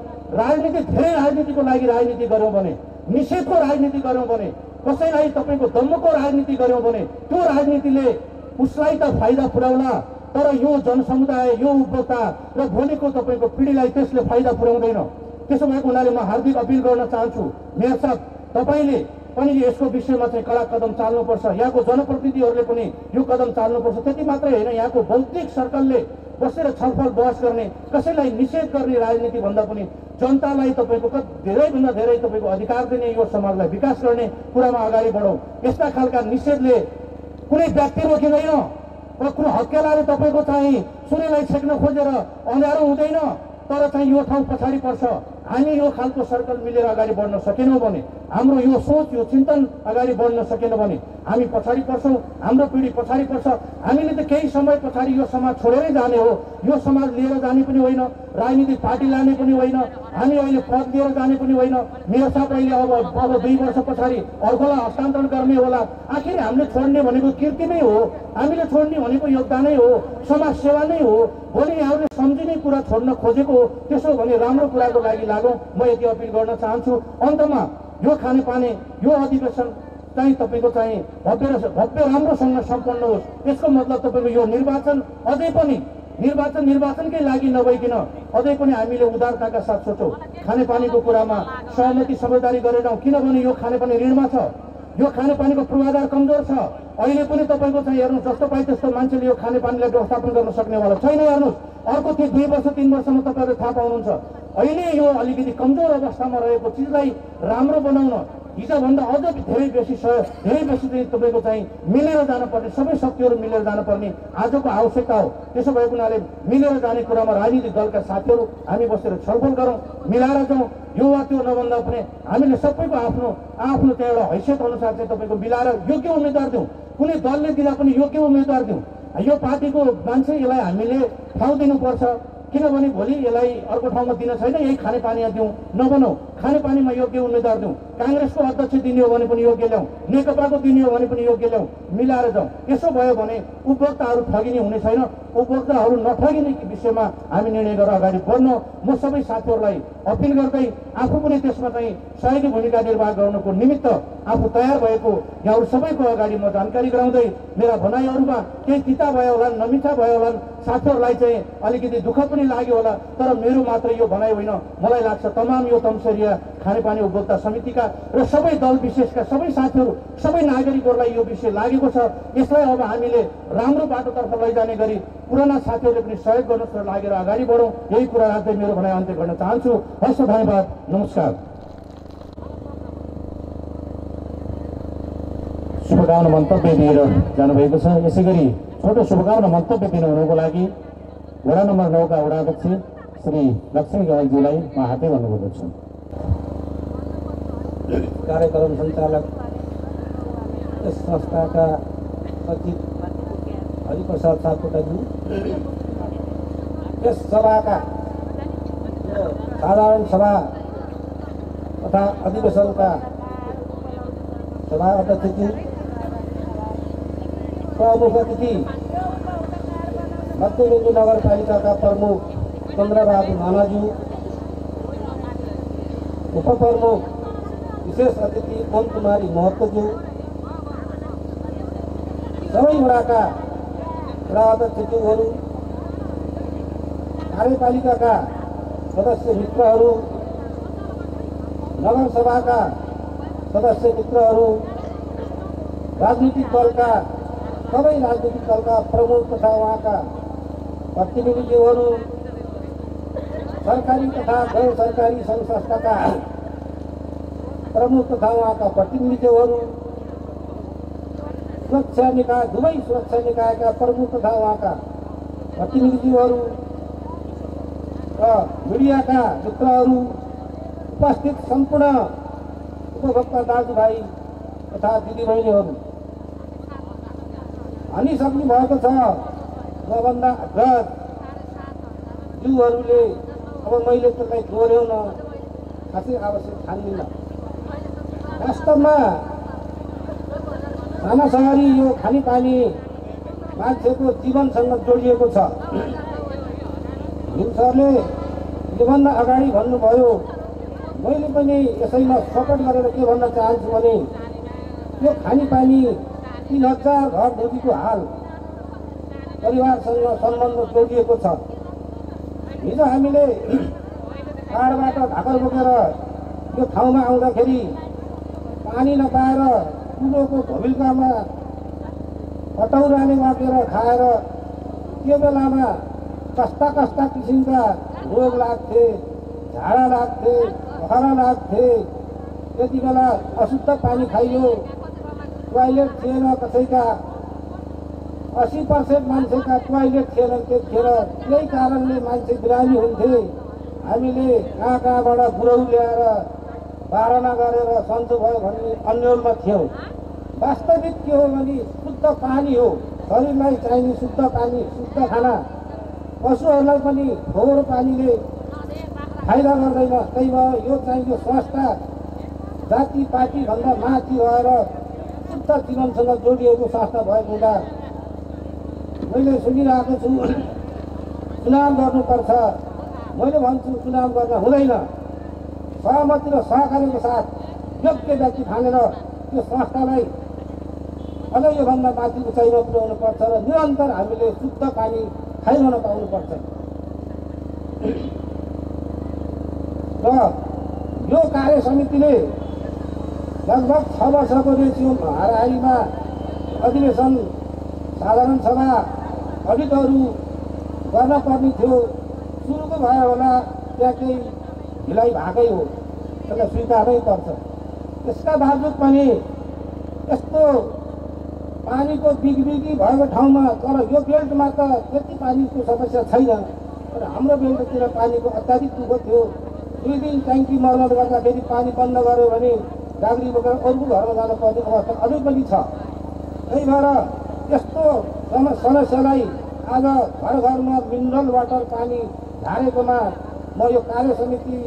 धेरै राजनीतिको लागि राजनीति गऱ्यौँ भने, निषेधको राजनीति गऱ्यौँ भने, कसैलाई तपाईँको दम्मको राजनीति गऱ्यौँ भने त्यो राजनीतिले उसलाई त फाइदा पुर्याउला, तर यो जनसमुदाय, यो उपभोक्ता र भोलिको तपाईँको पिँढीलाई त्यसले फाइदा पुर्याउँदैन। त्यसो भएको हुनाले म हार्दिक अपिल गर्न चाहन्छु, मेयर साहब तपाईँले पनि यसको विषयमा चाहिँ कडा कदम चाल्नुपर्छ, यहाँको जनप्रतिनिधिहरूले पनि यो कदम चाल्नुपर्छ। त्यति मात्रै होइन, यहाँको बौद्धिक सर्कलले बसेर छलफल बहस गर्ने, कसैलाई निषेध गर्ने राजनीति भन्दा पनि जनतालाई तपाईँको धेरैभन्दा धेरै तपाईँको अधिकार दिने, यो समाजलाई विकास गर्ने कुरामा अगाडि बढौँ। यस्ता खालका निषेधले कुनै व्यक्ति रोकिँदैन, कुनै हत्केलाले तपाईँको चाहिँ सूर्यलाई छेक्न खोजेर अँध्यारो हुँदैन, तर चाहिँ यो ठाउँ पछाडि पर्छ। हामी यो खालको सर्कल मिलेर अगाडि बढ्न सकेनौँ भने, हाम्रो यो सोच यो चिन्तन अगाडि बढ्न सकेन भने हामी पछाडि पर्छौँ, हाम्रो पिँढी पछाडि पर्छ। हामीले त केही समय पछाडि यो समाज छोडेरै जाने हो, यो समाज लिएर जाने पनि होइन, राजनीतिक पार्टी लाने पनि होइन, हामी अहिले पद लिएर जाने पनि होइन। मेयर साहब अहिले अब 2 वर्ष पछाडि अर्कोलाई हस्तान्तरण गर्ने होला। आखिर हामीले छोड्ने भनेको कीर्ति नै हो, हामीले छोड्ने भनेको योगदानै हो, समाज सेवा नै हो। भोलि यहाँहरूले सम्झिने कुरा छोड्न खोजेको हो, त्यसो भने राम्रो कुराको लागि लागौँ, म यति अपिल गर्न चाहन्छु। अन्तमा यो खानेपानी, यो अधिवेशन चाहिँ तपाईँको चाहिँ भव्य राम्रोसँग सम्पन्न होस्। यसको मतलब तपाईँको यो निर्वाचन अझै पनि निर्वाचनकै लागि नभइकन अझै पनि हामीले उदारताका साथ सोचौँ, खानेपानीको कुरामा सहमति समझदारी गरेनौँ, किनभने यो खानेपानी ऋणमा छ, यो खानेपानीको पूर्वाधार कमजोर छ। अहिले पनि तपाईँको चाहिँ हेर्नुहोस्, जस्तो पाइ त्यस्तो मान्छेले यो खानेपानीलाई व्यवस्थापन गर्न सक्नेवाला छैन। हेर्नुहोस्, अर्को 2 वर्ष 3 वर्षमा तपाईँहरूले थाहा पाउनुहुन्छ। अहिले यो अलिकति कमजोर अवस्थामा रहेको चिजलाई राम्रो बनाउन हिजोभन्दा अझ धेरै बेसी चाहिँ तपाईँको चाहिँ मिलेर जानुपर्ने, सबै शक्तिहरू मिलेर जानुपर्ने आजको आवश्यकता हो। त्यसो भएको हुनाले मिलेर जाने कुरामा राजनीतिक दलका साथीहरू हामी बसेर छलफल गरौँ, मिलाएर जाउँ। यो वा त्यो नभन्दा पनि हामीले सबैको आफ्नो त्यहाँ एउटा हैसियत अनुसार चाहिँ तपाईँको मिलाएर योग्य उम्मेदवार दिउँ, कुनै दलले दिँदा पनि योग्य उम्मेदवार दिउँ। यो पार्टीको मान्छे यसलाई हामीले ठाउँ दिनुपर्छ, किनभने भोलि यसलाई अर्को ठाउँमा दिन छैन, यही खानेपानीमा दिउँ, नबनाऊ, खानेपानीमा योग्य उम्मेदवार दिउँ। काङ्ग्रेसको अध्यक्ष दिने हो भने पनि योग्य ल्याउँ, नेकपाको दिने हो भने पनि योग्य ल्याउँ, मिलाएर जाउँ। यसो भयो भने उपभोक्ताहरू ठगिने हुने छैन, उपभोक्ताहरू नठगिने विषयमा हामी निर्णय गरेर अगाडि बढ्नु। म सबै साथीहरूलाई अपिल गर्दै आफू पनि त्यसमा चाहिँ सहयोगी भूमिका निर्वाह गर्नुको निमित्त आफू तयार भएको यहाँहरू सबैको अगाडि म जानकारी गराउँदै मेरा भनाइहरूमा केही तिता भयो होला, नमिठा भयो होला, साथीहरूलाई चाहिँ अलिकति दुःख पनि लाग्यो होला, तर मेरो मात्र यो भनाइ होइन, मलाई लाग्छ तमाम यो तमसरिया खानेपानी उपभोक्ता समितिका र सबै दल विशेषका सबै साथीहरू, सबै नागरिकहरूलाई यो विषय लागेको छ। यसलाई अब हामीले राम्रो बाटोतर्फ लैजाने गरी पुराना साथीहरूले पनि सहयोग गर्नु लागेर अगाडि बढौँ। यही कुरा राख्दै मेरो भनाइ अन्त्य गर्न चाहन्छु। हस्, धन्यवाद, नमस्कार। शुभकामना मन्तव्य दिएर जानुभएको छ। यसै गरी छोटो शुभकामना मन्तव्य दिनुहुनुको लागि वडा नम्बर 9 का वडाध्यक्ष श्री लक्ष्मी गवाईज्यूलाई म हातै भन्नुपर्दछु। कार्यक्रम सञ्चालक यस संस्थाका सचिव हरिप्रसाद सापकोटाज्यू, यस सभाका साधारण सभा तथा अधिवेशनका सभा अध्यक्षज्यू, प्रमुख अतिथि मध्यबिन्दु नगरपालिकाका प्रमुख चन्द्रबहादुर नानाज्यू, उपप्रमुख विशेष अतिथि ओम कुमारी महतोज्यू, सबै वडाका वडा अध्यक्षज्यूहरू, कार्यपालिकाका सदस्य मित्रहरू, नगरसभाका सदस्य मित्रहरू, राजनीतिक दलका सबै राजनीतिक दलका प्रमुख तथा उहाँका प्रतिनिधिज्यूहरू, सरकारी तथा गैर सरकारी सङ्घ संस्थाका प्रमुख तथा उहाँका प्रतिनिधिज्यूहरू, सुरक्षा निकाय दुवै सुरक्षा निकायका प्रमुख तथा उहाँका प्रतिनिधिज्यूहरू र मिडियाका मित्रहरू, उपस्थित सम्पूर्ण उपभोक्ता दाजुभाइ तथा दिदीबहिनीहरू, भनिसक्नु भएको छ मभन्दा अग्रज ज्यूहरूले। अब मैले त्यसलाई दोहोऱ्याउन खासै आवश्यक ठान्दिनँ। वास्तवमा सानासहरी यो खानेपानी मान्छेको जीवनसँग जोडिएको छ। सरले योभन्दा अगाडि भन्नुभयो, मैले पनि यसैमा सपोर्ट गरेर के भन्न चाहन्छु भने यो खानेपानी 3000 घर धोबीको हाल परिवारसँग सम्बन्ध जोडिएको छ। हिजो हामीले पाहाडबाट ढाकर बोकेर यो ठाउँमा आउँदाखेरि पानी नपाएर कुलोको धोबिल्कामा कटौराले मापेर खाएर त्यो बेलामा कस्ता कस्ता किसिमका रोग लाग्थे, झाडा लाग्थे, खरा लाग्थे। त्यति बेला अशुद्ध पानी खाइयो, टोयलेट थिएन कसैका, 80% मान्छेका टोयलेट थिएनन् त्यतिखेर। त्यही कारणले मान्छे बिरामी हुन्थे। हामीले कहाँ कहाँबाट बुरौ ल्याएर बारना गरेर सन्चो भयो भन्ने अन्यलमा थियौँ। वास्तविक के हो भने शुद्ध पानी हो, शरीरलाई चाहिने शुद्ध पानी, शुद्ध खाना। पशुहरूलाई पनि फोहोर पानीले फाइदा गर्दैन। त्यही भएर यो चाहिने स्वास्थ्य जाति पार्टीभन्दा माथि भएर शुद्ध जीवनसँग जोडिएको स्वास्थ्य भएको हुँदा मैले सुनिरहेको छु चुनाव गर्नुपर्छ। मैले भन्छु चुनाव गर्न हुँदैन। सहमति र सहकार्यको साथ योग्य व्यक्ति ठानेर त्यो संस्थालाई अझ योभन्दा माथि उचाइमा पुर्याउनुपर्छ र निरन्तर हामीले शुद्ध पानी खाइरहन पाउनुपर्छ। र यो कार्य समितिले लगभग 6 वर्षको रेसियो हाराहारीमा अधिवेशन, साधारण सभा, अडिटहरू गर्न पर्ने थियो। सुरुको भयो होला, त्यहाँ केही ढिलाइ भएकै हो, त्यसलाई स्वीकार्नै पर्छ। त्यसका बावजुद पनि यस्तो पानीको बिगबिगी भएको ठाउँमा, तर यो बेल्टमा त त्यति पानीको समस्या छैन, तर हाम्रो बेल्टतिर पानीको अत्याधिक दुःख थियो। 2 दिन ट्याङ्की मर्मत गर्दाखेरि पानी बन्द गर्यो भने गाग्री बोकेर अरूको घरमा जानुपर्ने अवस्था अझै पनि छ। त्यही भएर यस्तो समस्यालाई आज घर घरमा मिनरल वाटर पानी झारेकोमा म यो कार्य समिति,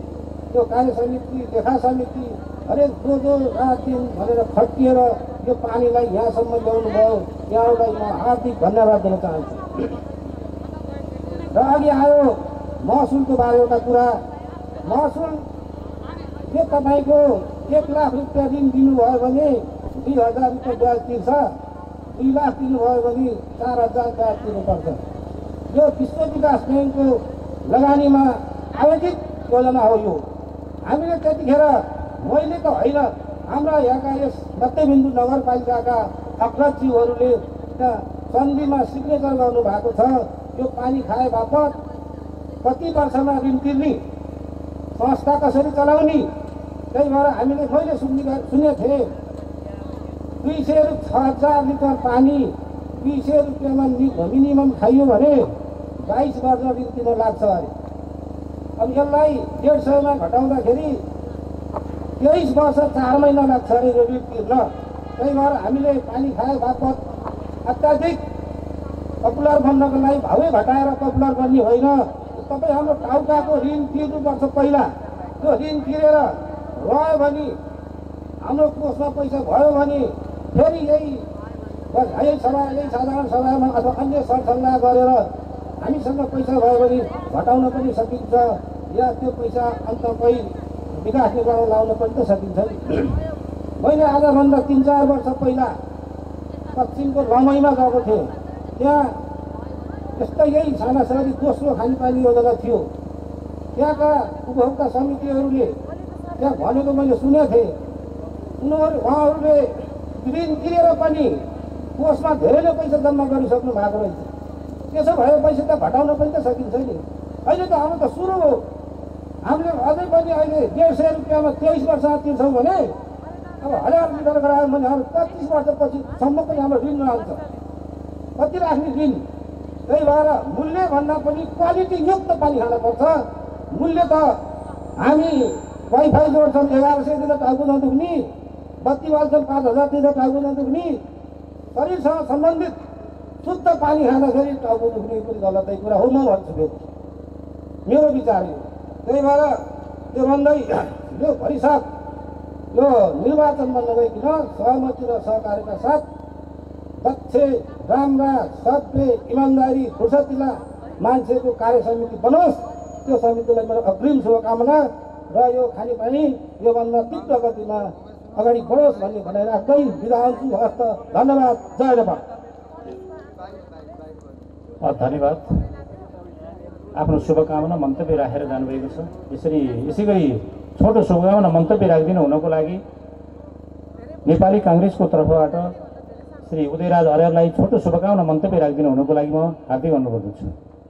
लेखा समिति हरेक जो रात दिन भनेर खटिएर यो पानीलाई यहाँसम्म ल्याउनु भयो, यहाँलाई म हार्दिक धन्यवाद दिन चाहन्छु। र अघि आयो महसुलको बारे एउटा कुरा। महसुल यो तपाईँको 1 लाख रुपियाँ ऋण दिनुभयो भने 2000 रुपियाँ ब्याज तिर्छ, 2 लाख दिनुभयो भने 4000 ब्याज तिर्नुपर्छ। यो विश्व विकास ब्याङ्कको लगानीमा आयोजित योजना हो। यो हामीले त्यतिखेर मैले त होइन, हाम्रा यहाँका यस मध्यबिन्दु नगरपालिकाका अग्रजज्यूहरूले त्यहाँ सन्धिमा सिग्नेचर गर्नुभएको छ। यो पानी खाए बापत कति वर्षमा ऋण तिर्ने, संस्था कसरी चलाउने। त्यही भएर हामीले मैले सुनेको थिएँ 206,000 लिटर पानी 200 रुपियाँमा मिनिमम खाइयो भने 22 वर्ष ऋण तिर्न लाग्छ अरे। अब यसलाई 150मा घटाउँदाखेरि 23 वर्ष 4 महिना लाग्छ अरे ऋण तिर्न। त्यही भएर हामीले पानी खाए बापत अत्याधिक पपुलर बन्नको लागि भावै घटाएर पपुलर बन्ने होइन। तपाईँ हाम्रो टाउकाको ऋण तिर्नुपर्छ पहिला। त्यो ऋण तिरेर रह्यो भने, हाम्रो कोषमा पैसा भयो भने फेरि यही साधारण सभामा अथवा अन्य सरसल्लाह गरेर हामीसँग पैसा भयो भने घटाउन पनि सकिन्छ, या त्यो पैसा अन्त कोही विकास निर्माण लाउन पनि त सकिन्छ। मैले आजभन्दा 3-4 वर्ष पहिला पश्चिमको लमैमा गएको थिएँ। त्यहाँ यस्तै यही सानासारी दोस्रो खानेपानी योजना थियो। त्यहाँका उपभोक्ता समितिहरूले त्यहाँ भनेको मैले सुनेको थिएँ। उहाँहरूले ऋण तिरेर पनि कोषमा धेरै नै पैसा जम्मा गरिसक्नु भएको रहेछ। त्यसो भए पैसा त घटाउन पनि त सकिन्छ नि। अहिले त हाम्रो त सुरु हो। हामीले अझै पनि अहिले 150 रुपियाँमा 23 वर्षमा तिर्छौँ भने अब 1000 लिटर गरायो भने हाम्रो 25 वर्षपछिसम्म पनि हाम्रो ऋण रहन्छ। कति राख्ने ऋण? त्यही भएर मूल्यभन्दा पनि क्वालिटीयुक्त पानी खानुपर्छ। मूल्य त हामी वाइफाई जोड्छौँ 1100 दिँदा टाउको नदुख्ने, बत्ती बाल्छौँ 5000 दिँदा टाउको नदुख्ने, शरीरसँग सम्बन्धित शुद्ध पानी खाँदाखेरि टाउको दुख्ने पनि गलतै कुरा हो म भन्छु। फेरि मेरो विचार हो। त्यही भएर त्यो भन्दै यो भरिसाथ यो निर्वाचनमा नगइकन सहमति र सहकार्यका साथ दक्ष, राम्रा, सभ्य, इमान्दारी, फुर्सदिला मान्छेको कार्य समिति बनोस्। त्यो समितिलाई मेरो अग्रिम शुभकामना र यो खानेपानी योभन्दा तीव्र गतिमा अगाडि बढोस् भन्ने भनाइ राख्दै बिदा हुन्छु। हस्त धन्यवाद। जय नेपाल। धन्यवाद। आफ्नो शुभकामना मन्तव्य राखेर जानुभएको छ। यसै गरी छोटो शुभकामना मन्तव्य राखिदिनु हुनको लागि नेपाली काङ्ग्रेसको तर्फबाट श्री उदयराज अर्याललाई छोटो शुभकामना मन्तव्य राखिदिनु हुनको लागि म हार्दिक अनुरोध गर्दछु।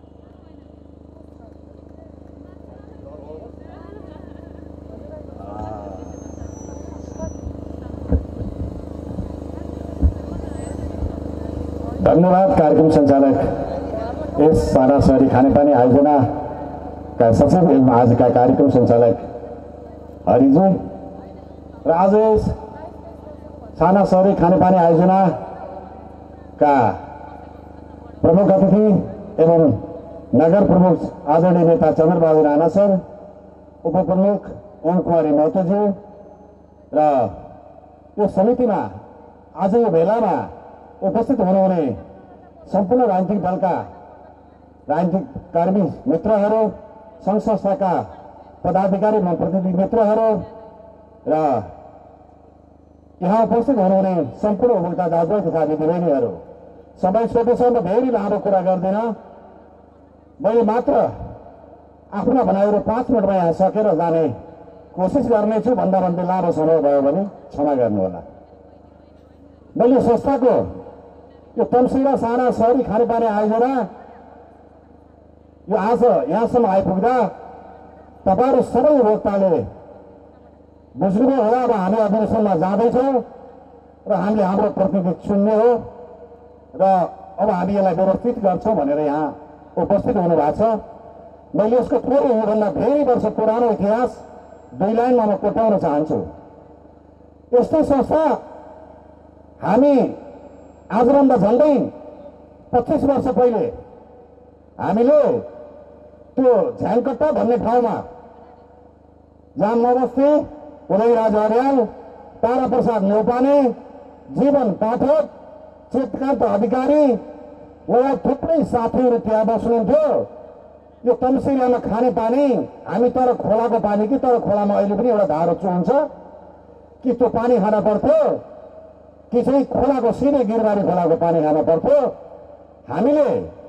धन्यवाद। कार्यक्रम सञ्चालक यस साना सहरी खानेपानी आयोजनाका सचिव एवं आजका कार्यक्रम सञ्चालक हरिजी र आज यस साना सहरी खानेपानी आयोजनाका प्रमुख अतिथि एवं नगर प्रमुख आदरणीय नेता चन्द्रबहादुर राणा सर, उपप्रमुख ओम कुमारी महतोज्यू र यो समितिमा आज यो भेलामा उपस्थित हुनुहुने सम्पूर्ण राजनीतिक दलका राजनीतिक कर्मी मित्रहरू, सङ्घ संस्थाका पदाधिकारी एवं प्रतिनिधि मित्रहरू र यहाँ उपस्थित हुनुहुने सम्पूर्ण उपभोक्ता दाजु तथा दिदीबहिनीहरू, समय छोटो छ, म धेरै लामो कुरा गर्दैन। मैले मात्र आफ्ना भनाइहरू 5 मिनटमा यहाँ सकेर जाने कोसिस गर्नेछु। भन्दा भन्दै लामो समय भयो भने क्षमा गर्नुहोला। मैले संस्थाको यो तम्सीरा साना सहरी खानेपानी आयोजना यो आज यहाँसम्म आइपुग्दा तपाईँहरू सबै उपभोक्ताले बुझ्नुभयो होला। अब हामी अधिवेशनमा जाँदैछौँ र हामीले हाम्रो प्रतिनिधि चुन्ने हो र अब हामी यसलाई व्यवस्थित गर्छौँ भनेर यहाँ उपस्थित हुनु भएको छ। मैले यसको थोरै योभन्दा धेरै वर्ष पुरानो इतिहास 2 लाइनमा म कोट्याउन चाहन्छु। यस्तै संस्था हामी आजभन्दा झन्डै 25 वर्ष पहिले हामीले त्यो झ्याङकट्टा भन्ने ठाउँमा जहाँ म बस्थे, उदयराज अर्याल, ताराप्रसाद न्यौपाने, जीवन पाठक, चितकान्त अधिकारी लगायत थुप्रै साथीहरू त्यहाँ बस्नुहुन्थ्यो। यो तम्सीरामा खाने पानी हामी तर खोलाको पानी कि तर खोलामा अहिले पनि एउटा धारो चुन्छ कि त्यो पानी खान पर्थ्यो कि चाहिँ खोलाको सिधै गिरबारी खोलाको पानी खान पर्थ्यो। हामीले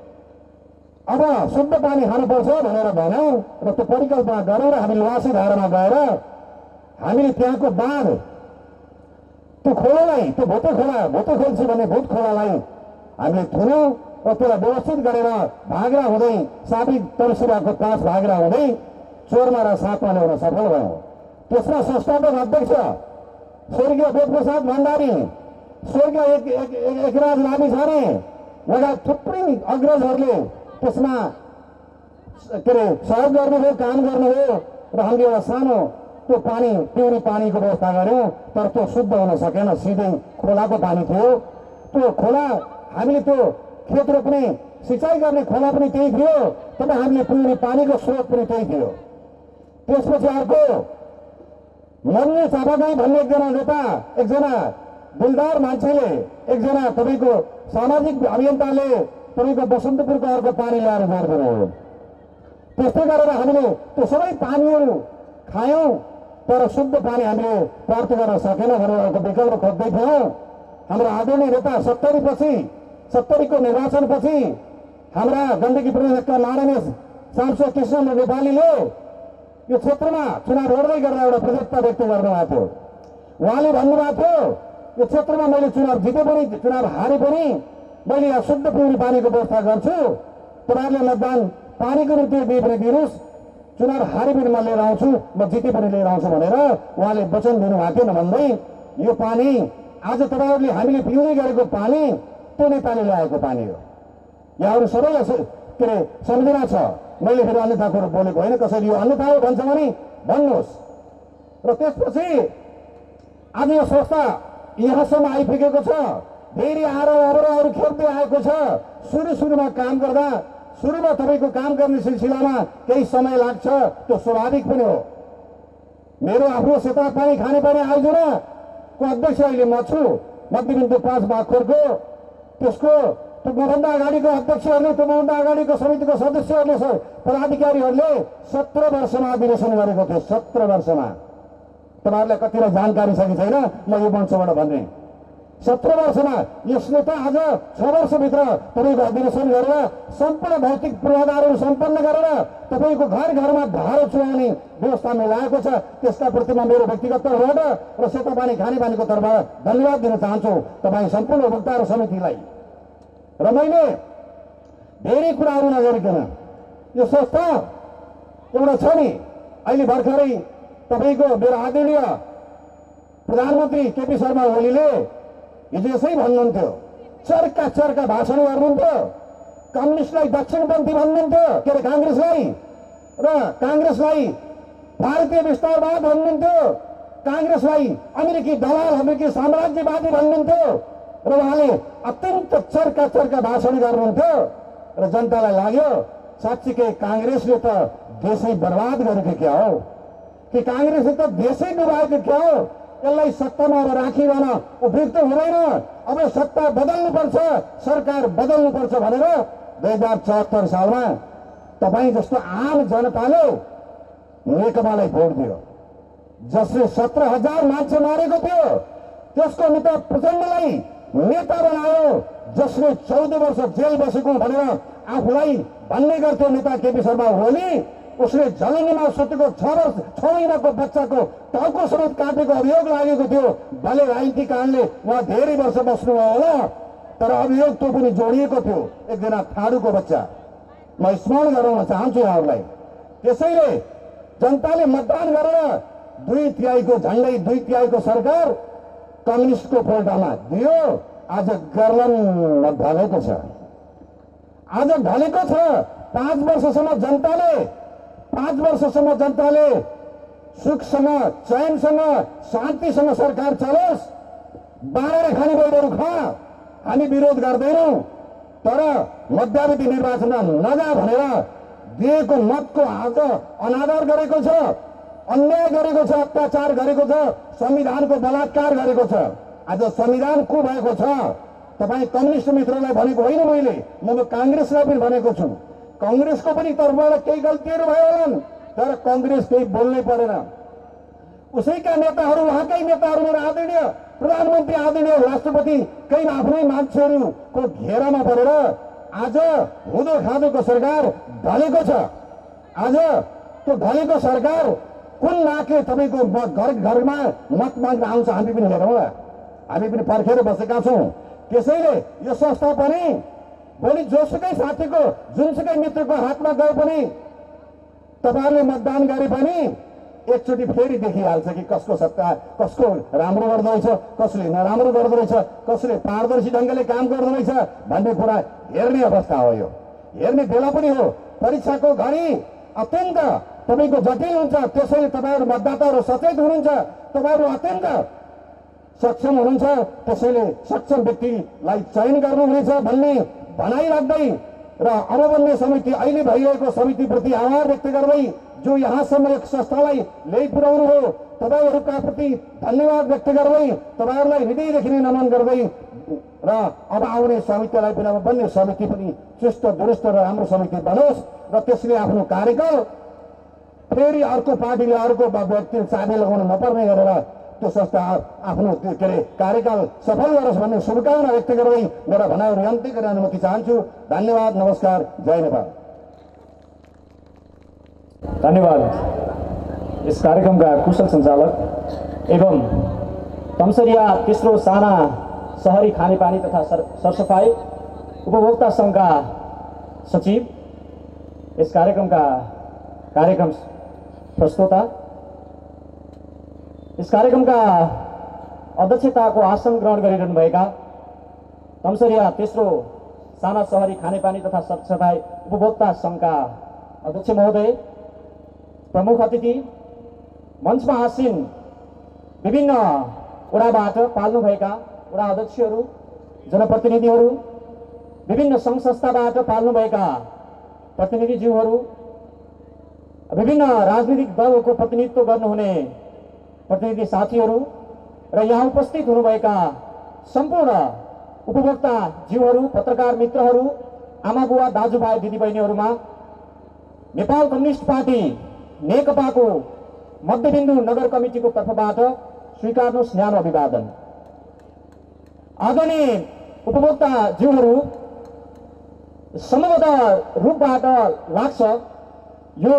अब शुद्ध पानी खानुपर्छ भनेर भन्यौँ र त्यो परिकल्पना गरेर हामी लुवासी धारामा गएर हामीले त्यहाँको बाँध, त्यो खोलालाई, त्यो भोटे खोल्छु भन्ने भूत खोलालाई हामीले थुन्यौँ र त्यसलाई व्यवस्थित गरेर भाग्रा हुँदै साबिक तम्सीराको 5 भाग्रा हुँदै 4मा र 7मा ल्याउन सफल भयौँ। त्यसमा संस्थापक अध्यक्ष स्वर्गीय वेदप्रसाद भण्डारी, स्वर्गीय एकराज लामिछाने लगायत थुप्रै अग्रजहरूले त्यसमा के अरे सहयोग गर्नुभयो, काम गर्नुभयो र हामीले एउटा सानो त्यो पानी पिउने पानीको व्यवस्था गऱ्यौँ। तर त्यो शुद्ध हुन सकेन, सिधै खोलाको पानी थियो। त्यो खोला हामीले त्यो खेत रोप्ने सिँचाइ गर्ने खोला पनि त्यही थियो, तर हामीले पिउने पानीको स्रोत पनि त्यही थियो। त्यसपछि अर्को मन्ने चापागाई भन्ने एकजना नेता, एकजना दिलदार मान्छेले, एकजना तपाईँको सामाजिक अभियन्ताले तपाईँको बसन्तपुरको अर्को पानी ल्याएर जोड्दिनुभयो। त्यस्तै गरेर हामीले त्यो सबै पानीहरू खायौँ तर शुद्ध पानी हामीले प्राप्त गर्न सकेन भनेर अर्को विकल्प खोज्दै थियौँ। हाम्रो आदरणीय नेता 70को निर्वाचनपछि हाम्रा गण्डकी प्रदेशका माननीय सांसद कृष्ण नेपालीले यो क्षेत्रमा चुनाव लड्दै गर्दा एउटा प्रतिबद्धता व्यक्त गर्नुभएको थियो। उहाँले भन्नुभएको थियो यो क्षेत्रमा मैले चुनाव जिते पनि चुनाव हारे पनि मैले यहाँ शुद्ध पिउने पानीको व्यवस्था गर्छु, तपाईँहरूले मतदान पानीको निम्ति बिहे पनि दिनुहोस्, चुनाव हारे पनि म लिएर आउँछु, म जिते पनि लिएर आउँछु भनेर उहाँले वचन दिनुभएको थियो। नभन्दै यो पानी आज तपाईँहरूले हामीले पिउँदै गरेको पानी त्यो नेपालले ल्याएको पानी हो। यहाँहरू सबैलाई के अरे सम्झना छ, मैले फेरि अन्यथा कुरो बोलेको होइन। कसैले यो अन्यथा हो भन्छ भने भन्नुहोस्। र त्यसपछि आज यो संस्था यहाँसम्म आइपुगेको छ, फेरि आएर अरू खेप्दै आएको छ। सुरुमा काम गर्दा सुरुमा तपाईँको काम गर्ने सिलसिलामा केही समय लाग्छ, त्यो स्वाभाविक पनि हो। मेरो आफ्नो सेता पानी खानेपानी आयोजनाको अध्यक्ष अहिले म छु, मध्यबिन्दु 5 बाखरको। त्यसको त्योभन्दा अगाडिको अध्यक्षहरूले, त्योभन्दा अगाडिको समितिको सदस्यहरूले, पदाधिकारीहरूले 17 वर्षमा अधिवेशन गरेको थियो। 17 वर्षमा तपाईँहरूलाई कतिलाई जानकारी छ कि छैन म यो मञ्चबाट भन्ने। 17 वर्षमा यसले त आज 6 वर्षभित्र तपाईँको अधिवेशन गरेर सम्पूर्ण भौतिक पूर्वाधारहरू सम्पन्न गरेर तपाईँको घर घरमा धारो चुहाउने व्यवस्था मिलाएको छ। त्यसका प्रतिमा मेरो व्यक्तिगत तर्फबाट र सेता पानी खानेपानीको तर्फबाट धन्यवाद दिन चाहन्छु तपाईँ सम्पूर्ण उपभोक्ता र समितिलाई। र मैले धेरै कुराहरू नगरिकन यो संस्था एउटा छ नि, अहिले भर्खरै तपाईँको मेरो आदरणीय प्रधानमन्त्री केपी शर्मा ओलीले हिजो यसै भन्नुहुन्थ्यो, चर्का भाषण गर्नुहुन्थ्यो, कम्युनिस्टलाई दक्षिणपन्थी भन्नुहुन्थ्यो, के अरे काङ्ग्रेसलाई, र काङ्ग्रेसलाई भारतीय विस्तारवाद भन्नुहुन्थ्यो, काङ्ग्रेसलाई अमेरिकी दलाल अमेरिकी साम्राज्यवादी भन्नुहुन्थ्यो। र उहाँले अत्यन्त चर्का भाषण गर्नुहुन्थ्यो र जनतालाई लाग्यो साँच्चीकै काङ्ग्रेसले त देशै बर्बाद गरेको क्या हो, कि काङ्ग्रेसले त देशै डुबाएको क्या हो, यसलाई सत्तामा अब राखिरहन उपयुक्त हुँदैन, अब सत्ता बदल्नुपर्छ, सरकार बदल्नुपर्छ भनेर 2074 सालमा तपाईँ जस्तो आम जनताले नेकपालाई भोट दियो, जसले 17,000 मान्छे मारेको थियो। त्यसको नेता प्रचण्डलाई नेता बनायो, जसले 14 वर्ष जेल बसेको भनेर आफूलाई भन्ने गर्थ्यो नेता केपी शर्मा ओली। उसले जलनीमा सुतेको 6 महिनाको बच्चाको टाउको समेत काटेको अभियोग लागेको थियो। भले राजनीतिक कारणले उहाँ धेरै वर्ष बस्नुभयो होला, तर अभियोग त्यो पनि जोडिएको थियो, एकजना ठाडुको बच्चा। म स्मरण गराउन चाहन्छु यहाँहरूलाई। त्यसैले जनताले मतदान गरेर 2/3 झन्डै 2/3 सरकार कम्युनिस्टको फोल्टामा दियो। आज गर्लन ढलेको छ, आज ढलेको छ। 5 वर्षसम्म जनताले सुखसँग, चयनसँग, शान्तिसँग सरकार चलोस्, बाँडेर खाने बैडहरू खा, हामी विरोध गर्दैनौँ। तर मध्यावधि निर्वाचनमा नजा भनेर दिएको मतको आज अनादर गरेको छ, अन्याय गरेको छ, अत्याचार गरेको छ, संविधानको बलात्कार गरेको छ। आज संविधान को भएको छ। तपाईँ कम्युनिस्ट मित्रलाई भनेको होइन मैले, म काङ्ग्रेसलाई पनि भनेको छु। काङ्ग्रेसको पनि तर्फबाट केही गल्तीहरू भयो होलान्, तर काङ्ग्रेस केही बोल्नै परेन। उसैका नेताहरू, उहाँकै नेताहरू, मेरो आदरणीय प्रधानमन्त्री, आदरणीय राष्ट्रपति कहीँ आफ्नै मान्छेहरूको घेरामा परेर आज हुँदो खाँदोको सरकार ढलेको छ। आज त्यो ढलेको सरकार कुन नाकले तपाईँको घरमा मत माग्न आउँछ हामी पनि हेरौँला, हामी पनि पर्खेर बसेका छौँ। त्यसैले यो संस्था पनि भोलि जोसुकै साथीको, जुनसुकै मित्रको हातमा गए पनि तपाईँहरूले मतदान गरे पनि एकचोटि फेरि देखिहाल्छ कि कसको सत्ता, कसको राम्रो गर्दो रहेछ, कसले नराम्रो गर्दो रहेछ, कसले पारदर्शी ढङ्गले काम गर्दो रहेछ भन्ने कुरा हेर्ने अवस्था हो। यो हेर्ने बेला पनि हो। परीक्षाको घडी अत्यन्त तपाईँको जटिल हुन्छ, त्यसैले तपाईँहरू मतदाताहरू सचेत हुनुहुन्छ, तपाईँहरू अत्यन्त सक्षम हुनुहुन्छ। त्यसैले सक्षम व्यक्तिलाई चयन गर्नुहुनेछ भन्ने भनाइ राख्दै र अब बन्ने समिति, अहिले भइरहेको समितिप्रति आभार व्यक्त गर्दै जो यहाँसम्म एक संस्थालाई ल्याइ पुर्याउनु हो, तपाईँहरूका प्रति धन्यवाद व्यक्त गर्दै, तपाईँहरूलाई हृदयदेखि नै नमन गर्दै र अब आउने समितिलाई पनि, अब बन्ने समिति पनि चुस्त दुरुस्त र राम्रो समिति बनोस् र त्यसले आफ्नो कार्यकाल फेरि अर्को पार्टीले, अर्को व्यक्तिले चाबी लगाउन नपर्ने गरेर त्यो संस्था आफ्नो के अरे कार्यकाल सफल गरोस् भन्ने शुभकामना व्यक्त गर्दै मेरा भनाइहरू अन्त्य गर्न अनुमति चाहन्छु। धन्यवाद, नमस्कार, जय नेपाल। धन्यवाद। यस कार्यक्रमका कुशल सञ्चालक एवं तमसरिया तेस्रो साना सहरी खानेपानी तथा सरसफाई उपभोक्ता सङ्घका सचिव, यस कार्यक्रमका कार्यक्रम प्रस्तोता, यस कार्यक्रमका अध्यक्षताको आसन ग्रहण गरिरहनुभएका तमसरिया तेस्रो साना सहरी खानेपानी तथा सरसफाई उपभोक्ता सङ्घका अध्यक्ष महोदय, प्रमुख अतिथि, मञ्चमा आसीन विभिन्न वडाबाट पाल्नुभएका वडा अध्यक्षहरू, जनप्रतिनिधिहरू, विभिन्न सङ्घ संस्थाबाट पाल्नुभएका प्रतिनिधिज्यूहरू, विभिन्न राजनीतिक दलको प्रतिनिधित्व गर्नुहुने प्रतिनिधि साथीहरू र यहाँ उपस्थित हुनुभएका सम्पूर्ण उपभोक्ता जीवहरू, पत्रकार मित्रहरू, आमा बुवा दाजुभाइ दिदीबहिनीहरूमा नेपाल कम्युनिस्ट पार्टी नेकपाको मध्यबिन्दु नगर कमिटीको तर्फबाट स्वीकार्नुहोस् न्यानो अभिवादन। आदरणीय उपभोक्ता जीवहरू, समूहगत रूपबाट लाग्छ यो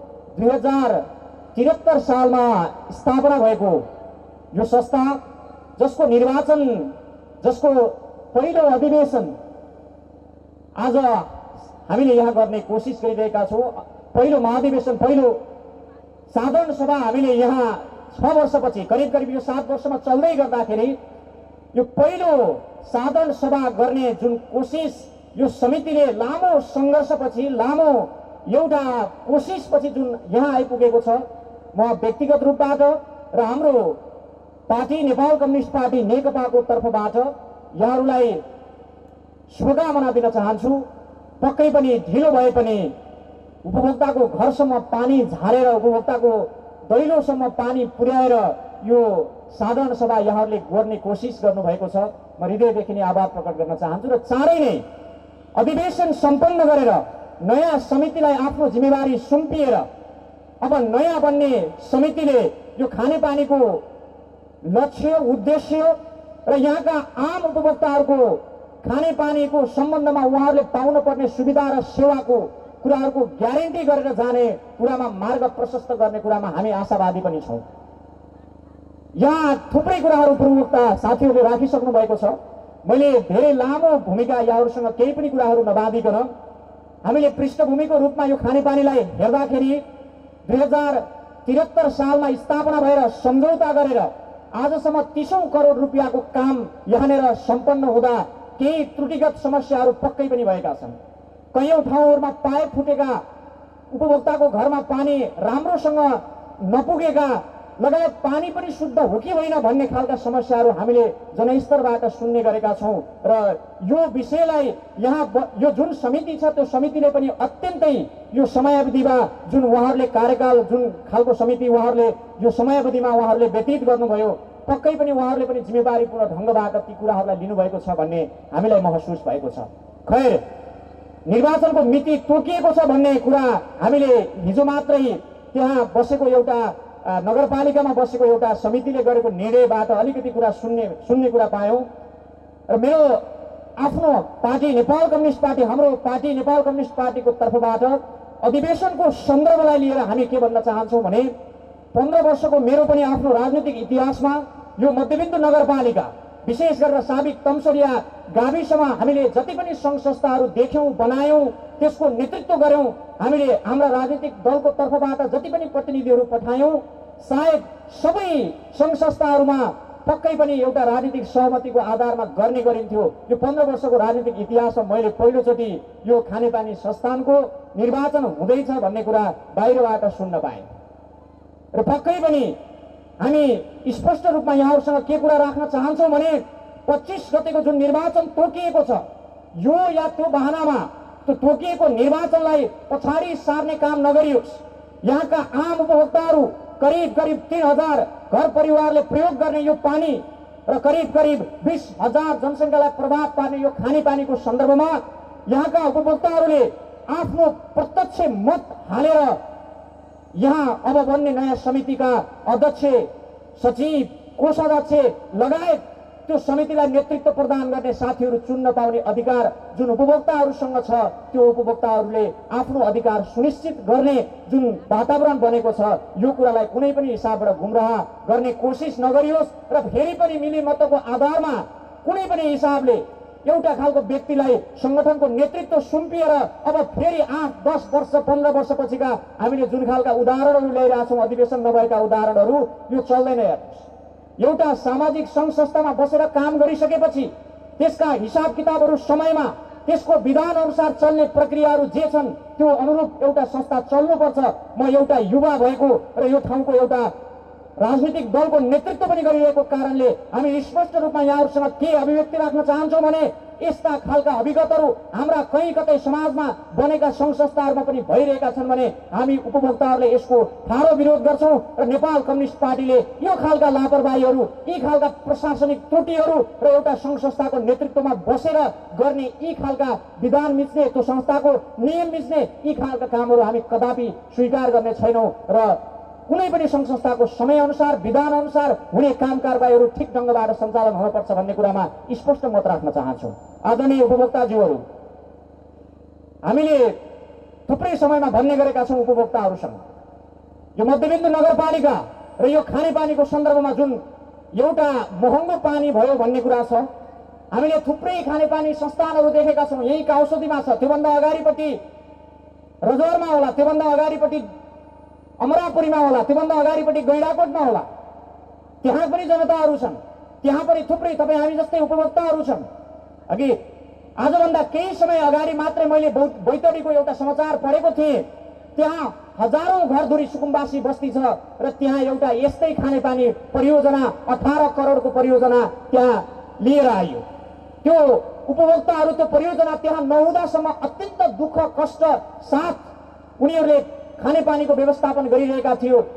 2073 सालमा स्थापना भएको यो संस्था, जसको निर्वाचन, जसको पहिलो अधिवेशन आज हामीले यहाँ गर्ने कोसिस गरिरहेका छौँ। पहिलो महाधिवेशन, पहिलो साधारण सभा हामीले यहाँ 6 वर्षपछि, करिब करिब यो 7 वर्षमा चल्दै गर्दाखेरि यो पहिलो साधारण सभा गर्ने जुन कोसिस यो समितिले लामो सङ्घर्षपछि, लामो एउटा कोसिसपछि जुन यहाँ आइपुगेको छ, म व्यक्तिगत रूपबाट र हाम्रो पार्टी नेपाल कम्युनिस्ट पार्टी नेकपाको तर्फबाट यहाँहरूलाई शुभकामना दिन चाहन्छु। पक्कै पनि ढिलो भए पनि उपभोक्ताको घरसम्म पानी झारेर, उपभोक्ताको दैलोसम्म पानी पुर्याएर यो साधारण सभा यहाँहरूले गर्ने कोसिस गर्नुभएको छ। म हृदयदेखि नै आभार प्रकट गर्न चाहन्छु र चाँडै नै अधिवेशन सम्पन्न गरेर नयाँ समितिलाई आफ्नो जिम्मेवारी सुम्पिएर अब नयाँ बन्ने समितिले यो खानेपानीको लक्ष्य, उद्देश्य र यहाँका आम उपभोक्ताहरूको खानेपानीको सम्बन्धमा उहाँहरूले पाउनुपर्ने सुविधा र सेवाको कुराहरूको ग्यारेन्टी गरेर जाने कुरामा मार्ग प्रशस्त गर्ने कुरामा हामी आशावादी पनि छौँ। यहाँ थुप्रै कुराहरू उपभोक्ता साथीहरूले राखिसक्नु भएको छ। मैले धेरै लामो भूमिका यहाँहरूसँग केही पनि कुराहरू नबाँधिकन हामीले पृष्ठभूमिको रूपमा यो खानेपानीलाई हेर्दाखेरि 2073 सालमा स्थापना भएर सम्झौता गरेर आजसम्म 30औं करोड रुपियाँको काम यहाँनिर सम्पन्न हुँदा केही त्रुटिगत समस्याहरू पक्कै पनि भएका छन्। कयौं ठाउँहरूमा पाइप फुटेका, उपभोक्ताको घरमा पानी राम्रोसँग नपुगेका, लगायत पानी पनि शुद्ध हो कि होइन भन्ने खालका समस्याहरू हामीले जनस्तरबाट सुन्ने गरेका छौँ र यो विषयलाई यहाँ यो जुन समिति छ त्यो समितिले पनि अत्यन्तै यो समयावधिमा जुन उहाँहरूले कार्यकाल, जुन खालको समिति उहाँहरूले यो समयावधिमा उहाँहरूले व्यतीत गर्नुभयो, पक्कै पनि उहाँहरूले पनि जिम्मेवारीपूर्ण ढङ्गबाट ती कुराहरूलाई लिनुभएको छ भन्ने हामीलाई महसुस भएको छ। खैर, निर्वाचनको मिति तोकिएको छ भन्ने कुरा हामीले हिजो मात्रै त्यहाँ बसेको एउटा नगरपालिकामा बसेको एउटा समितिले गरेको निर्णयबाट अलिकति कुरा सुन्ने कुरा पायौँ र मेरो आफ्नो पार्टी नेपाल कम्युनिस्ट पार्टी, हाम्रो पार्टी नेपाल कम्युनिस्ट पार्टीको तर्फबाट अधिवेशनको सन्दर्भलाई लिएर हामी के भन्न चाहन्छौँ भने 15 वर्षको मेरो पनि आफ्नो राजनीतिक इतिहासमा यो मध्यबिन्दु नगरपालिका, विशेष गरेर साबिक तमसरिया गाविसमा हामीले जति पनि सङ्घ संस्थाहरू देख्यौँ, बनायौँ, त्यसको नेतृत्व गर्यौँ, हामीले हाम्रा राजनीतिक दलको तर्फबाट जति पनि प्रतिनिधिहरू पठायौँ, सायद सबै सङ्घ संस्थाहरूमा पक्कै पनि एउटा राजनीतिक सहमतिको आधारमा गर्ने गरिन्थ्यो। यो 15 वर्षको राजनीतिक इतिहासमा मैले पहिलोचोटि यो खानेपानी संस्थानको निर्वाचन हुँदैछ भन्ने कुरा बाहिरबाट सुन्न पाएँ र पक्कै पनि हामी स्पष्ट रूपमा यहाँहरूसँग के कुरा राख्न चाहन्छौँ भने 25 गतेको जुन निर्वाचन तोकिएको छ, यो या त्यो बहानामा त्यो तोकिएको निर्वाचनलाई पछाडि सार्ने काम नगरियोस्। यहाँका आम उपभोक्ताहरू करिब करिब 3000 घर परिवारले प्रयोग गर्ने यो पानी र करिब करिब 20,000 जनसङ्ख्यालाई प्रभाव पार्ने यो खानेपानीको सन्दर्भमा यहाँका उपभोक्ताहरूले आफ्नो प्रत्यक्ष मत हालेर यहाँ अब बन्ने नयाँ समितिका अध्यक्ष, सचिव, कोषाध्यक्ष लगायत त्यो समितिलाई नेतृत्व प्रदान गर्ने साथीहरू चुन्न पाउने अधिकार जुन उपभोक्ताहरूसँग छ, त्यो उपभोक्ताहरूले आफ्नो अधिकार सुनिश्चित गर्ने जुन वातावरण बनेको छ, यो कुरालाई कुनै पनि हिसाबबाट गुमराह गर्ने कोसिस नगरियोस् र फेरि पनि मिलीमतको आधारमा कुनै पनि हिसाबले एउटा खालको व्यक्तिलाई संगठनको नेतृत्व सुम्पिएर अब फेरि 8, 10 वर्ष 15 वर्षपछिका हामीले जुन खालका उदाहरणहरू ल्याइरहेका छौँ, अधिवेशन नभएका उदाहरणहरू, यो चल्दैन। हेर्नुहोस्, एउटा सामाजिक सङ्घ संस्थामा बसेर काम गरिसकेपछि त्यसका हिसाब किताबहरू समयमा त्यसको विधान अनुसार चल्ने प्रक्रियाहरू जे छन् त्यो अनुरूप एउटा संस्था चल्नुपर्छ। म एउटा युवा भएको र यो ठाउँको एउटा राजनीतिक दलको नेतृत्व पनि गरिरहेको कारणले हामी स्पष्ट रूपमा यहाँहरूसँग के अभिव्यक्ति राख्न चाहन्छौँ भने यस्ता खालका अभिगतहरू हाम्रा कहीँ कतै समाजमा बनेका सङ्घ संस्थाहरूमा पनि भइरहेका छन् भने हामी उपभोक्ताहरूले यसको ठाडो विरोध गर्छौँ र नेपाल कम्युनिस्ट पार्टीले यो खालका लापरवाहीहरू, यी खालका प्रशासनिक त्रुटिहरू र एउटा सङ्घ संस्थाको नेतृत्वमा बसेर गर्ने यी खालका विधान मिच्ने, त्यो संस्थाको नियम मिच्ने यी खालका कामहरू हामी कदापि स्वीकार गर्ने छैनौँ र कुनै पनि सङ्घ संस्थाको समयअनुसार विधान अनुसार हुने काम कारबाहीहरू ठिक ढङ्गबाट सञ्चालन हुनुपर्छ भन्ने कुरामा स्पष्ट मत राख्न चाहन्छौँ। आदरणीय उपभोक्ताज्यूहरू, हामीले थुप्रै समयमा भन्ने गरेका छौँ उपभोक्ताहरूसँग, यो मध्यबिन्दु नगरपालिका र यो खानेपानीको सन्दर्भमा जुन एउटा महँगो पानी भयो भन्ने कुरा छ, हामीले थुप्रै खानेपानी संस्थानहरू देखेका छौँ। यही काउसदीमा छ, त्योभन्दा अगाडिपट्टि रजौरमा होला, त्योभन्दा अगाडिपट्टि अमरापुरीमा होला, त्योभन्दा अगाडिपट्टि गैंडाकोटमा होला, त्यहाँ पनि जनताहरू छन्, त्यहाँ पनि थुप्रै तपाईँ हामी जस्तै उपभोक्ताहरू छन्। अघि आजभन्दा केही समय अगाडि मात्रै मैले बैतडीको एउटा समाचार पढेको थिएँ, त्यहाँ हजारौं घरधुरी सुकुम्बासी बस्ती छ र त्यहाँ एउटा यस्तै खानेपानी परियोजना 18 करोडको परियोजना त्यहाँ लिएर आयो। त्यो उपभोक्ताहरू त्यो परियोजना त्यहाँ नहुँदासम्म अत्यन्त दुःख कष्ट साथ उनीहरूले खानेपानीको व्यवस्थापन गरिरहेका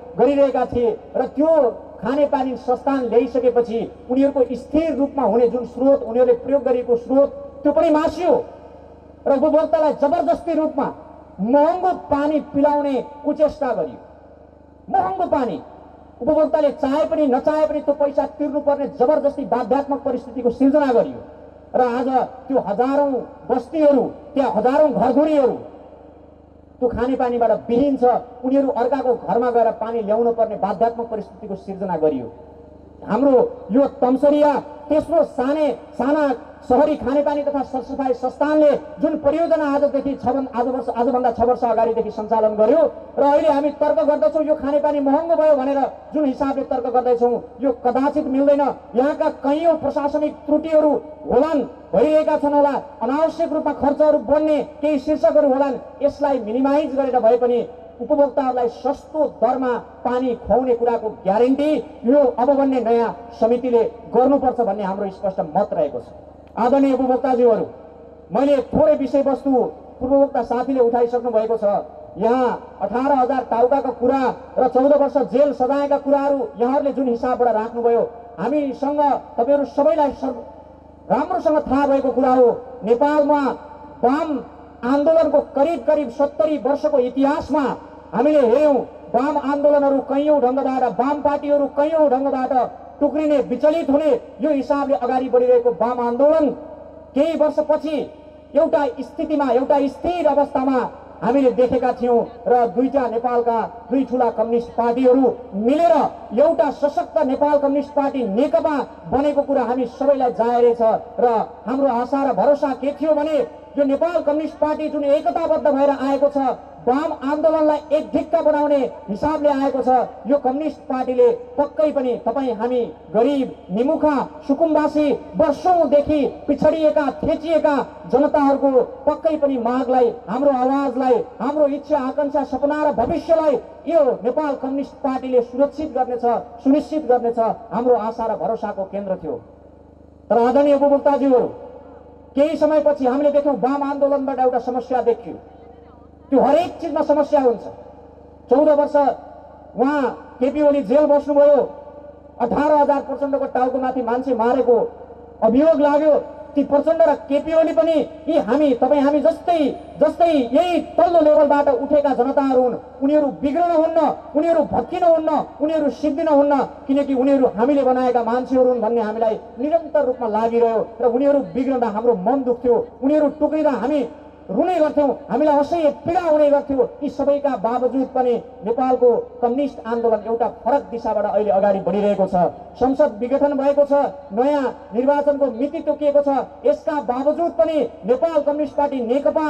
थिए र त्यो खानेपानी संस्थान ल्याइसकेपछि उनीहरूको स्थिर रूपमा हुने जुन स्रोत उनीहरूले प्रयोग गरेको स्रोत त्यो पनि मासियो र उपभोक्तालाई जबरजस्ती रूपमा महँगो पानी पिलाउने कुचेष्टा गरियो। महँगो पानी उपभोक्ताले चाहे पनि नचाहे पनि त्यो पैसा तिर्नुपर्ने जबरजस्ती बाध्यात्मक परिस्थितिको सिर्जना गरियो र आज त्यो हजारौं बस्तीहरू, त्यहाँ हजारौं घरधुरीहरू त्यो खानेपानीबाट विहीन छ, उनीहरू अर्काको घरमा गएर पानी ल्याउनु पर्ने बाध्यात्मक परिस्थितिको सिर्जना गरियो। हाम्रो यो तमसरिया तेस्रो साना शहरी खानेपानी तथा सरसफाई संस्थानले जुन परियोजना आजभन्दा 6 वर्ष अगाडिदेखि सञ्चालन गर्यो र अहिले हामी तर्क गर्दछौँ यो खानेपानी महँगो भयो भनेर जुन हिसाबले तर्क गर्दैछौँ यो कदाचित मिल्दैन। यहाँका कैयौं प्रशासनिक त्रुटिहरू होलान्, भइरहेका छन् होला, अनावश्यक रूपमा खर्चहरू बढ्ने केही शीर्षकहरू होलान्, यसलाई मिनिमाइज गरेर भए पनि उपभोक्ताहरूलाई सस्तो दरमा पानी खुवाउने कुराको ग्यारेन्टी यो अब बन्ने नयाँ समितिले गर्नुपर्छ भन्ने हाम्रो स्पष्ट मत रहेको छ। आदरणीय उपभोक्ताज्यूहरू, मैले थोरै विषयवस्तु उपभोक्ता साथीले उठाइसक्नु भएको छ। यहाँ 18,000 टाउकाको कुरा र 14 वर्ष जेल सजायका कुराहरू यहाँहरूले जुन हिसाबबाट राख्नुभयो, हामीसँग तपाईँहरू सबैलाई राम्रोसँग थाहा भएको कुरा हो। नेपालमा वाम आन्दोलनको करिब 70 वर्षको इतिहासमा हामीले हेर्यौं, वाम आन्दोलनहरू कैयौं ढङ्गबाट, वाम पार्टीहरू कैयौं ढङ्गबाट टुक्रिने, विचलित हुने यो हिसाबले अगाडि बढिरहेको वाम आन्दोलन केही वर्षपछि एउटा स्थितिमा, एउटा स्थिर अवस्थामा हामीले देखेका थियौं र दुईटा नेपालका दुई ठूला कम्युनिस्ट पार्टीहरू मिलेर एउटा सशक्त नेपाल कम्युनिस्ट पार्टी नेकपा बनेको कुरा हामी सबैलाई जाहेरै छ र हाम्रो आशा र भरोसा के थियो भने यो नेपाल कम्युनिस्ट पार्टी जुन एकताबद्ध भएर आएको छ, वाम आन्दोलनलाई एक ढिक्का बनाउने हिसाबले आएको छ, यो कम्युनिस्ट पार्टीले पक्कै पनि तपाईँ हामी गरिब निमुखा सुकुम्बासी वर्षौंदेखि पिछडिएका थेचिएका जनताहरूको पक्कै पनि मागलाई, हाम्रो आवाजलाई, हाम्रो इच्छा आकांक्षा सपना र भविष्यलाई यो नेपाल कम्युनिस्ट पार्टीले सुरक्षित गर्नेछ, सुनिश्चित गर्नेछ, हाम्रो आशा र भरोसाको केन्द्र थियो। तर आदरणीय उपभोक्ताज्यूहरू, केही समयपछि हामीले देख्यौं वाम आन्दोलनबाट एउटा समस्या देखियो। त्यो हरेक चिजमा समस्या हुन्छ। 14 वर्ष उहाँ केपी ओली जेल बस्नुभयो, 18,000 प्रचण्डको टाउकोमाथि मान्छे मारेको अभियोग लाग्यो, ती प्रचण्ड र केपी ओली पनि यी हामी जस्तै यही तल्लो लेभलबाट उठेका जनताहरू हुन्। उनीहरू बिग्रन हुन्न, उनीहरू भत्किन हुन्न, उनीहरू सिद्धिन हुन्न, किनकि उनीहरू हामीले बनाएका मान्छेहरू हुन् भन्ने हामीलाई निरन्तर रूपमा लागिरह्यो र उनीहरू बिग्रँदा हाम्रो मन दुख्थ्यो, उनीहरू टुक्रिँदा हामी रुने गर्थ्यौँ, हामीलाई असह्य पीडा हुने गर्थ्यो। यी सबैका बावजुद पनि नेपालको कम्युनिस्ट आन्दोलन एउटा फरक दिशाबाट अहिले अगाडि बढिरहेको छ। संसद विघटन भएको छ, नयाँ निर्वाचनको मिति तोकिएको छ। यसका बावजुद पनि नेपाल कम्युनिस्ट पार्टी नेकपा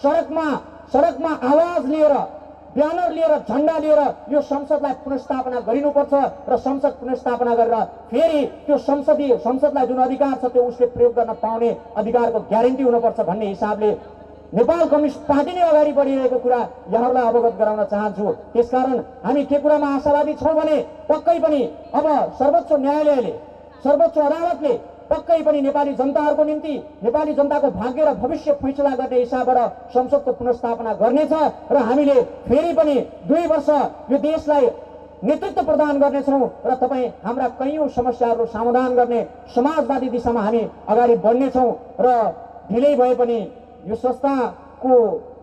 सडकमा आवाज लिएर, ब्यानर लिएर, झण्डा लिएर यो संसदलाई पुनर्स्थापना गरिनुपर्छ र संसद पुनर्स्थापना गरेर फेरि त्यो संसदलाई जुन अधिकार छ त्यो उसले प्रयोग गर्न पाउने अधिकारको ग्यारेन्टी हुनुपर्छ भन्ने हिसाबले नेपाल कम्युनिस्ट पार्टी नै अगाडि बढिरहेको कुरा यहाँहरूलाई अवगत गराउन चाहन्छु। त्यसकारण हामी के कुरामा आशावादी छौँ भने पक्कै पनि अब सर्वोच्च न्यायालयले, सर्वोच्च अदालतले पक्कै पनि नेपाली जनताहरूको निम्ति, नेपाली जनताको भाग्य र भविष्य फैसला गर्ने हिसाबबाट संसदको पुनर्स्थापना गर्नेछ र हामीले फेरि पनि 2 वर्ष यो देशलाई नेतृत्व प्रदान गर्नेछौँ र तपाईँ हाम्रा कैयौँ समस्याहरू समाधान गर्ने समाजवादी दिशामा हामी अगाडि बढ्नेछौँ र ढिलै भए पनि यो संस्थाको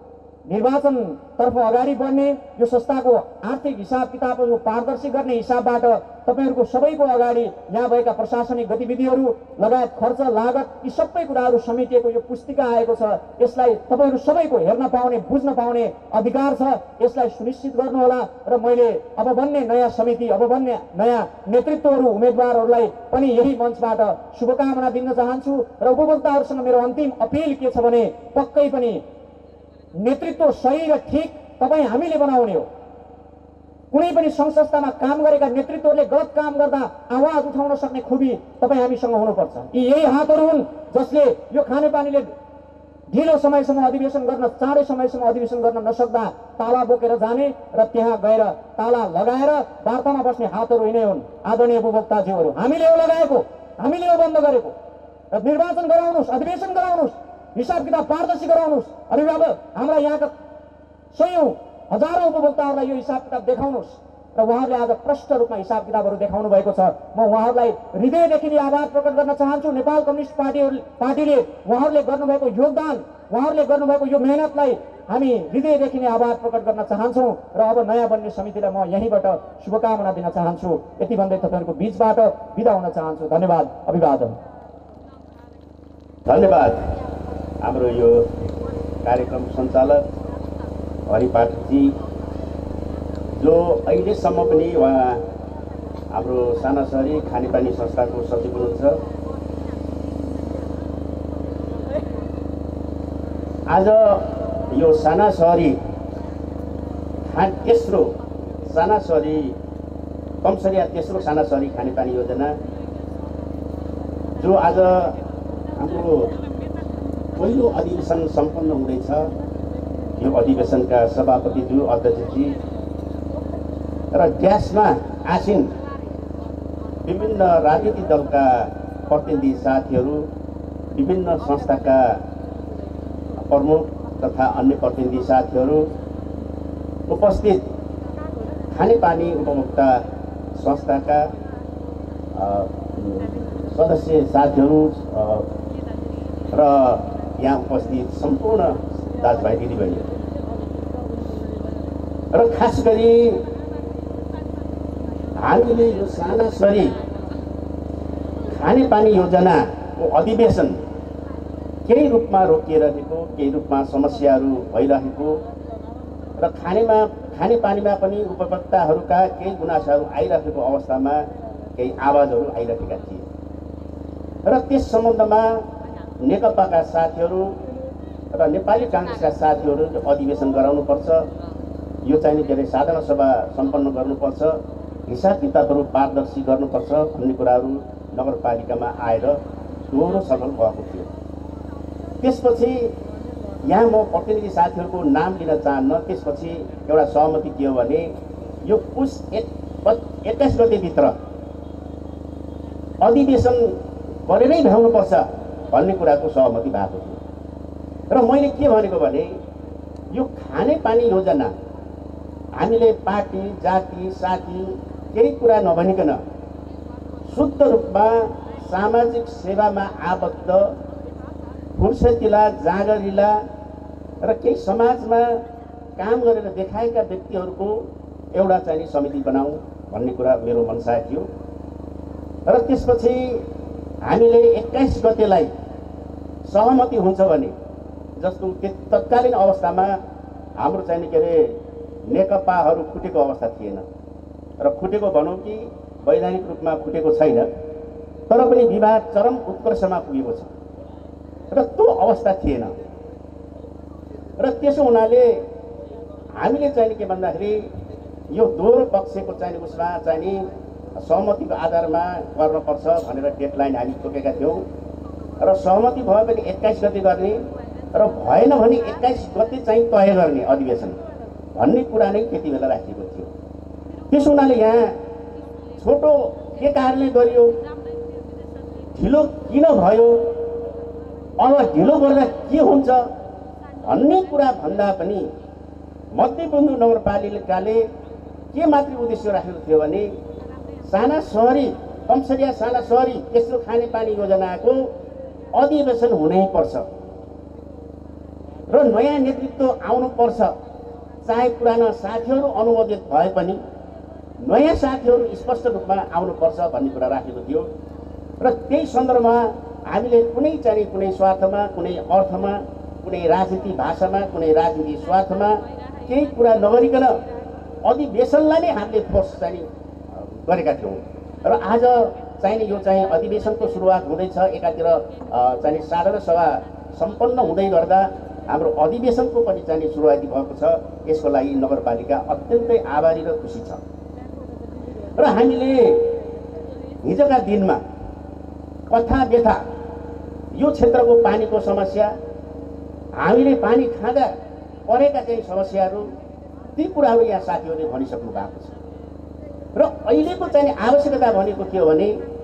निर्वाचनतर्फ अगाडि बढ्ने, यो संस्थाको आर्थिक हिसाब किताबहरू पारदर्शी गर्ने हिसाबबाट तपाईहरूको सबैको अगाडि यहाँ भएका प्रशासनिक गतिविधिहरू लगायत खर्च लागत यी सबै कुराहरू समेटिएको यो पुस्तिका आएको छ। यसलाई तपाईहरू सबैको हेर्न पाउने, बुझ्न पाउने अधिकार छ। यसलाई सुनिश्चित गर्नुहोला र मैले अब बन्ने नयाँ समिति, अब बन्ने नयाँ नेतृत्वहरू, उम्मेदवारहरूलाई पनि यही मञ्चबाट शुभकामना दिन चाहन्छु र उपभोक्ताहरूसँग मेरो अन्तिम अपिल के छ भने पक्कै पनि नेतृत्व सही र ठिक तपाईँ हामीले बनाउने हो। कुनै पनि सङ्घ संस्थामा काम गरेका नेतृत्वहरूले गलत काम गर्दा आवाज उठाउन सक्ने खुबी तपाईँ हामीसँग हुनुपर्छ। यही हातहरू हुन् जसले यो खानेपानीले ढिलो समयसम्म अधिवेशन गर्न, चाँडै समयसम्म अधिवेशन गर्न नसक्दा ताला बोकेर जाने र त्यहाँ गएर ताला लगाएर वार्तामा बस्ने हातहरू यिनै हुन्। आदरणीय उपभोक्ताज्यूहरू, हामीले हो लगाएको, हामीले हो बन्द गरेको। र निर्वाचन गराउनुहोस्, अधिवेशन गराउनुहोस्, हिसाब किताब पारदर्शी गराउनुहोस्। अभिभावक हाम्रा यहाँका सयौं हजारौं उपभोक्ताहरूलाई यो हिसाब किताब देखाउनुहोस् र उहाँहरूले आज प्रष्ट रूपमा हिसाब किताबहरू देखाउनु भएको छ। म उहाँहरूलाई हृदयदेखि आभार प्रकट गर्न चाहन्छु। नेपाल कम्युनिस्ट पार्टीले उहाँहरूले गर्नुभएको योगदान, उहाँहरूले गर्नुभएको यो मेहनतलाई हामी हृदयदेखि आभार प्रकट गर्न चाहन्छौँ र अब नयाँ बन्ने समितिलाई म यहीँबाट शुभकामना दिन चाहन्छु। यति भन्दै तपाईँहरूको बीचबाट बिदा हुन चाहन्छु। धन्यवाद, अभिवादन। धन्यवाद। हाम्रो यो कार्यक्रम सञ्चालक हरि पाठकजी, जो अहिलेसम्म पनि उहाँ हाम्रो सानासरी खानेपानी संस्थाको सचिव हुनुहुन्छ। आज यो सानासरी तेस्रो कमसरिया तेस्रो सानासरी खानेपानी योजना जो आज हाम्रो पहिलो अधिवेशन सम्पन्न हुँदैछ। यो अधिवेशनका सभापतिज्यू, अध्यक्षजी र ग्यासमा आसीन विभिन्न राजनीतिक दलका प्रतिनिधि साथीहरू, विभिन्न संस्थाका प्रमुख तथा अन्य प्रतिनिधि साथीहरू, उपस्थित खानेपानी उपभोक्ता संस्थाका सदस्य साथीहरू र यहाँ उपस्थित सम्पूर्ण दाजुभाइ दिदीबहिनी र खास गरी हामीले यो सानासरी खानेपानी योजनाको अधिवेशन केही रूपमा रोकिरहेको, केही रूपमा समस्याहरू भइरहेको र खानेपानीमा पनि उपभोक्ताहरूका केही गुनासाहरू आइरहेको अवस्थामा केही आवाजहरू आइरहेका थिए र त्यस सम्बन्धमा नेकपाका साथीहरू र नेपाली काङ्ग्रेसका साथीहरू अधिवेशन गराउनुपर्छ, यो चाहिँ के अरे साधारण सभा सम्पन्न गर्नुपर्छ, हिसाब किताबहरू पारदर्शी गर्नुपर्छ भन्ने कुराहरू नगरपालिकामा आएर दोहोरो छलफल भएको थियो। त्यसपछि यहाँ म प्रतिनिधि साथीहरूको नाम लिन चाहन्न। त्यसपछि एउटा सहमति के हो भने यो पुस 21 गतेभित्र अधिवेशन गरेरै भ्याउनुपर्छ भन्ने कुराको सहमति भएको थियो र मैले के भनेको भने यो खानेपानी योजना हामीले पार्टी, जाति, साथी केही कुरा नभनिकन शुद्ध रूपमा सामाजिक सेवामा आबद्ध फुर्सतिला जाँगरिला र केही समाजमा काम गरेर देखाएका व्यक्तिहरूको एउटा चाहिँ समिति बनाऊ भन्ने कुरा मेरो मनसा थियो। र त्यसपछि हामीले 21 गतेलाई सहमति हुन्छ भने, जस्तो तत्कालीन अवस्थामा हाम्रो चाहिँ के अरे नेकपाहरू फुटेको अवस्था थिएन, र फुटेको भनौँ कि वैधानिक रूपमा फुटेको छैन, तर पनि विवाद चरम उत्कर्षमा पुगेको छ र त्यो अवस्था थिएन। र त्यसो हुनाले हामीले चाहिँ के भन्दाखेरि यो दोहोरो पक्षको चाहिँ उसमा चाहिँ सहमतिको आधारमा गर्नुपर्छ भनेर डेडलाइन हामी तोकेका थियौँ र सहमति भयो भने 21 गते गर्ने र भएन भने 21 गते चाहिँ तय गर्ने अधिवेशन भन्ने कुरा नै त्यति बेला राखिएको थियो। त्यसो हुनाले यहाँ छोटो के कारणले गरियो, ढिलो किन भयो, अब ढिलो गर्दा के हुन्छ भन्ने कुरा भन्दा पनि मध्यबिन्दु नगरपालिकाले के मात्रै उद्देश्य राखेको थियो भने साना सहरी कमसरिया साना सहरी तेस्रो खानेपानी योजनाको अधिवेशन हुनैपर्छ र नयाँ नेतृत्व आउनुपर्छ। चाहे पुराना साथीहरू अनुमोदित भए पनि नयाँ साथीहरू स्पष्ट रूपमा आउनुपर्छ भन्ने कुरा राखेको थियो र त्यही सन्दर्भमा हामीले कुनै चाहिँ कुनै स्वार्थमा, कुनै अर्थमा, कुनै राजनीति भाषामा, कुनै राजनीति स्वार्थमा केही कुरा नगरिकन अधिवेशनलाई नै हामीले फोर्स चाहिँ गरेका थियौँ। र आज चाहिँ यो चाहिँ अधिवेशनको सुरुवात हुँदैछ, एकातिर चाहिँ साधारण सभा सम्पन्न हुँदै गर्दा हाम्रो अधिवेशनको पनि चाहिँ सुरुवाती भएको छ। यसको लागि नगरपालिका अत्यन्तै आभारी र खुसी छ। र हामीले हिजोका दिनमा कथा व्यथा यो क्षेत्रको पानीको समस्या, हामीले पानी खाँदा परेका चाहिँ समस्याहरू, ती कुराहरू यहाँ साथीहरूले भनिसक्नु भएको छ। र अहिलेको चाहिँ आवश्यकता भनेको के हो भने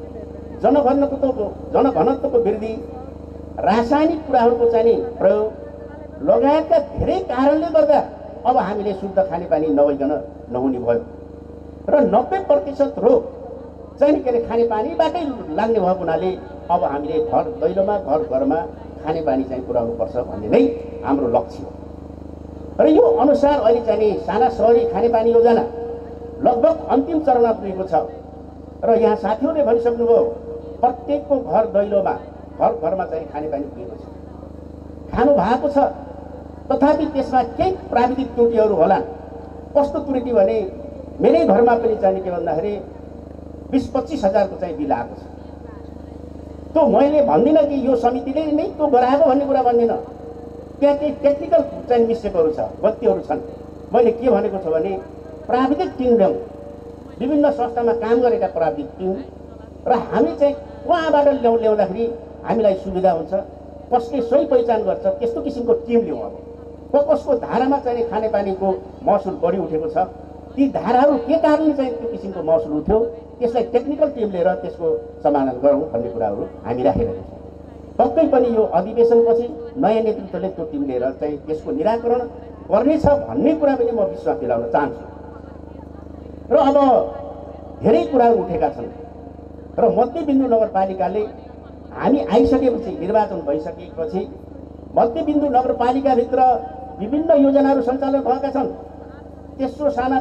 जनघनत्वको वृद्धि, रासायनिक कुराहरूको चाहिँ प्रयोग लगायतका धेरै कारणले गर्दा अब हामीले शुद्ध खानेपानी नभइकन नहुने भयो र 90% रोग चाहिँ के अरे खानेपानीबाटै लाग्ने भएको हुनाले अब हामीले घर दैलोमा घर घरमा खानेपानी चाहिँ पुर्याउनुपर्छ भन्ने नै हाम्रो लक्ष्य हो। र यो अनुसार अहिले चाहिँ साना सहरी खानेपानी योजना लगभग अन्तिम चरणमा पुगेको छ र यहाँ साथीहरूले भनिसक्नुभयो प्रत्येकको घर दैलोमा घर घरमा चाहिँ खानेपानी पुगेको छ, खानु भएको छ। तथापि त्यसमा केही प्राविधिक त्रुटिहरू होला। कस्तो त्रुटि भने मेरै घरमा पनि चाहिँ के भन्दाखेरि 20-25 हजारको चाहिँ बिल आएको छ। त्यो मैले भन्दिनँ कि यो समितिले नै त्यो गराएको भन्ने कुरा भन्दिनँ, त्यहाँ केही टेक्निकल चाहिँ मिस्टेकहरू छ, गल्तीहरू छन्। मैले के भनेको छु भने प्राविधिक टिम ल्याउँ, विभिन्न संस्थामा काम गरेका प्राविधिक टिम, र हामी चाहिँ उहाँबाट ल्याउँदाखेरि हामीलाई सुविधा हुन्छ। कसले सही पहिचान गर्छ त्यस्तो किसिमको टिम ल्याउँ। अब कसको धारामा चाहिँ खानेपानीको महसुल बढी उठेको छ, ती धाराहरू के कारणले चाहिँ त्यो किसिमको महसुल उठ्यो, त्यसलाई टेक्निकल टिम लिएर त्यसको समाधान गरौँ भन्ने कुराहरू हामी राखेका छौँ। पक्कै पनि यो अधिवेशनपछि नयाँ नेतृत्वले त्यो टिम लिएर चाहिँ त्यसको निराकरण गर्नेछ भन्ने कुरा पनि म विश्वास दिलाउन चाहन्छु। र अब धेरै कुराहरू उठेका छन् र मध्यबिन्दु नगरपालिकाले हामी आइसकेपछि, निर्वाचन भइसकेपछि मध्यबिन्दु नगरपालिकाभित्र विभिन्न योजनाहरू सञ्चालन भएका छन्। तेस्रो साना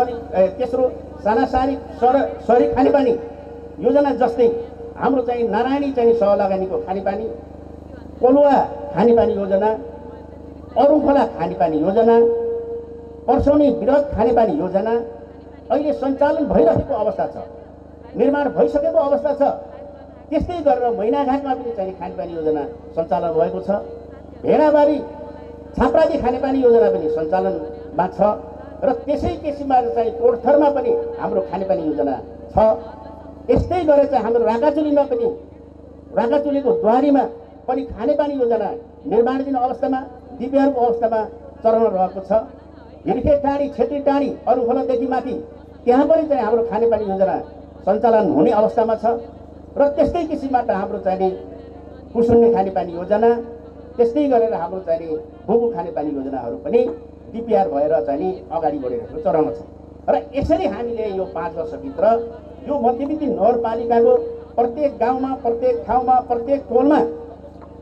सहरी खानेपानी योजना जस्तै हाम्रो चाहिँ नारायणी चाहिँ सहलगानीको खानेपानी, पलुवा खानेपानी योजना, अरुखोला खानेपानी योजना, पर्सौनी वृहत खानेपानी योजना अहिले सञ्चालन भइरहेको अवस्था छ, निर्माण भइसकेको अवस्था छ। त्यस्तै गरेर मैनाघाटमा पनि चाहिँ खानेपानी योजना सञ्चालन भएको छ। भेडाबारी छाप्रादी खानेपानी योजना पनि सञ्चालनमा छ र त्यसै किसिममा चाहिँ तोडथरमा पनि हाम्रो खानेपानी योजना छ। यस्तै गरेर चाहिँ हाम्रो राकाचुलीमा पनि, राकाचुलीको द्वारीमा पनि खानेपानी योजना निर्माणाधीन अवस्थामा, डिपिआरको अवस्थामा चरणमा रहेको छ। हिर्खे टाढी, छेत्री टाढी, अरुखोलादेखि माथि त्यहाँ पनि चाहिँ हाम्रो खानेपानी योजना सञ्चालन हुने अवस्थामा छ। र त्यस्तै किसिमबाट हाम्रो चाहिँ कुसुन्ने खानेपानी योजना, त्यस्तै गरेर हाम्रो चाहिँ बुबु खानेपानी योजनाहरू पनि डिपिआर भएर चाहिँ अगाडि बढिरहेको चरणमा छ। र यसरी हामीले यो 5 वर्षभित्र यो मध्यबिन्दु नगरपालिकाको प्रत्येक गाउँमा, प्रत्येक ठाउँमा, प्रत्येक टोलमा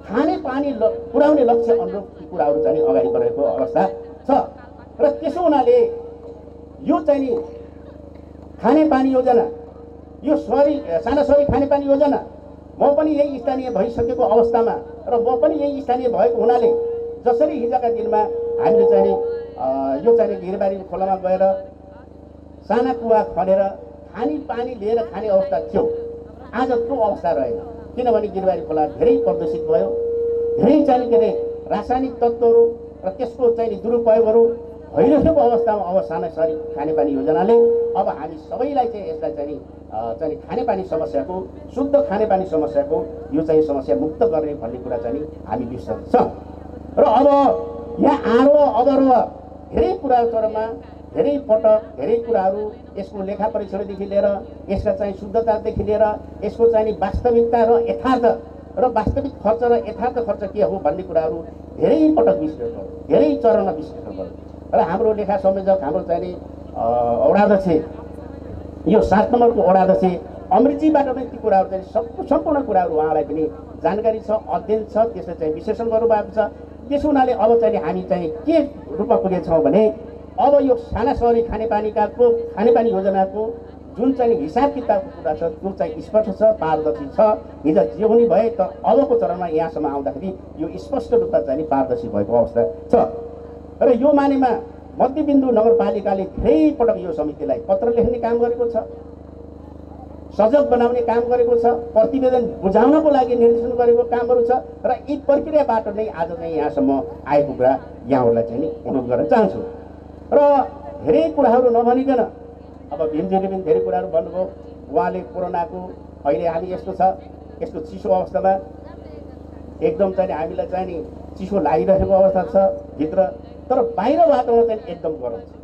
खानेपानी पुर्याउने लक्ष्य अनुरूप ती कुराहरू चाहिँ अगाडि बढेको अवस्था छ। र त्यसो हुनाले यो चाहिँ नि खानेपानी योजना, यो साना शहरी खानेपानी योजना म पनि यही स्थानीय भइसकेको अवस्थामा र म पनि यही स्थानीय भएको हुनाले जसरी हिजोका दिनमा हामीले चाहिँ यो चाहिँ गिरबारी खोलामा गएर साना कुवा खनेर खानेपानी लिएर खाने अवस्था थियो, आज त्यो अवस्था रहेन। किनभने गिरबारी खोला धेरै प्रदूषित भयो, धेरै चाहिँ के अरे रासायनिक तत्त्वहरू र त्यसको चाहिँ दुरुपयोगहरू भइरहेको अवस्थामा अब साना शहरी खानेपानी योजनाले अब हामी सबैलाई चाहिँ यसलाई चाहिँ खानेपानी समस्याको, शुद्ध खानेपानी समस्याको यो चाहिँ समस्या मुक्त गर्ने भन्ने कुरा चाहिँ हामी विश्वास छ। र अब यहाँ आरोह अवरोह धेरै कुराहरूमा धेरै पटक धेरै कुराहरू यसको लेखा परीक्षणदेखि लिएर यसका चाहिँ शुद्धतादेखि लिएर यसको चाहिँ वास्तविकता र यथार्थ र वास्तविक खर्च र यथार्थ खर्च के हो भन्ने कुराहरू धेरै पटक विश्लेषण गर्यो, धेरै चरणमा विश्लेषण गर्यो। र हाम्रो लेखा संयोजक हाम्रो चाहिँ वडाध्यक्ष, यो 7 नम्बरको वडाध्यक्ष अमृतजीबाट नै ती कुराहरू चाहिँ सम्पूर्ण कुराहरू उहाँलाई पनि जानकारी छ, अध्ययन छ, त्यसले चाहिँ विश्लेषण गर्नुभएको छ। त्यसो हुनाले अब चाहिँ हामी चाहिँ के रूपमा पुगेछौँ भने अब यो साना शहरी खानेपानी योजनाको जुन चाहिँ हिसाब किताबको कुरा छ त्यो चाहिँ स्पष्ट छ, पारदर्शी छ। हिजो जे हुने भए तर अबको चरणमा यहाँसम्म आउँदाखेरि यो स्पष्ट रूपमा चाहिँ पारदर्शी भएको अवस्था छ। र यो मानेमा मध्यबिन्दु नगरपालिकाले धेरै पटक यो समितिलाई पत्र लेख्ने काम गरेको छ, सजग बनाउने काम गरेको छ, प्रतिवेदन बुझाउनको लागि निर्देशन गरेको कामहरू छ। र यी प्रक्रियाबाट नै आज चाहिँ यहाँसम्म आइपुग्दा यहाँहरूलाई चाहिँ अनुरोध गर्न चाहन्छु। र धेरै कुराहरू नभनिकन अब भीमजीले पनि धेरै कुराहरू भन्नुभयो। उहाँले कोरोनाको अहिले हामी यस्तो छ, यस्तो चिसो अवस्थामा एकदम चाहिँ हामीलाई चाहिँ नि चिसो लागिरहेको अवस्था छ भित्र, तर बाहिर वातावरण चाहिँ एकदम गरम छ।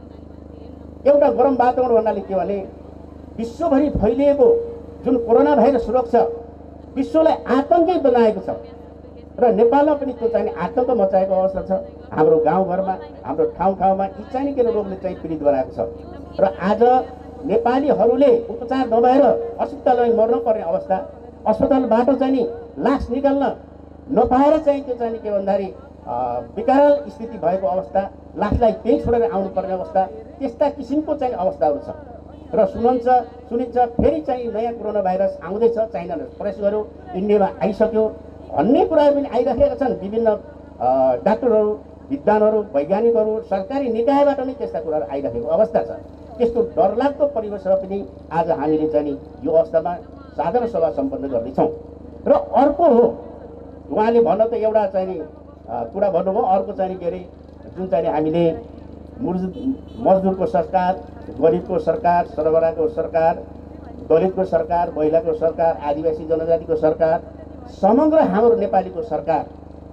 एउटा गरम वातावरण भन्नाले के भने विश्वभरि फैलिएको जुन कोरोना भाइरस रोग छ विश्वलाई आतंकी बनाएको छ र नेपालमा पनि त्यो चाहिँ आतंक मचाएको अवस्था छ। हाम्रो गाउँघरमा, हाम्रो ठाउँमा यी चाहिँ के रोगले चाहिँ पीडित बनाएको छ। र आज नेपालीहरूले उपचार नभएर अस्पतालमा मर्नुपर्ने अवस्था, अस्पतालबाट चाहिँ नि लास निकाल्न नपाएर चाहिँ त्यो चाहिँ के भन्दाखेरि विकराल स्थिति भएको अवस्था, लासलाई त्यही छोडेर आउनुपर्ने अवस्था, त्यस्ता किसिमको चाहिँ अवस्थाहरू छ। र सुनिन्छ फेरि चाहिँ नयाँ कोरोना भाइरस आउँदैछ, चाइनाले प्रवेश गर्यो, इन्डियामा आइसक्यो भन्ने कुराहरू पनि आइरहेका छन्। विभिन्न डाक्टरहरू, विद्वानहरू, वैज्ञानिकहरू, सरकारी निकायबाट नै त्यस्ता कुराहरू आइरहेको अवस्था छ। त्यस्तो डरलाग्दो परिवेशमा पनि आज हामीले चाहिँ यो अवस्थामा साधारण सभा सम्पन्न गर्दैछौँ। र अर्को हो उहाँले भन्न त एउटा चाहिँ कुरा भन्नुभयो, अर्को चाहिँ के अरे जुन चाहिँ हामीले मजदुरको सरकार, गरिबको सरकार, सरबराहको सरकार, दलितको सरकार, महिलाको सरकार, आदिवासी जनजातिको सरकार, समग्र हाम्रो नेपालीको सरकार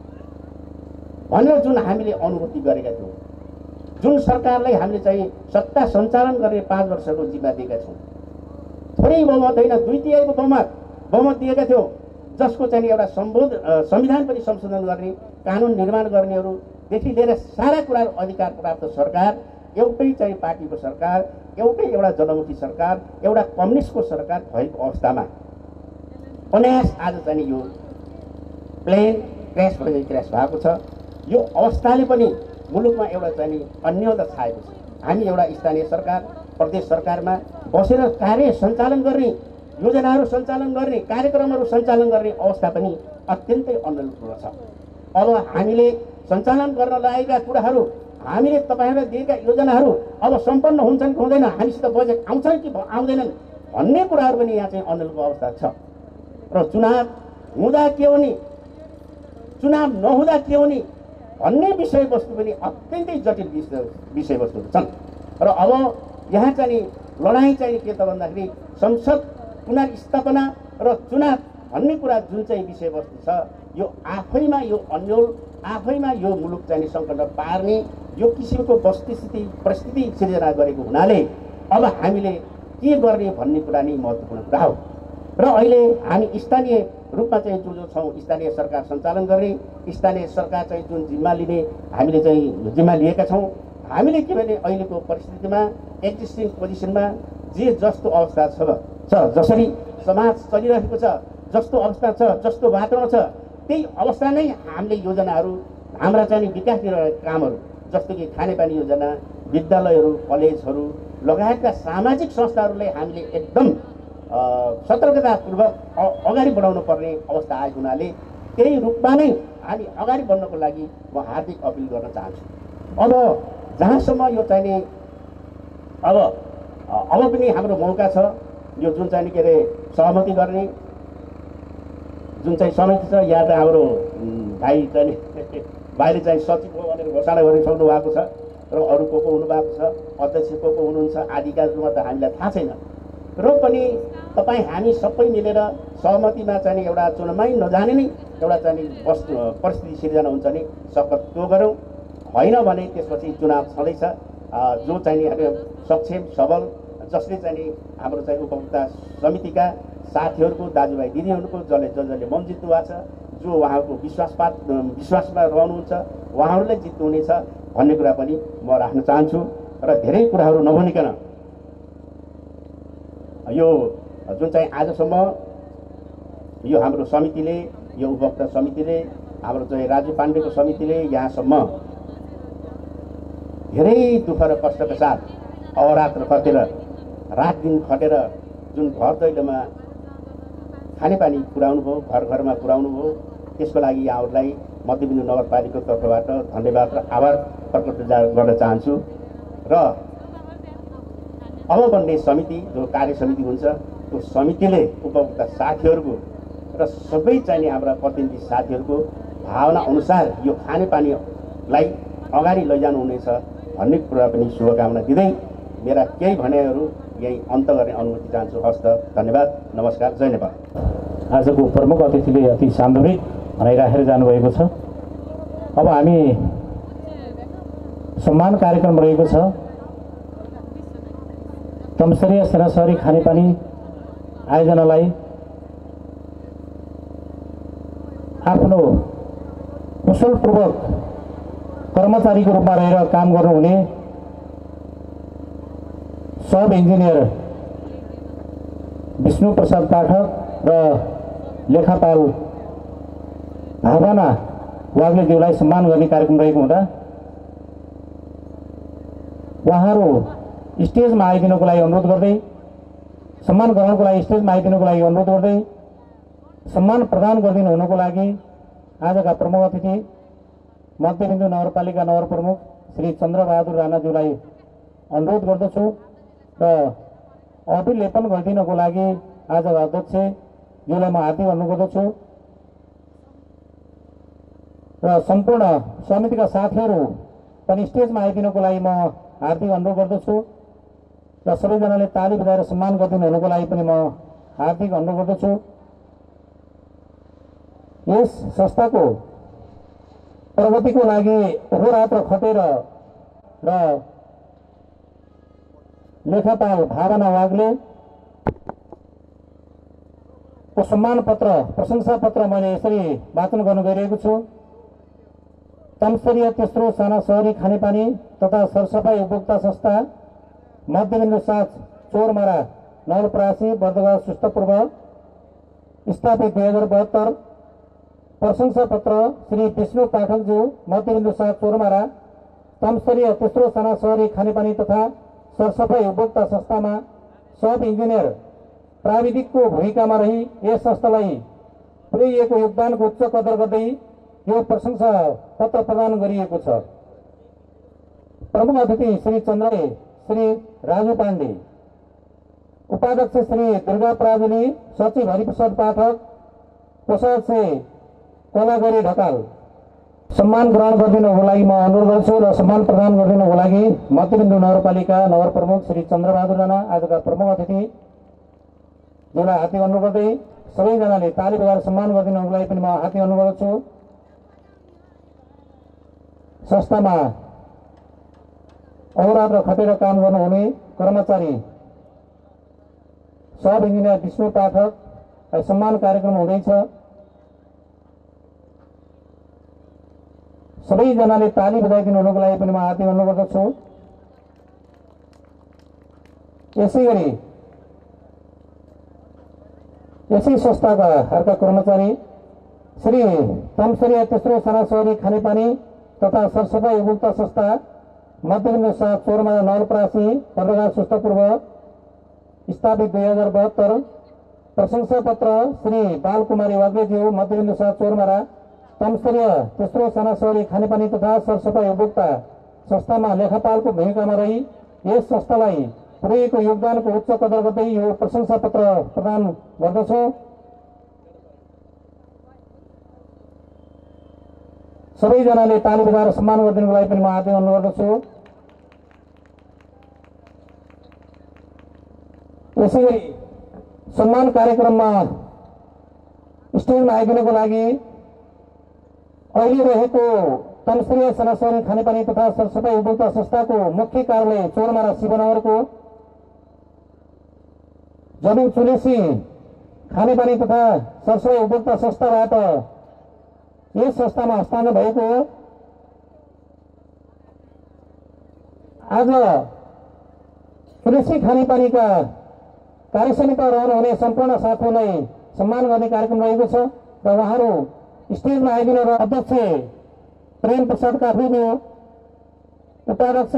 भनेर जुन हामीले अनुभूति गरेका थियौँ, जुन सरकारलाई हामीले चाहिँ सत्ता सञ्चालन गर्ने 5 वर्षको जिम्मा दिएका छौँ, थोरै बहुमत होइन 2/3 बहुमत दिएका थियौँ, जसको चाहिँ एउटा संविधान पनि संशोधन गर्ने, कानुन निर्माण गर्नेहरूदेखि लिएर सारा कुराहरू अधिकार प्राप्त सरकार, एउटै चाहिँ पार्टीको सरकार, एउटा जनमुखी सरकार, एउटा कम्युनिस्टको सरकार भएको अवस्थामा अनायास आज चाहिँ यो प्लेन क्रास भएको छ। यो अवस्थाले पनि मुलुकमा एउटा चाहिँ अन्यता छाएको छ। हामी एउटा स्थानीय सरकार, प्रदेश सरकारमा बसेर कार्य सञ्चालन गर्ने, योजनाहरू सञ्चालन गर्ने, कार्यक्रमहरू सञ्चालन गर्ने अवस्था पनि अत्यन्तै अनुकूल छ। अब हामीले सञ्चालन गर्न लागेका कुराहरू, हामीले तपाईँहरूलाई दिएका योजनाहरू अब सम्पन्न हुन्छन् कि हुँदैन, हामीसित बजेट आउँछन् कि आउँदैनन् भन्ने कुराहरू पनि यहाँ चाहिँ अनुकूल अवस्था छ। र चुनाव हुँदा के हुने, चुनाव नहुँदा के हुने भन्ने विषयवस्तु पनि अत्यन्तै जटिल विषयवस्तुहरू छन्। र अब यहाँ चाहिँ लडाइँ चाहिँ के त भन्दाखेरि संसद पुनर्स्थापना र चुनाव भन्ने कुरा जुन चाहिँ विषयवस्तु छ, यो आफैमा यो अन्यल, आफैमा यो मुलुक चाहिँ सङ्कटमा पार्ने यो किसिमको परिस्थिति सिर्जना गरेको हुनाले अब हामीले के गर्ने भन्ने कुरा नै महत्त्वपूर्ण कुरा हो। र अहिले हामी स्थानीय रूपमा चाहिँ जो छौँ, स्थानीय सरकार सञ्चालन गर्ने, स्थानीय सरकार चाहिँ जुन जिम्मा लिने हामीले चाहिँ जिम्मा लिएका छौँ, हामीले के भने अहिलेको परिस्थितिमा एक्जिस्टिङ पोजिसनमा जे जस्तो अवस्था छ, जसरी समाज चलिरहेको छ, जस्तो अवस्था छ, जस्तो वातावरण छ, त्यही अवस्था नै हामीले योजनाहरू हाम्रा चाहिँ विकासतिर कामहरू जस्तो कि खानेपानी योजना, विद्यालयहरू, कलेजहरू लगायतका सामाजिक संस्थाहरूलाई हामीले एकदम सतर्कतापूर्वक अगाडि बढाउनु पर्ने अवस्था आएको हुनाले त्यही रूपमा नै हामी अगाडि बढ्नको लागि म हार्दिक अपिल गर्न चाहन्छु। अब जहाँसम्म यो चाहिने अब पनि हाम्रो मौका छ, यो जुन चाहिँ के अरे सहमति गर्ने जुन चाहिँ समिति छ, या त हाम्रो भाइ चाहिँ भाइले चाहिँ सचिव हो भनेर घोषणा गरिसक्नु भएको छ र अरू को हुनुभएको छ, अध्यक्ष को हुनुहुन्छ आदिका रूपमा त हामीलाई थाहा छैन। र पनि तपाईँ हामी सबै मिलेर सहमतिमा चाहिँ एउटा चुनावमै नजाने नै एउटा चाहिँ परिस्थिति सिर्जना हुन्छ नि सकत त्यो गरौँ, होइन भने त्यसपछि चुनाव छँदैछ। जो चाहिँ हामी सक्षम सबल जसले चाहिँ हाम्रो चाहिँ उपभोक्ता समितिका साथीहरूको दाजुभाइ दिदीहरूको जसले मन जित्नु भएको छ, जो उहाँको विश्वासमा रहनुहुन्छ उहाँहरूलाई जित्नुहुनेछ भन्ने कुरा पनि म राख्न चाहन्छु। र धेरै कुराहरू नभनिकन यो जुन चाहिँ आजसम्म यो हाम्रो समितिले, यो उपभोक्ता समितिले, हाम्रो चाहिँ राजु पाण्डेको समितिले यहाँसम्म धेरै दुःख र कष्टका साथ अहोरात्र खटेर रात दिन खटेर जुन घर दैलोमा खानेपानी पुर्याउनु भयो, घर घरमा पुर्याउनु भयो, त्यसको लागि यहाँहरूलाई मध्यबिन्दु नगरपालिकाको तर्फबाट धन्यवाद र आभार प्रकट गर्न चाहन्छु। र अब बन्ने समिति जो कार्य समिति हुन्छ त्यो समितिले उपभोक्ता साथीहरूको र सबै चाहिने हाम्रा प्रतिनिधि साथीहरूको भावना अनुसार यो खानेपानीलाई अगाडि लैजानुहुनेछ भन्ने कुरा पनि शुभकामना दिँदै मेरा केही भनाइहरू यही अन्त गर्ने अनुमति चाहन्छु। हस्त धन्यवाद, नमस्कार, जय नेपाल। आजको प्रमुख अतिथिले अति सान्दर्भिक भनाइराखेर जानुभएको छ। अब हामी सम्मान कार्यक्रम रहेको छ। तमसरिया सेना सहरी खानेपानी आयोजनालाई आफ्नो कुशलपूर्वक कर्मचारीको रूपमा रहेर काम गर्नुहुने सब इन्जिनियर विष्णु प्रसाद पाठक र लेखापाल भावना वाग्लेज्यूलाई सम्मान गर्ने कार्यक्रम रहेको हुँदा उहाँहरू स्टेजमा आइदिनको लागि अनुरोध गर्दै, सम्मान ग्रहणको लागि स्टेजमा आइदिनको लागि अनुरोध गर्दै, सम्मान प्रदान गरिदिनु हुनको लागि आजका प्रमुख अतिथि मध्यबिन्दु नगरपालिका नगर प्रमुख श्री चन्द्रबहादुर राणाज्यूलाई अनुरोध गर्दछु र अभिलेपन गरिदिनको लागि आजका अध्यक्षज्यूलाई म हार्दिक अनुरोध गर्दछु र सम्पूर्ण समितिका साथीहरू पनि स्टेजमा आइदिनको लागि म हार्दिक अनुरोध गर्दछु र सबैजनाले ताली बजाएर सम्मान गरिदिनु हुनुको लागि पनि म हार्दिक अनुरोध गर्दछु। यस संस्थाको प्रगतिको लागि अहोरात्र खटेर र लेखापाल भावना वाग्ले को सम्मान पत्र, प्रशंसा पत्र मैले यसरी वाचन गर्न गइरहेको छु। तमसरिया तेस्रो साना सहरी खानेपानी तथा सरसफाई उपभोक्ता संस्था मध्यबिन्दु 7 चोरमारा नवलपरासी बर्दगाउँ सुस्तपूर्व स्थापित 2072। प्रशंसा पत्र श्री विष्णु पाठकज्यू मध्यबिन्दु 7 चोरमारा तमसरिया तेस्रो साना सहरी खानेपानी तथा सरसफाई उपभोक्ता संस्थामा सब इन्जिनियर प्राविधिकको भूमिकामा रही यस संस्थालाई पुर्याइएको योगदानको उच्च कदर गर्दै यो प्रशंसा पत्र प्रदान गरिएको छ। प्रमुख अतिथि श्री चन्द्र श्री राजु पाण्डे, उपाध्यक्ष श्री दुर्गा प्राजुली, सचिव हरिप्रसाद पाठक, कोषाध्यक्ष कलागरी ढकाल सम्मान ग्रहण गरिदिनुको लागि म अनुरोध गर्छु र सम्मान प्रदान गरिदिनुको लागि मध्यबिन्दु नगरपालिका नगर प्रमुख श्री चन्द्रबहादुर राणा आजका प्रमुख अतिथि जोलाई हार्दिक अनुरोध गर्दै सबैजनाले ताली बजाएर सम्मान गरिदिनुको लागि पनि म हार्दिक अनुरोध गर्छु। संस्थामा अहोरात्र खटेर काम गर्नुहुने कर्मचारी सब इन्जिनियर विष्णु पाठक सम्मान कार्यक्रम हुँदैछ। सबैजनाले ताली बजाइदिनु हुनुको लागि पनि म हार्दिक अनुरोध गर्दछु। यसै गरी यसै संस्थाका अर्का कर्मचारी श्री तमसरिया तेस्रो साना सहरी खानेपानी तथा सरसफाई उपभोक्ता संस्था मध्यबिन्दु 7 चौरमारा नवलपरासी पत्रकार संस्था पूर्व स्थापित 2072। प्रशंसा पत्र श्री बालकुमारी वाग्लेज्यू मध्यबिन्दु 7 चौरमारा तमसरिया तेस्रो साना सहरी खानेपानी तथा सरसफाई उपभोक्ता संस्थामा लेखापालको भूमिकामा रही यस संस्थालाई पुर्याएको योगदानको उच्च कदर गर्दै यो प्रशंसा पत्र प्रदान गर्दछु। सबैजनाले ताली बजाएर सम्मान गरिदिनुको लागि पनि म हार्दिक अनुरोध गर्दछु। यसैगरी सम्मान कार्यक्रममा स्टेजमा आइदिनको लागि अहिले रहेको तमसरिया साना सहरी खानेपानी तथा सरसफाई उपभोक्ता संस्थाको मुख्य कार्यालय चौरमारा शिवनगरको जमिन चुलेसी खानेपानी तथा सरसफाई उपभोक्ता संस्थाबाट यस संस्थामा हस्तान्तरण भएको हो। आज चुलेसी खानेपानीका कार्यसमितिमा रहनुहुने सम्पूर्ण साथीहरूलाई सम्मान गर्ने कार्यक्रम रहेको छ र उहाँहरू स्टेजमा आइदिनु र अध्यक्ष प्रेम प्रसाद काफ्रेज्यू, उपाध्यक्ष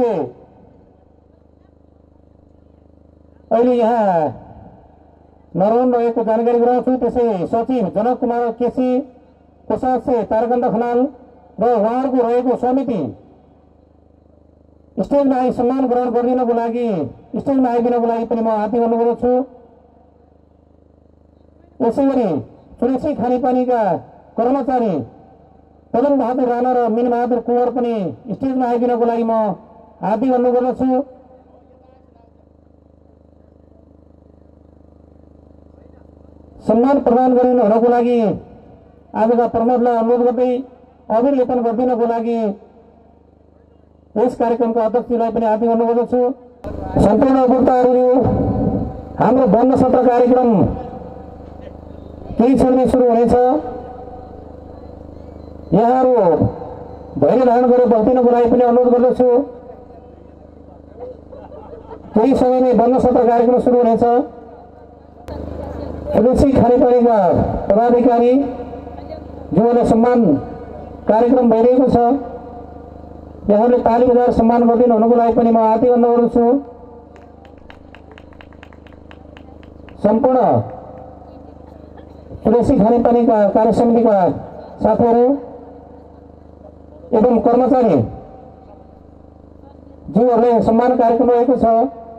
अहिले यहाँ नरहन रहेको जानकारी गराउँछु। त्यसै सचिव जनक कुमार केसी, कोषाध्यक्ष तारकन्द खनाल र उहाँहरूको रहेको समिति स्टेजमा आई सम्मान ग्रहण गरिदिनको लागि स्टेजमा आइदिनको लागि पनि म हार्दिक अनुरोध गर्छु। यसैगरी चुलेसी खानेपानीका कर्मचारी पदम बहादुर राणा र मीन बहादुर कुँवर पनि स्टेजमा आइदिनको लागि म हार्दिक अनुरोध गर्दछु। सम्मान प्रदान गरिनुहुनको लागि आजका प्रमुखलाई अनुरोध गर्दै अभिलेखन गरिदिनको लागि यस कार्यक्रमका अध्यक्षलाई पनि हार्दिक अनुरोध गर्दछु। सम्पूर्ण उपभोक्ताहरू हाम्रो बन्द सत्र कार्यक्रम केही क्षणमै सुरु हुनेछ। यहाँहरू धैर्य धारण गरेर बस्दिनको लागि पनि अनुरोध गर्दछु। केही समयमै बन्द सत्र कार्यक्रम सुरु हुनेछ। चुलेसी खानेपानीका पदाधिकारी जुहरूले सम्मान कार्यक्रम भइरहेको छ। यहाँहरूले ताली बजाएर सम्मान गरिदिनु हुनुको लागि पनि म हार्दिक अनुरोध गर्दछु। सम्पूर्ण चुलेसी खानेपानीका कार्यसमितिका साथीहरू एवं कर्मचारी ज्यूहरूले सम्मान कार्यक्रम रहेको छ।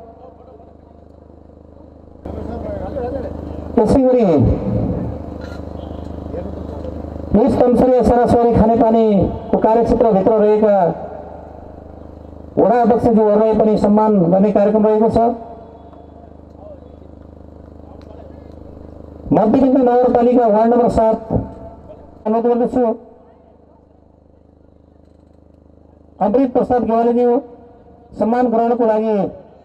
त्यसैगरी यस तमसरिया साना सहरी खानेपानीको कार्यक्षेत्रभित्र रहेका वडा अध्यक्षज्यूहरूलाई पनि सम्मान गर्ने कार्यक्रम रहेको छ। मध्यबिन्दु नगरपालिका वार्ड नम्बर 7 अनुरोध गर्दछु अमृत प्रसाद गेवालीज्यू सम्मान ग्रहणको लागि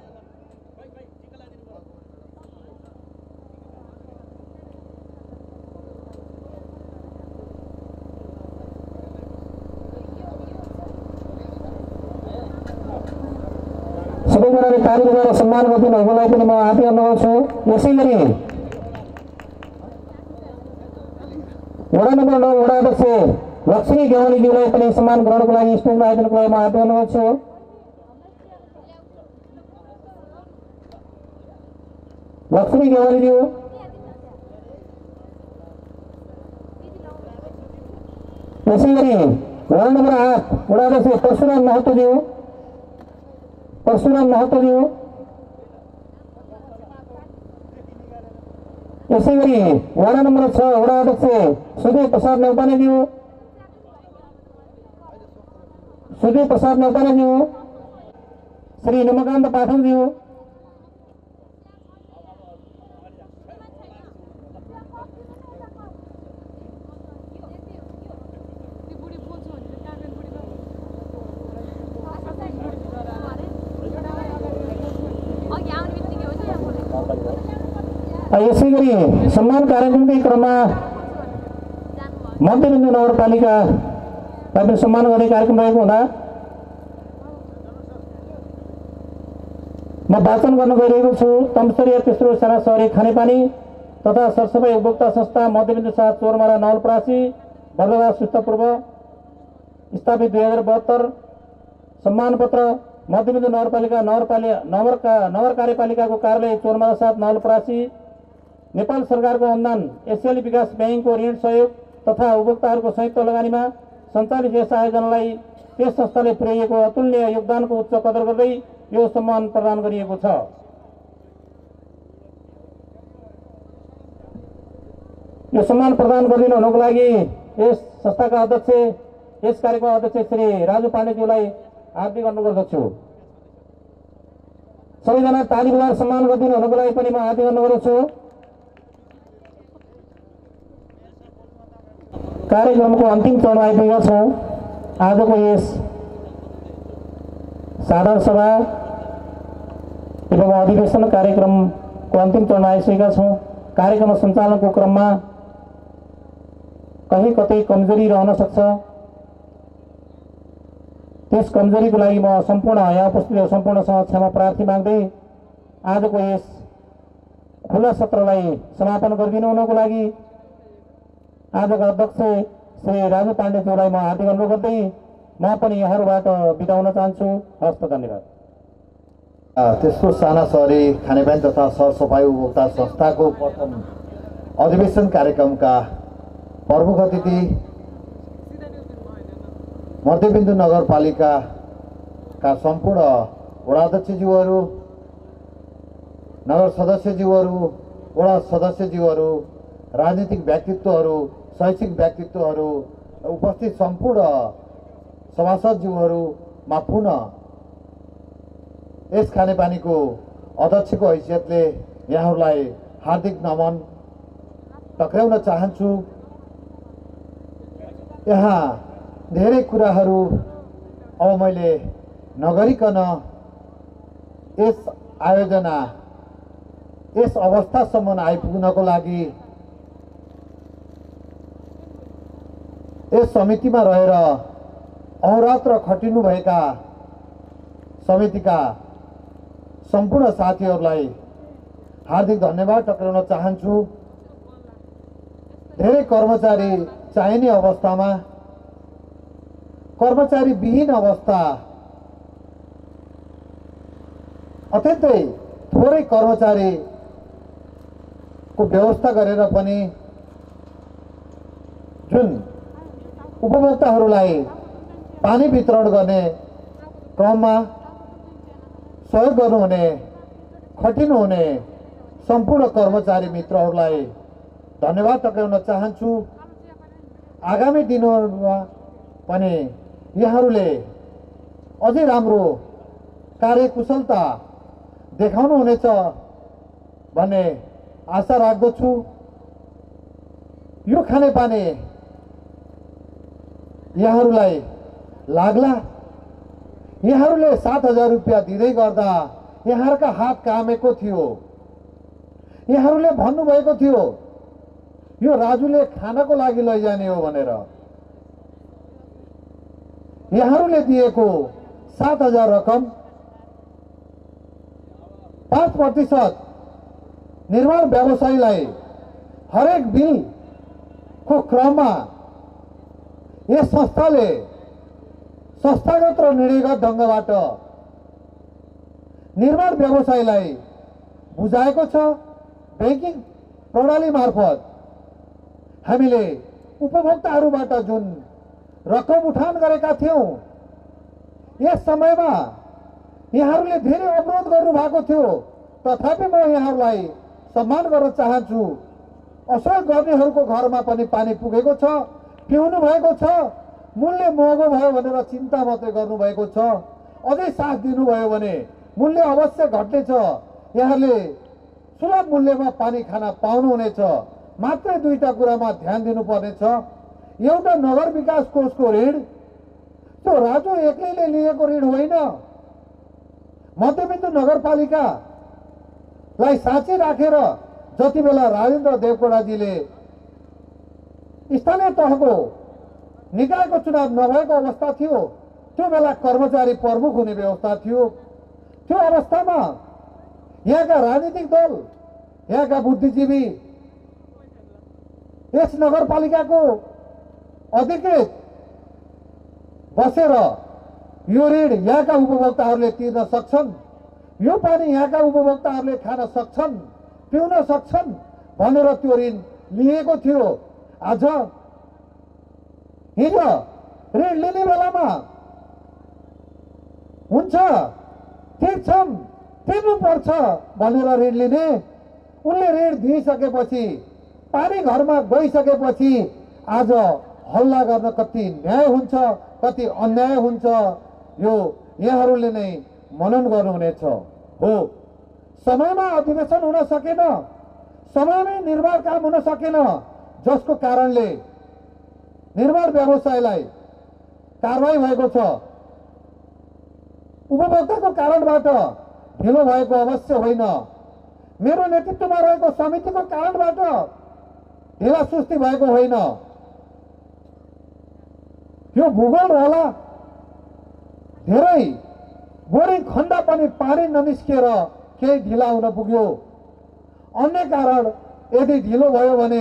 सबैजनाले ताली बजाएर सम्मान गरिदिनुको लागि पनि म हार्दिक अनुरोध गर्छु। यसैगरी वडा नम्बर 9 वडा अध्यक्ष लक्ष्मी गेवालीज्यूलाई पनि सम्मान ग्रहणको लागि स्टेजमा आइदिनुको लागि म हार्दिक अनुरोध गर्छु। लक्ष्मी गेवालीज्यू यसैगरी वार्ड नम्बर 8 वडा अध्यक्ष परशुराम महतोज्यू यसैगरी वार्ड नम्बर 6 वडा अध्यक्ष सुधीर प्रसाद नौपानेज्यू श्री नमकान्त पाठकज्यू यसैगरी सम्मान कार्यक्रमकै क्रममा मध्यबिन्दु नगरपालिकालाई पनि सम्मान गर्ने कार्यक्रम रहेको हुँदा म वाचन गर्न गइरहेको छु। तमसरिया तेस्रो साना सहरी खानेपानी तथा सरसफाई उपभोक्ता संस्था मध्यबिन्दु 7 चौरमारा नवलपरासी बर्दराज श्रेष्ठपूर्व स्थापित 2072 सम्मान पत्र मध्यबिन्दु नगरपालिका नगर कार्यपालिकाको कार्यालय चोरमारा 7 नवलपरासी नेपाल सरकारको अनुदान एसियाली विकास ब्याङ्कको ऋण सहयोग तथा उपभोक्ताहरूको संयुक्त लगानीमा सञ्चालित यस आयोजनालाई त्यस संस्थाले पुर्याएको अतुल्य योगदानको उच्च कदर गर्दै यो सम्मान प्रदान गरिएको छ। यो सम्मान प्रदान गरिदिनु हुनुको लागि यस संस्थाका अध्यक्ष यस कार्यक्रमका अध्यक्ष श्री राजु पाण्डेज्यूलाई हार्दिक अनुरोध गर्दछु। सबैजना ताली बजाएर सम्मान गरिदिनु हुनुको लागि पनि म हार्दिक अनुरोध गर्दछु। कार्यक्रमको अन्तिम चरणमा आइपुगेका छौँ। आजको यस साधारण सभा एवं अधिवेशन कार्यक्रमको अन्तिम चरणमा आइसकेका छौँ। कार्यक्रम सञ्चालनको क्रममा कहीँ कतै कमजोरी रहन सक्छ। त्यस कमजोरीको लागि म सम्पूर्ण यहाँ उपस्थित सम्पूर्णसँग क्षमा प्रार्थी माग्दै आजको यस खुला सत्रलाई समापन गरिदिनु हुनको लागि आजका अध्यक्ष श्री राजु पाण्डेज्यूलाई म हार्दिक अनुरोध गर्दै म पनि यहाँबाट बिदा हुन चाहन्छु। हस्त धन्यवाद। तेस्रो साना सहरी खानेपानी तथा सरसफाई उपभोक्ता संस्थाको प्रथम अधिवेशन कार्यक्रमका प्रमुख अतिथि मध्यबिन्दु नगरपालिकाका सम्पूर्ण वडाध्यक्षज्यूहरू, नगर सदस्यज्यूहरू, वडा सदस्यज्यूहरू, राजनीतिक व्यक्तित्वहरू, शैक्षिक व्यक्तित्वहरू, उपस्थित सम्पूर्ण सभासदज्यूहरूमा पुनः यस खानेपानीको अध्यक्षको हैसियतले यहाँहरूलाई हार्दिक नमन टक्राउन चाहन्छु। यहाँ धेरै कुराहरू अब मैले नगरिकन यस आयोजना यस अवस्थासम्म आइपुग्नको लागि यस समितिमा रहेर अहोरात्र खटिनुभएका समितिका सम्पूर्ण साथीहरूलाई हार्दिक धन्यवाद टक्राउन चाहन्छु। धेरै कर्मचारी चाहिने अवस्थामा कर्मचारी विहीन अवस्था, अत्यन्तै थोरै कर्मचारीको व्यवस्था गरेर पनि जुन उपभोक्ताहरूलाई पानी वितरण गर्ने क्रममा सहयोग गर्नुहुने खटिनुहुने सम्पूर्ण कर्मचारी मित्रहरूलाई धन्यवाद टक्राउन चाहन्छु। आगामी दिनहरूमा पनि यहाँहरूले अझै राम्रो कार्यकुशलता देखाउनुहुनेछ भन्ने आशा राख्दछु। यो खानेपानी यहाँहरूलाई लाग्ला। यहाँहरूले 7,000 रुपियाँ दिँदै गर्दा यहाँहरूका हात कामेको थियो। यहाँहरूले भन्नुभएको थियो यो राजुले खानको लागि लैजाने हो भनेर। यहाँहरूले दिएको 7,000 रकम 5% निर्माण व्यवसायीलाई हरेक बिलको क्रममा यस संस्थाले संस्थागत र निर्णयगत ढङ्गबाट निर्माण व्यवसायीलाई बुझाएको छ। ब्याङ्किङ प्रणाली मार्फत हामीले उपभोक्ताहरूबाट जुन रकम उठान गरेका थियौँ, यस समयमा यहाँहरूले धेरै अवरोध गर्नुभएको थियो। तथापि म यहाँहरूलाई सम्मान गर्न चाहन्छु। असहयोग गर्नेहरूको घरमा पनि पानी पुगेको छ, पिउनु भएको छ। मूल्य महँगो भयो भनेर चिन्ता मात्रै गर्नुभएको छ। अझै साथ दिनुभयो भने मूल्य अवश्य घट्नेछ। यहाँहरूले सुलभ मूल्यमा पानी खान पाउनुहुनेछ। मात्रै दुईटा कुरामा ध्यान दिनुपर्नेछ। एउटा नगर विकास कोषको ऋण, त्यो राजु एक्लैले लिएको ऋण होइन। मध्यबिन्दु नगरपालिकालाई साँच्चै राखेर जति बेला राजेन्द्र देवकोटाजीले स्थानीय तहको निकायको चुनाव नभएको अवस्था थियो, त्यो बेला कर्मचारी प्रमुख हुने व्यवस्था थियो। त्यो अवस्थामा यहाँका राजनीतिक दल, यहाँका बुद्धिजीवी, यस नगरपालिकाको अधिकृत बसेर यो ऋण यहाँका उपभोक्ताहरूले तिर्न सक्छन्, यो पानी यहाँका उपभोक्ताहरूले खान सक्छन्, पिउन सक्छन् भनेर त्यो ऋण लिएको थियो। आज हिजो ऋण लिने बेलामा हुन्छ तिर्छौँ तिर्नुपर्छ भनेर ऋण लिने, उनले ऋण दिइसकेपछि पानी घरमा गइसकेपछि आज हल्ला गर्न कति न्याय हुन्छ कति अन्याय हुन्छ यो यहाँहरूले नै मनन गर्नुहुनेछ। हो, समयमा अधिवेशन हुन सकेन, समयमै निर्माण काम हुन सकेन, जसको कारणले निर्माण व्यवसायलाई कारवाही भएको छ। उपभोक्ताको कारणबाट ढिलो भएको अवश्य होइन, मेरो नेतृत्वमा रहेको समितिको कारणबाट ढिला सुस्ती भएको होइन। यो भूगोल होला, धेरै बोरिङ खण्ड पनि पानी ननिस्किएर केही ढिला हुन पुग्यो। अन्य कारण यदि ढिलो भयो भने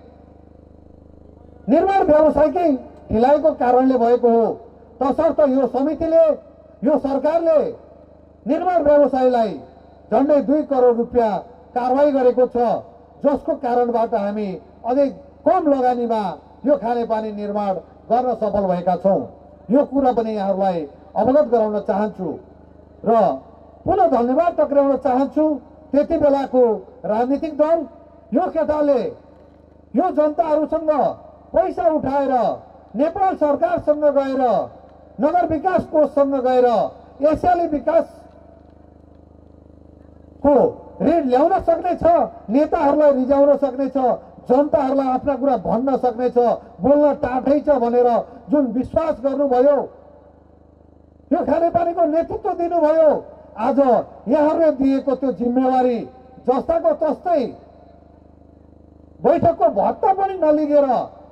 निर्माण व्यवसायकै ढिलाइको कारणले भएको हो। तसर्थ यो समितिले यो सरकारले निर्माण व्यवसायलाई झन्डै 2 करोड रुपियाँ कारवाही गरेको छ, जसको कारणबाट हामी अझै कम लगानीमा यो खानेपानी निर्माण गर्न सफल भएका छौँ। यो कुरा पनि यहाँहरूलाई अवगत गराउन चाहन्छु र पुनः धन्यवाद टक्राउन चाहन्छु त्यति बेलाको राजनीतिक दल। यो केटाले यो जनताहरूसँग पैसा उठाएर नेपाल सरकारसँग गएर नगर विकास कोषसँग गएर एसियाली विकास को ऋण ल्याउन सक्नेछ, नेताहरूलाई रिजाउन सक्नेछ, जनताहरूलाई आफ्ना कुरा भन्न सक्नेछ, बोल्न टाढै छ भनेर जुन विश्वास गर्नुभयो, यो खानेपानीको नेतृत्व दिनुभयो, आज यहाँहरूले दिएको त्यो जिम्मेवारी जस्ताको तस्तै बैठकको भत्ता पनि नलिएर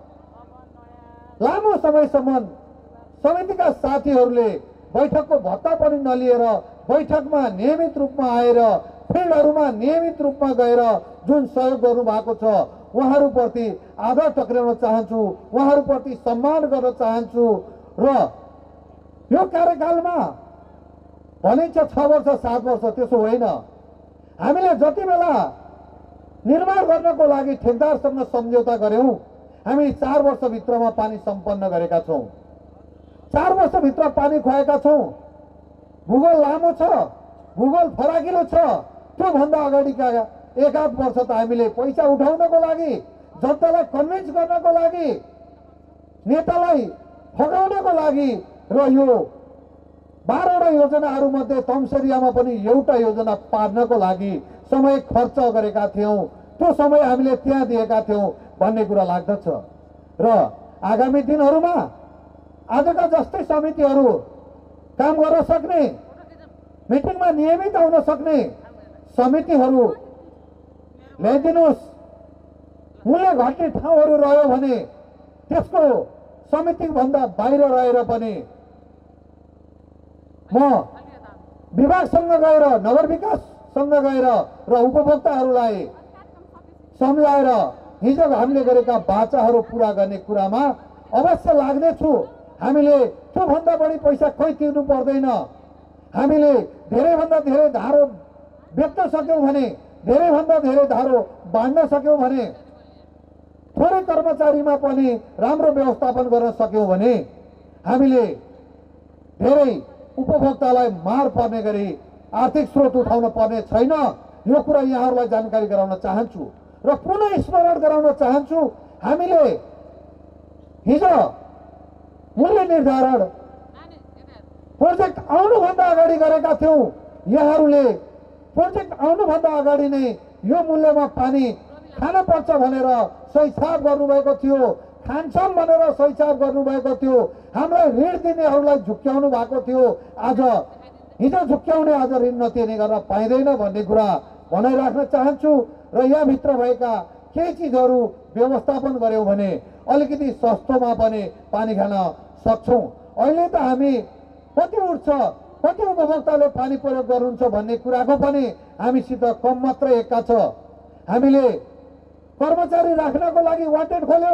लामो समयसम्म समितिका साथीहरूले बैठकको भत्ता पनि नलिएर बैठकमा नियमित रूपमा आएर फिल्डहरूमा नियमित रूपमा गएर जुन सहयोग गर्नु भएको छ उहाँहरूप्रति आदर टक्राउन चाहन्छु, उहाँहरूप्रति सम्मान गर्न चाहन्छु। र यो कार्यकालमा भनिन्छ 6 वर्ष 7 वर्ष, त्यसो होइन। हामीले जति बेला निर्माण गर्नको लागि ठेकदारसँग सम्झौता गर्यौं, हामी 4 वर्षभित्रमा पानी सम्पन्न गरेका छौं, 4 वर्षभित्र पानी खुवाएका छौं। भूगोल लामो छ, भूगोल फराकिलो छ, त्योभन्दा अगाडिका 1-8 वर्ष त हामीले पैसा उठाउनको लागि, जनतालाई कन्भिन्स गर्नको लागि, नेतालाई फगाउनको लागि र यो 12वटा योजनाहरूमध्ये तमसरियामा पनि एउटा योजना पार्नको लागि समय खर्च गरेका थियौं। त्यो समय हामीले त्यहाँ दिएका थियौं भन्ने कुरा लाग्दछ। र आगामी दिनहरूमा आजका जस्तै समितिहरू काम गर्न सक्ने, मिटिङमा नियमित आउन सक्ने समितिहरू ल्याइदिनुहोस्। मूल्य घट्ने ठाउँहरू रह्यो भने त्यसको समितिभन्दा बाहिर रहेर पनि म विभागसँग गएर, नगर विकाससँग गएर र उपभोक्ताहरूलाई सम्झाएर हिजो हामीले गरेका बाचाहरू पूरा गर्ने कुरामा अवश्य लाग्नेछु। हामीले त्योभन्दा बढी पैसा खोइ तिर्नु पर्दैन। हामीले धेरैभन्दा धेरै धारो बेच्न सक्यौं भने, धेरैभन्दा धेरै धारो बाँड्न सक्यौं भने, थोरै कर्मचारीमा पनि राम्रो व्यवस्थापन गर्न सक्यौं भने हामीले धेरै उपभोक्तालाई मार पर्ने गरी आर्थिक स्रोत उठाउन पर्ने छैन। यो कुरा यहाँहरूलाई जानकारी गराउन चाहन्छु र पुनः स्मरण गराउन चाहन्छु। हामीले हिजो मूल्य निर्धारण प्रोजेक्ट आउनुभन्दा अगाडि गरेका थियौं। यहाँहरूले प्रोजेक्ट आउनुभन्दा अगाडि नै यो मूल्यमा पानी खान पर्छ भनेर सही छाप गर्नुभएको थियो, खान्छौं भनेर सही छाप गर्नुभएको थियो। हामीलाई ऋण दिनेहरूलाई झुक्क्याउनु भएको थियो। आज हिजो झुक्क्याउने आज ऋण नतिर्ने गर्न पाइँदैन भन्ने कुरा भनाइराख्न चाहन्छु। र यहाँभित्र भएका केही चिजहरू व्यवस्थापन गर्यौं भने अलिकति सस्तोमा पनि पानी खान सक्छौं। अहिले त हामी कति उठ्छ, कति उपभोक्ताले पानी प्रयोग गर्नुहुन्छ भन्ने कुराको पनि हामीसित कम मात्र एक्का छ। हामीले कर्मचारी राख्नको लागि वाटेट खोल्यौं,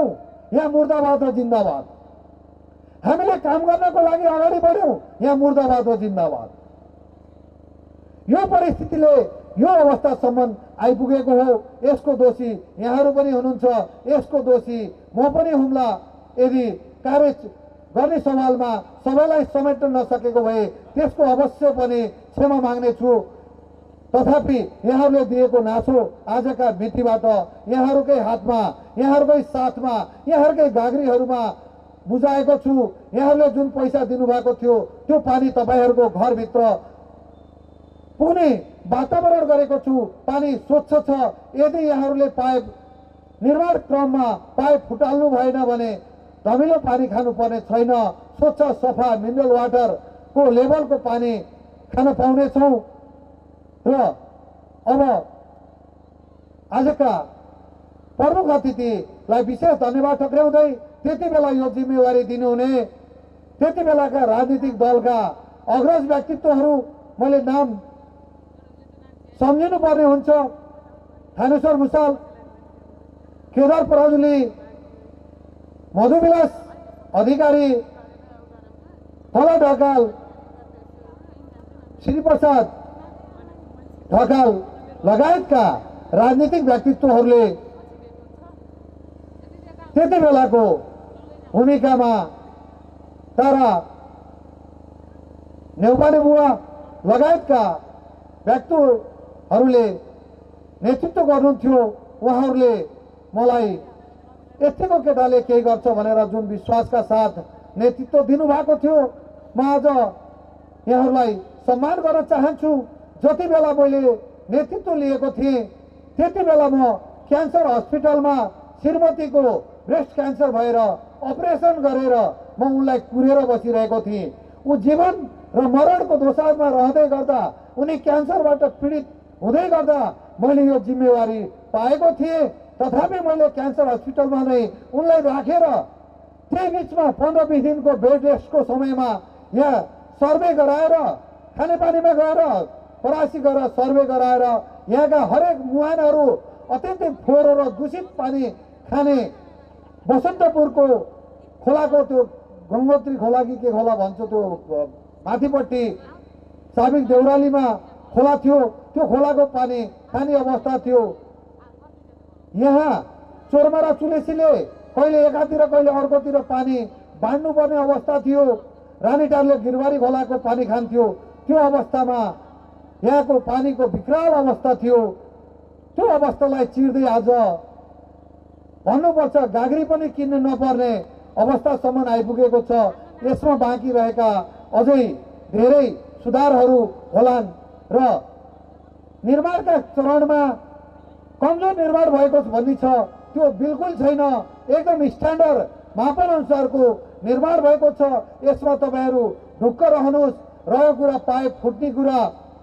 यहाँ मुर्दाबाद र जिन्दाबाद। हामीले काम गर्नको लागि अगाडि बढ्यौँ, यहाँ मुर्दाबाद र जिन्दाबाद। यो परिस्थितिले यो अवस्थासम्म आइपुगेको हो। यसको दोषी यहाँहरू पनि हुनुहुन्छ, यसको दोषी म पनि हुम्ला। यदि कार्य गर्ने सवालमा सबैलाई समेट्न नसकेको भए त्यसको अवश्य पनि क्षमा माग्नेछु। तथापि यहाँहरूले दिएको नासो आजका मितिबाट यहाँहरूकै हातमा, यहाँहरूकै साथमा, यहाँहरूकै गाग्रीहरूमा बुझाएको छु। यहाँहरूले जुन पैसा दिनुभएको थियो त्यो पानी तपाईँहरूको घरभित्र पुग्ने वातावरण गरेको छु। पानी स्वच्छ छ। यदि यहाँहरूले पाइप निर्माण क्रममा पाइप फुटाल्नु भएन भने धमिलो पानी खानुपर्ने छैन। स्वच्छ सफा मिनरल वाटरको लेभलको पानी खान पाउनेछौँ। र अब आजका प्रमुख अतिथिलाई विशेष धन्यवाद टक्राउँदै त्यति बेला यो जिम्मेवारी दिनुहुने त्यति बेलाका राजनीतिक दलका अग्रज व्यक्तित्वहरू मैले नाम सम्झिनु पर्ने हुन्छ। थानेश्वर भुषाल, केदार पराजुली, मधुविलास अधिकारी, फला ढकाल, श्रीप्रसाद ढकाल लगायतका राजनीतिक व्यक्तित्वहरूले त्यति बेलाको भूमिकामा तारा नेउपाने बुवा लगायतका व्यक्तिहरूले नेतृत्व गर्नुहुन्थ्यो। उहाँहरूले मलाई यतिको केटाले केही गर्छ भनेर जुन विश्वासका साथ नेतृत्व दिनुभएको थियो, म आज यहाँहरूलाई सम्मान गर्न चाहन्छु। जति बेला मैले नेतृत्व लिएको थिएँ त्यति बेला म क्यान्सर हस्पिटलमा श्रीमतीको ब्रेस्ट क्यान्सर भएर अपरेसन गरेर म उनलाई कुरेर बसिरहेको थिएँ। ऊ जीवन र मरणको दोसारमा रहँदै गर्दा, उनी क्यान्सरबाट पीडित हुँदै गर्दा मैले यो जिम्मेवारी पाएको थिएँ। तथापि मैले क्यान्सर हस्पिटलमा नै उनलाई राखेर त्यही बिचमा 15-20 दिनको बेड रेस्टको समयमा यहाँ सर्वे गराएर, खानेपानीमा गएर परासी गरेर सर्वे गराएर यहाँका हरेक मुहानहरू अत्यन्तै फोहोरो र दूषित पानी खाने बसन्तपुरको खोलाको त्यो गङ्गोत्री खोला कि के खोला भन्छ त्यो माथिपट्टि साबिक देउरालीमा खोला थियो, त्यो खोलाको पानी खाने अवस्था थियो। यहाँ चोरमारा चुलेसीले कहिले एकातिर कहिले अर्कोतिर पानी बाँड्नुपर्ने अवस्था थियो। रानीटारले गिरवारी खोलाको पानी खान्थ्यो। त्यो अवस्थामा यहाँको पानीको विकराल अवस्था थियो। त्यो अवस्थालाई चिर्दै आज भन्नुपर्छ गाग्री पनि किन्न नपर्ने अवस्थासम्म आइपुगेको छ। यसमा बाँकी रहेका अझै धेरै सुधारहरू होलान् र निर्माणका चरणमा कमजोर निर्माण भएको भन्ने छ, त्यो बिल्कुल छैन। एकदम स्ट्यान्डर्ड मापन अनुसारको निर्माण भएको छ। यसमा तपाईँहरू ढुक्क रहनुहोस्। रह्यो कुरा पाइप फुट्ने कुरा,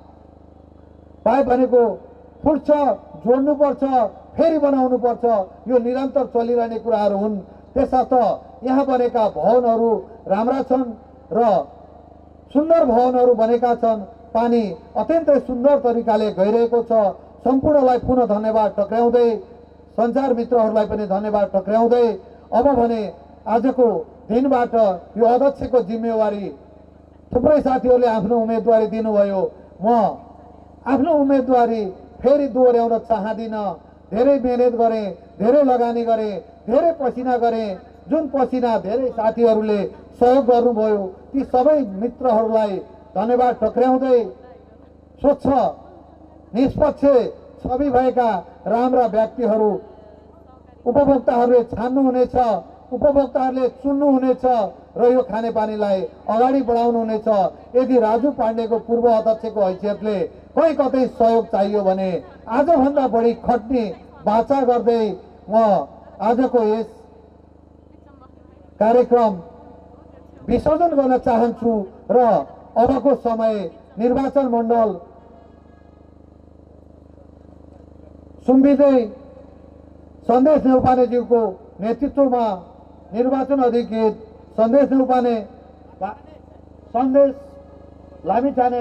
पाइप भनेको फुट्छ, जोड्नुपर्छ, फेरि बनाउनु पर्छ, यो निरन्तर चलिरहने कुराहरू हुन्। त्यसर्थ यहाँ बनेका भवनहरू राम्रा छन् र सुन्दर भवनहरू बनेका छन्। पानी अत्यन्तै सुन्दर तरिकाले गइरहेको छ। सम्पूर्णलाई पुनः धन्यवाद टक्राउँदै, सञ्चार मित्रहरूलाई पनि धन्यवाद टक्राउँदै अब भने आजको दिनबाट यो अध्यक्षको जिम्मेवारी थुप्रै साथीहरूले आफ्नो उम्मेदवारी दिनुभयो। म आफ्नो उम्मेदवारी फेरि दोहोऱ्याउन चाहदिनँ। धेरै मेहनत गरेँ, धेरै लगानी गरेँ, धेरै पसिना गरेँ। जुन पसिना धेरै साथीहरूले सहयोग गर्नुभयो ती सबै मित्रहरूलाई धन्यवाद टक्राउँदै स्वच्छ निष्पक्ष छवि भएका राम्रा व्यक्तिहरू उपभोक्ताहरूले छान्नुहुनेछ, उपभोक्ताहरूले चुन्नुहुनेछ र यो खानेपानीलाई अगाडि बढाउनुहुनेछ। यदि राजु पाण्डेको पूर्व अध्यक्षको हैसियतले कहीँ कतै सहयोग चाहियो भने आजभन्दा बढी खट्ने बाचा गर्दै म आजको यस कार्यक्रम विसर्जन गर्न चाहन्छु र अबको समय निर्वाचन मण्डल सुम्बिँदै सन्देश नेउपानेज्यूको नेतृत्वमा निर्वाचन अधिकृत सन्देश नेउपाने, सन्देश लामिछाने,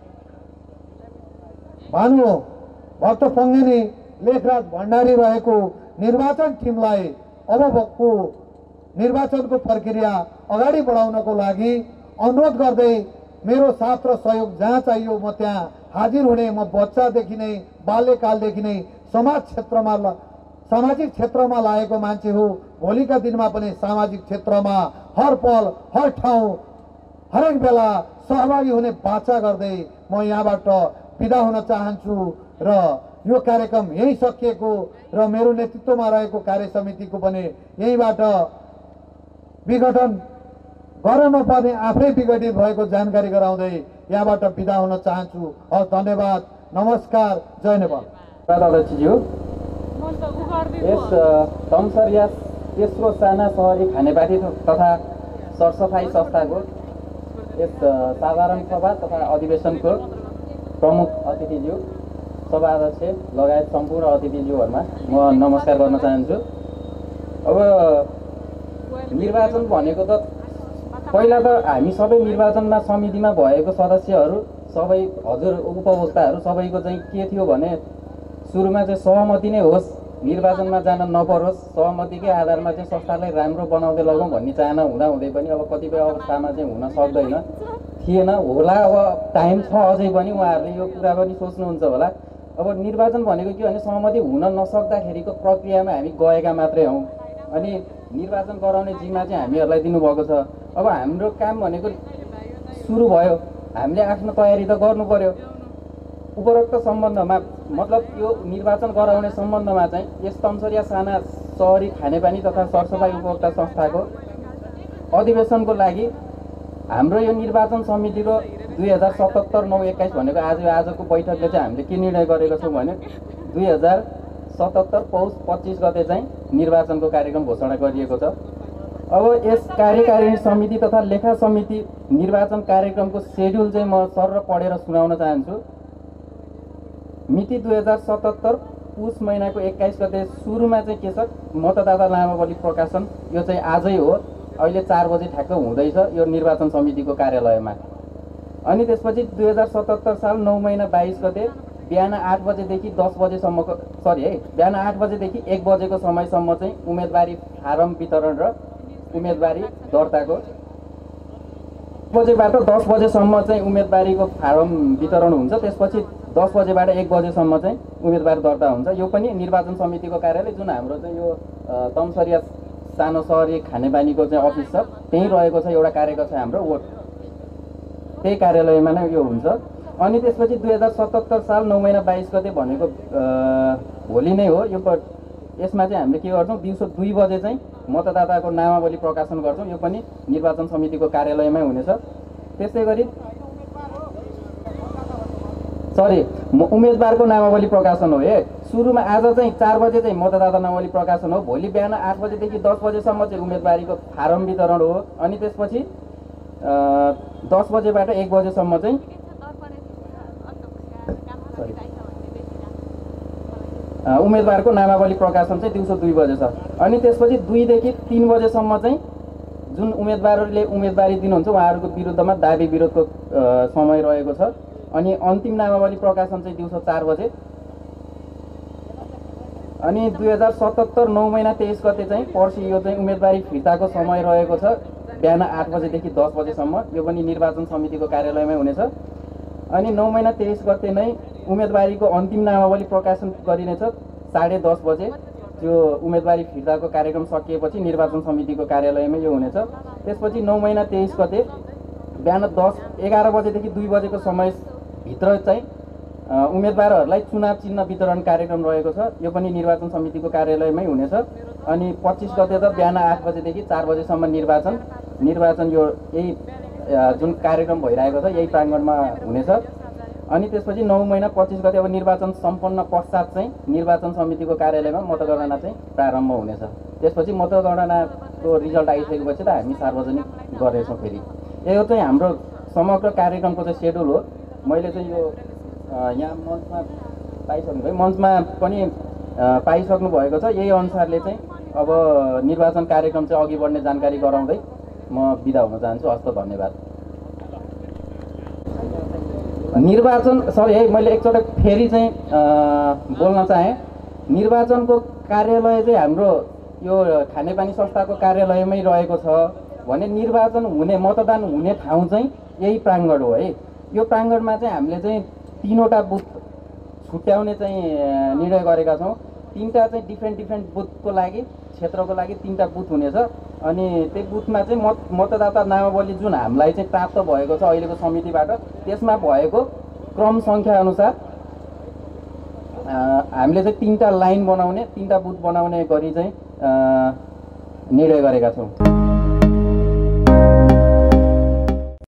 भानु भक्त फङ्गेनी, लेखराज भण्डारी रहेको निर्वाचन टिमलाई अबको निर्वाचनको प्रक्रिया अगाडि बढाउनको लागि अनुरोध गर्दै मेरो साथ र सहयोग जहाँ चाहियो म त्यहाँ हाजिर हुने, म बच्चादेखि नै बाल्यकालदेखि नै सामाजिक क्षेत्रमा लागेको मान्छे हो। भोलिका दिनमा पनि सामाजिक क्षेत्रमा हर पल हर ठाउँ हरेक बेला सहभागी हुने बाचा गर्दै म यहाँबाट बिदा हुन चाहन्छु र यो कार्यक्रम यही सकिएको र मेरो नेतृत्वमा रहेको कार्य समितिको पनि यहीबाट विघटन गर्न नपर्ने आफै विघटित भएको जानकारी गराउँदै यहाँबाट बिदा हुन चाहन्छु। हस्, धन्यवाद, नमस्कार, जय नेपाल। अध्यक्षज्यू, यस तमसरिया तेस्रो साना सहरी खानेपानी तथा सरसफाई संस्थाको यस साधारण सभा तथा अधिवेशनको प्रमुख अतिथिज्यू, सभा अध्यक्ष लगायत सम्पूर्ण अतिथिज्यूहरूमा म नमस्कार गर्न चाहन्छु। अब निर्वाचन भनेको त पहिला त हामी सबै निर्वाचनमा समितिमा भएको सदस्यहरू सबै हजुर उपभोक्ताहरू सबैको चाहिँ के थियो भने सुरुमा चाहिँ सहमति नै होस्, निर्वाचनमा जान नपरोस्, सहमतिकै आधारमा चाहिँ संस्थालाई राम्रो बनाउँदै लगौँ भन्ने चाहना हुँदाहुँदै पनि अब कतिपय अवस्थामा चाहिँ हुन सक्दैन थिएन होला। अब टाइम छ अझै पनि, उहाँहरूले यो कुरा पनि सोच्नुहुन्छ होला। अब निर्वाचन भनेको के भने सहमति हुन नसक्दाखेरिको प्रक्रियामा हामी गएका मात्रै हौँ अनि निर्वाचन गराउने जिम्मा चाहिँ हामीहरूलाई दिनुभएको छ। अब हाम्रो काम भनेको सुरु भयो, हामीले आफ्नो तयारी त गर्नु पर्यो। उपरोक्त सम्बन्धमा मतलब यो निर्वाचन गराउने सम्बन्धमा चाहिँ यस तमसरिया साना सहरी खानेपानी तथा सरसफाई उपभोक्ता संस्थाको अधिवेशनको लागि हाम्रो यो निर्वाचन समितिको 2077-9-21 भनेको आजको बैठकले चाहिँ हामीले के निर्णय गरेको छौँ भने 2077 पौष 25 गते चाहिँ निर्वाचनको कार्यक्रम घोषणा गरिएको छ। अब यस कार्यकारिणी समिति तथा लेखा समिति निर्वाचन कार्यक्रमको सेड्युल चाहिँ म सर पढेर सुनाउन चाहन्छु। मिति 2077 पुष महिनाको 21 गते सुरुमा चाहिँ के छ, मतदाता नामावली प्रकाशन, यो चाहिँ आजै हो, अहिले 4 बजे ठ्याक्क हुँदैछ यो निर्वाचन समितिको कार्यालयमा। अनि त्यसपछि 2077 साल 9 महिना 22 गते बिहान 8 बजेदेखि 10 बजेसम्मको बिहान 8 बजेदेखि 1 बजेको समयसम्म चाहिँ उम्मेदवारी फारम वितरण र उम्मेदवारी दर्ताको, बजेबाट 10 बजेसम्म चाहिँ उम्मेदवारीको फारम वितरण हुन्छ। त्यसपछि 10 बजेबाट 1 बजेसम्म चाहिँ उम्मेदवार दर्ता हुन्छ। यो पनि निर्वाचन समितिको कार्यालय जुन हाम्रो चाहिँ यो तमसरिया सानो सहरी खानेपानीको चाहिँ अफिस छ त्यहीँ रहेको छ, एउटा कार्यकक्ष हाम्रो वोट त्यही कार्यालयमा नै यो हुन्छ। अनि त्यसपछि 2077 साल 9 महिना 22 गते भनेको भोलि नै हो। यसमा चाहिँ हामीले के गर्छौँ, दिउँसो 2 बजे चाहिँ मतदाताको नामावली प्रकाशन गर्छौँ, यो पनि निर्वाचन समितिको कार्यालयमै हुनेछ। त्यस्तै गरी उम्मेदवारको नामावली प्रकाशन हो। सुरुमा आज चाहिँ 4 बजे चाहिँ मतदाता नामावली प्रकाशन हो, भोलि बिहान 8 बजेदेखि 10 बजेसम्म चाहिँ उम्मेदवारीको फारम वितरण हो। अनि त्यसपछि 10 बजेबाट 1 बजेसम्म चाहिँ उम्मेदवारको नामावली प्रकाशन चाहिँ दिउँसो 2 बजे छ। अनि त्यसपछि 2 देखि 3 बजेसम्म चाहिँ जुन उम्मेदवारहरूले उम्मेदवारी दिनुहुन्छ उहाँहरूको विरुद्धमा दाबी विरोधको समय रहेको छ। अनि अन्तिम नामावली प्रकाशन चाहिँ दिउँसो 4 बजे। अनि 2077 9 महिना 23 गते चाहिँ पर्सि यो चाहिँ उम्मेदवारी फिर्ताको समय रहेको छ, बिहान 8 बजेदेखि 10 बजेसम्म, यो पनि निर्वाचन समितिको कार्यालयमै हुनेछ। अनि 9 महिना 23 गते नै उम्मेदवारीको अन्तिम नामावली प्रकाशन गरिनेछ 10:30 बजे। त्यो उम्मेदवारी फिर्ताको कार्यक्रम सकिएपछि निर्वाचन समितिको कार्यालयमै यो हुनेछ। त्यसपछि 9 महिना 23 गते बिहान 11 बजेदेखि 2 बजेको समयभित्र चाहिँ उम्मेदवारहरूलाई चुनाव चिन्ह वितरण कार्यक्रम रहेको छ, यो पनि निर्वाचन समितिको कार्यालयमै हुनेछ। अनि 25 गते त बिहान 8 बजेदेखि 4 बजेसम्म निर्वाचन यो यही जुन कार्यक्रम भइरहेको छ यही प्राङ्गणमा हुनेछ। अनि त्यसपछि 9 महिना 25 गते अब निर्वाचन सम्पन्न पश्चात चाहिँ निर्वाचन समितिको कार्यालयमा मतगणना चाहिँ प्रारम्भ हुनेछ। त्यसपछि मतगणनाको रिजल्ट आइसकेपछि त हामी सार्वजनिक गर्नेछौँ फेरि। यो चाहिँ हाम्रो समग्र कार्यक्रमको चाहिँ सेड्युल हो। मैले चाहिँ यो यहाँ मञ्चमा पाइसक्नुभयो, मञ्चमा पनि पाइसक्नु भएको छ। यही अनुसारले चाहिँ अब निर्वाचन कार्यक्रम चाहिँ अघि बढ्ने जानकारी गराउँदै म बिदा हुन चाहन्छु। हस्त धन्यवाद। निर्वाचन मैले एकचोटि फेरि चाहिँ बोल्न चाहेँ। निर्वाचनको कार्यालय चाहिँ हाम्रो यो खानेपानी संस्थाको कार्यालयमै रहेको छ भने निर्वाचन हुने मतदान हुने ठाउँ चाहिँ यही प्राङ्गण हो है। यो प्राङ्गणमा चाहिँ हामीले चाहिँ 3वटा बुथ छुट्याउने चाहिँ निर्णय गरेका छौँ। 3टा चाहिँ डिफ्रेन्ट बुथको लागि क्षेत्रको लागि 3टा बुथ हुनेछ। अनि त्यो बुथमा चाहिँ मतदाता नामावली जुन हामीलाई चाहिँ प्राप्त भएको छ अहिलेको समितिबाट त्यसमा भएको क्रम सङ्ख्या अनुसार हामीले चाहिँ 3टा लाइन बनाउने 3टा बुथ बनाउने गरी चाहिँ निर्णय गरेका छौँ।